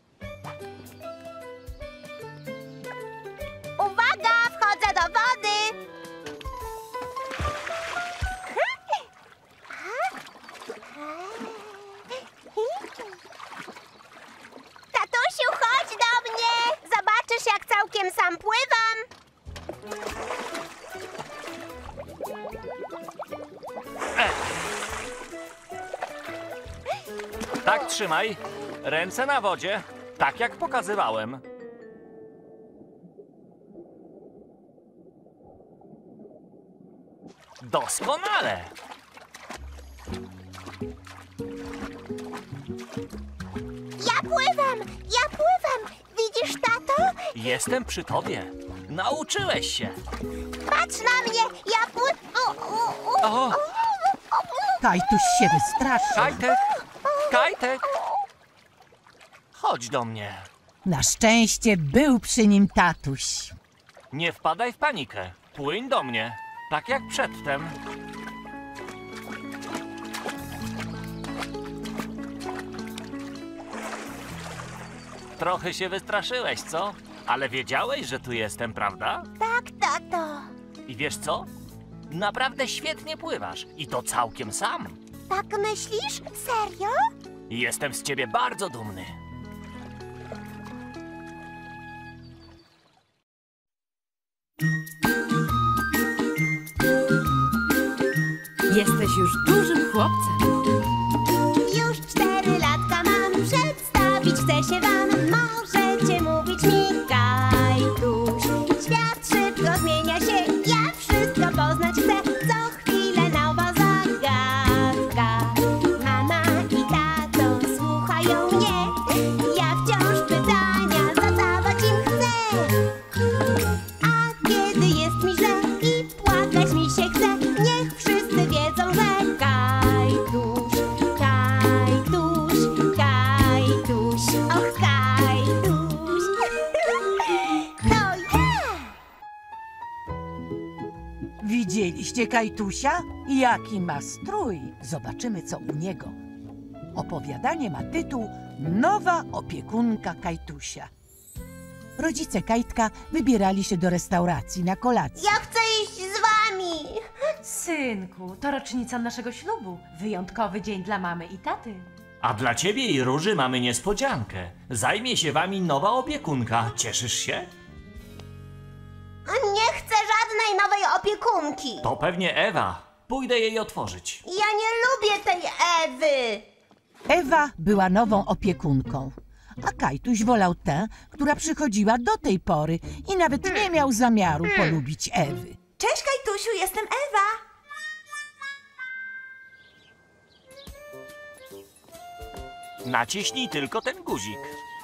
Uwaga, wchodzę do wody. Tatusiu, chodź do mnie. Zobaczysz, jak całkiem sam pływam. Tak trzymaj. Ręce na wodzie, tak jak pokazywałem. Doskonale. Ja pływam. Widzisz, tato? Jestem przy tobie. Nauczyłeś się. Patrz na mnie, ja O, Kajtuś się wystraszył. Kajtek! Kajtek! Chodź do mnie. Na szczęście był przy nim tatuś. Nie wpadaj w panikę. Płyń do mnie, tak jak przedtem. Trochę się wystraszyłeś, co? Ale wiedziałeś, że tu jestem, prawda? Tak, tato. I wiesz co? Naprawdę świetnie pływasz. I to całkiem sam. Tak myślisz? Serio? Jestem z ciebie bardzo dumny. Jesteś już dużym chłopcem. Już 4 latka mam, przedstawić chcę się wam. Możecie mówić mi Kajtuś. Świat szybko zmienia się, ja wszystko poznać chcę. Co chwilę nowa zagadka. Mama i tato słuchają mnie. Ja wciąż pytania zadawać im chcę. A kiedy jest mi źle i płakać mi się chce, niech wszyscy wiedzą, że Kajtuś, Kajtuś, Kajtuś, och Kajtuś. To ja! Widzieliście Kajtusia? Jaki ma strój? Zobaczymy, co u niego. Opowiadanie ma tytuł Nowa opiekunka Kajtusia. Rodzice Kajtka wybierali się do restauracji na kolację. Ja chcę iść z wami. Synku, to rocznica naszego ślubu. Wyjątkowy dzień dla mamy i taty. A dla ciebie i Róży mamy niespodziankę. Zajmie się wami nowa opiekunka. Cieszysz się? Nie chcę żadnej nowej opiekunki. To pewnie Ewa. Pójdę jej otworzyć. Ja nie lubię tej Ewy. Ewa była nową opiekunką, a Kajtuś wolał tę, która przychodziła do tej pory i nawet nie miał zamiaru polubić Ewy. Cześć, Kajtusiu, jestem Ewa. Naciśnij tylko ten guzik.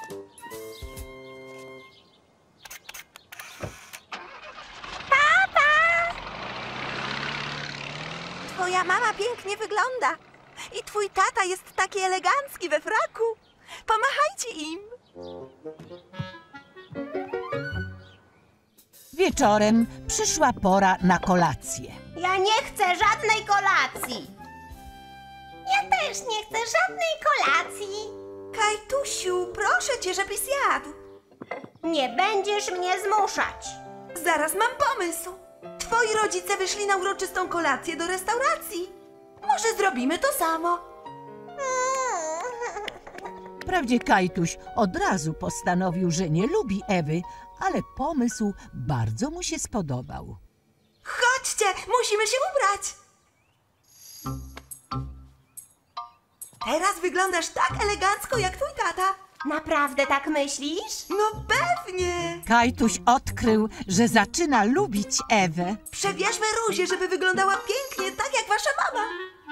Twoja mama pięknie wygląda. I twój tata jest taki elegancki we fraku. Pomachajcie im. Wieczorem przyszła pora na kolację. Ja nie chcę żadnej kolacji. Ja też nie chcę żadnej kolacji. Kajtusiu, proszę cię, żebyś zjadł. Nie będziesz mnie zmuszać. Zaraz mam pomysł. Twoi rodzice wyszli na uroczystą kolację do restauracji. Może zrobimy to samo. Wprawdzie Kajtuś od razu postanowił, że nie lubi Ewy, ale pomysł bardzo mu się spodobał. Chodźcie, musimy się ubrać. Teraz wyglądasz tak elegancko jak twój tata. Naprawdę tak myślisz? No pewnie. Kajtuś odkrył, że zaczyna lubić Ewę. Przebierzmy Rózię, żeby wyglądała pięknie, tak jak wasza mama.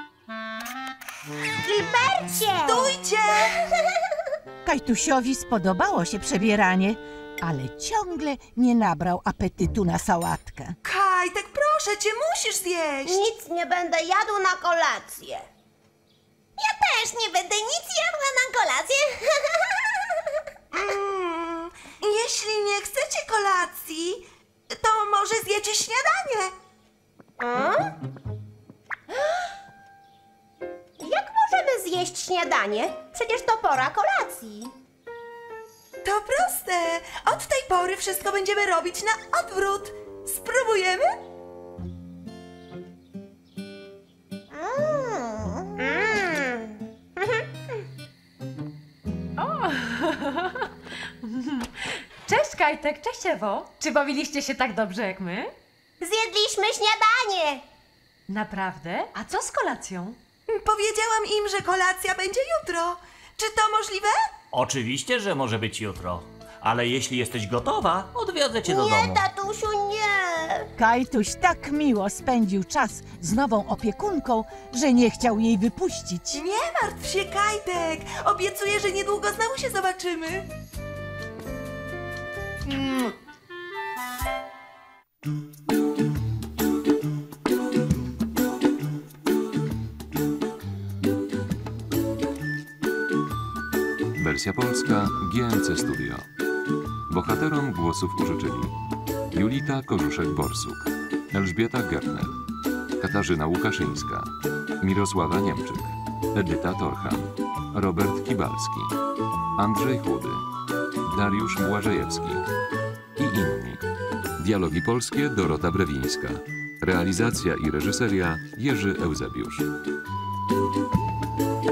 Gilbercie! Stójcie! Kajtusiowi spodobało się przebieranie, ale ciągle nie nabrał apetytu na sałatkę. Kajtek, proszę cię, musisz zjeść. Nic nie będę jadł na kolację. Ja też nie będę nic jadła na kolację. Jeśli nie chcecie kolacji, to może zjecie śniadanie. Jak możemy zjeść śniadanie? Przecież to pora kolacji. To proste. Od tej pory wszystko będziemy robić na odwrót. Spróbujemy? O! Cześć Kajtek, cześć Ewo. Czy bawiliście się tak dobrze jak my? Zjedliśmy śniadanie. Naprawdę? A co z kolacją? Powiedziałam im, że kolacja będzie jutro. Czy to możliwe? Oczywiście, że może być jutro. Ale jeśli jesteś gotowa, odwiozę cię do domu. Nie, tatusiu, nie. Kajtuś tak miło spędził czas z nową opiekunką, że nie chciał jej wypuścić. Nie martw się, Kajtek. Obiecuję, że niedługo znowu się zobaczymy. Wersja polska GMC Studio. Bohaterom głosów użyczyli Julita Korzuszek-Borsuk, Elżbieta Gertner, Katarzyna Łukaszyńska, Mirosława Niemczyk, Edyta Torchan, Robert Kibalski, Andrzej Chudy, Dariusz Błażejewski i inni. Dialogi polskie Dorota Brewińska. Realizacja i reżyseria Jerzy Eusebiusz.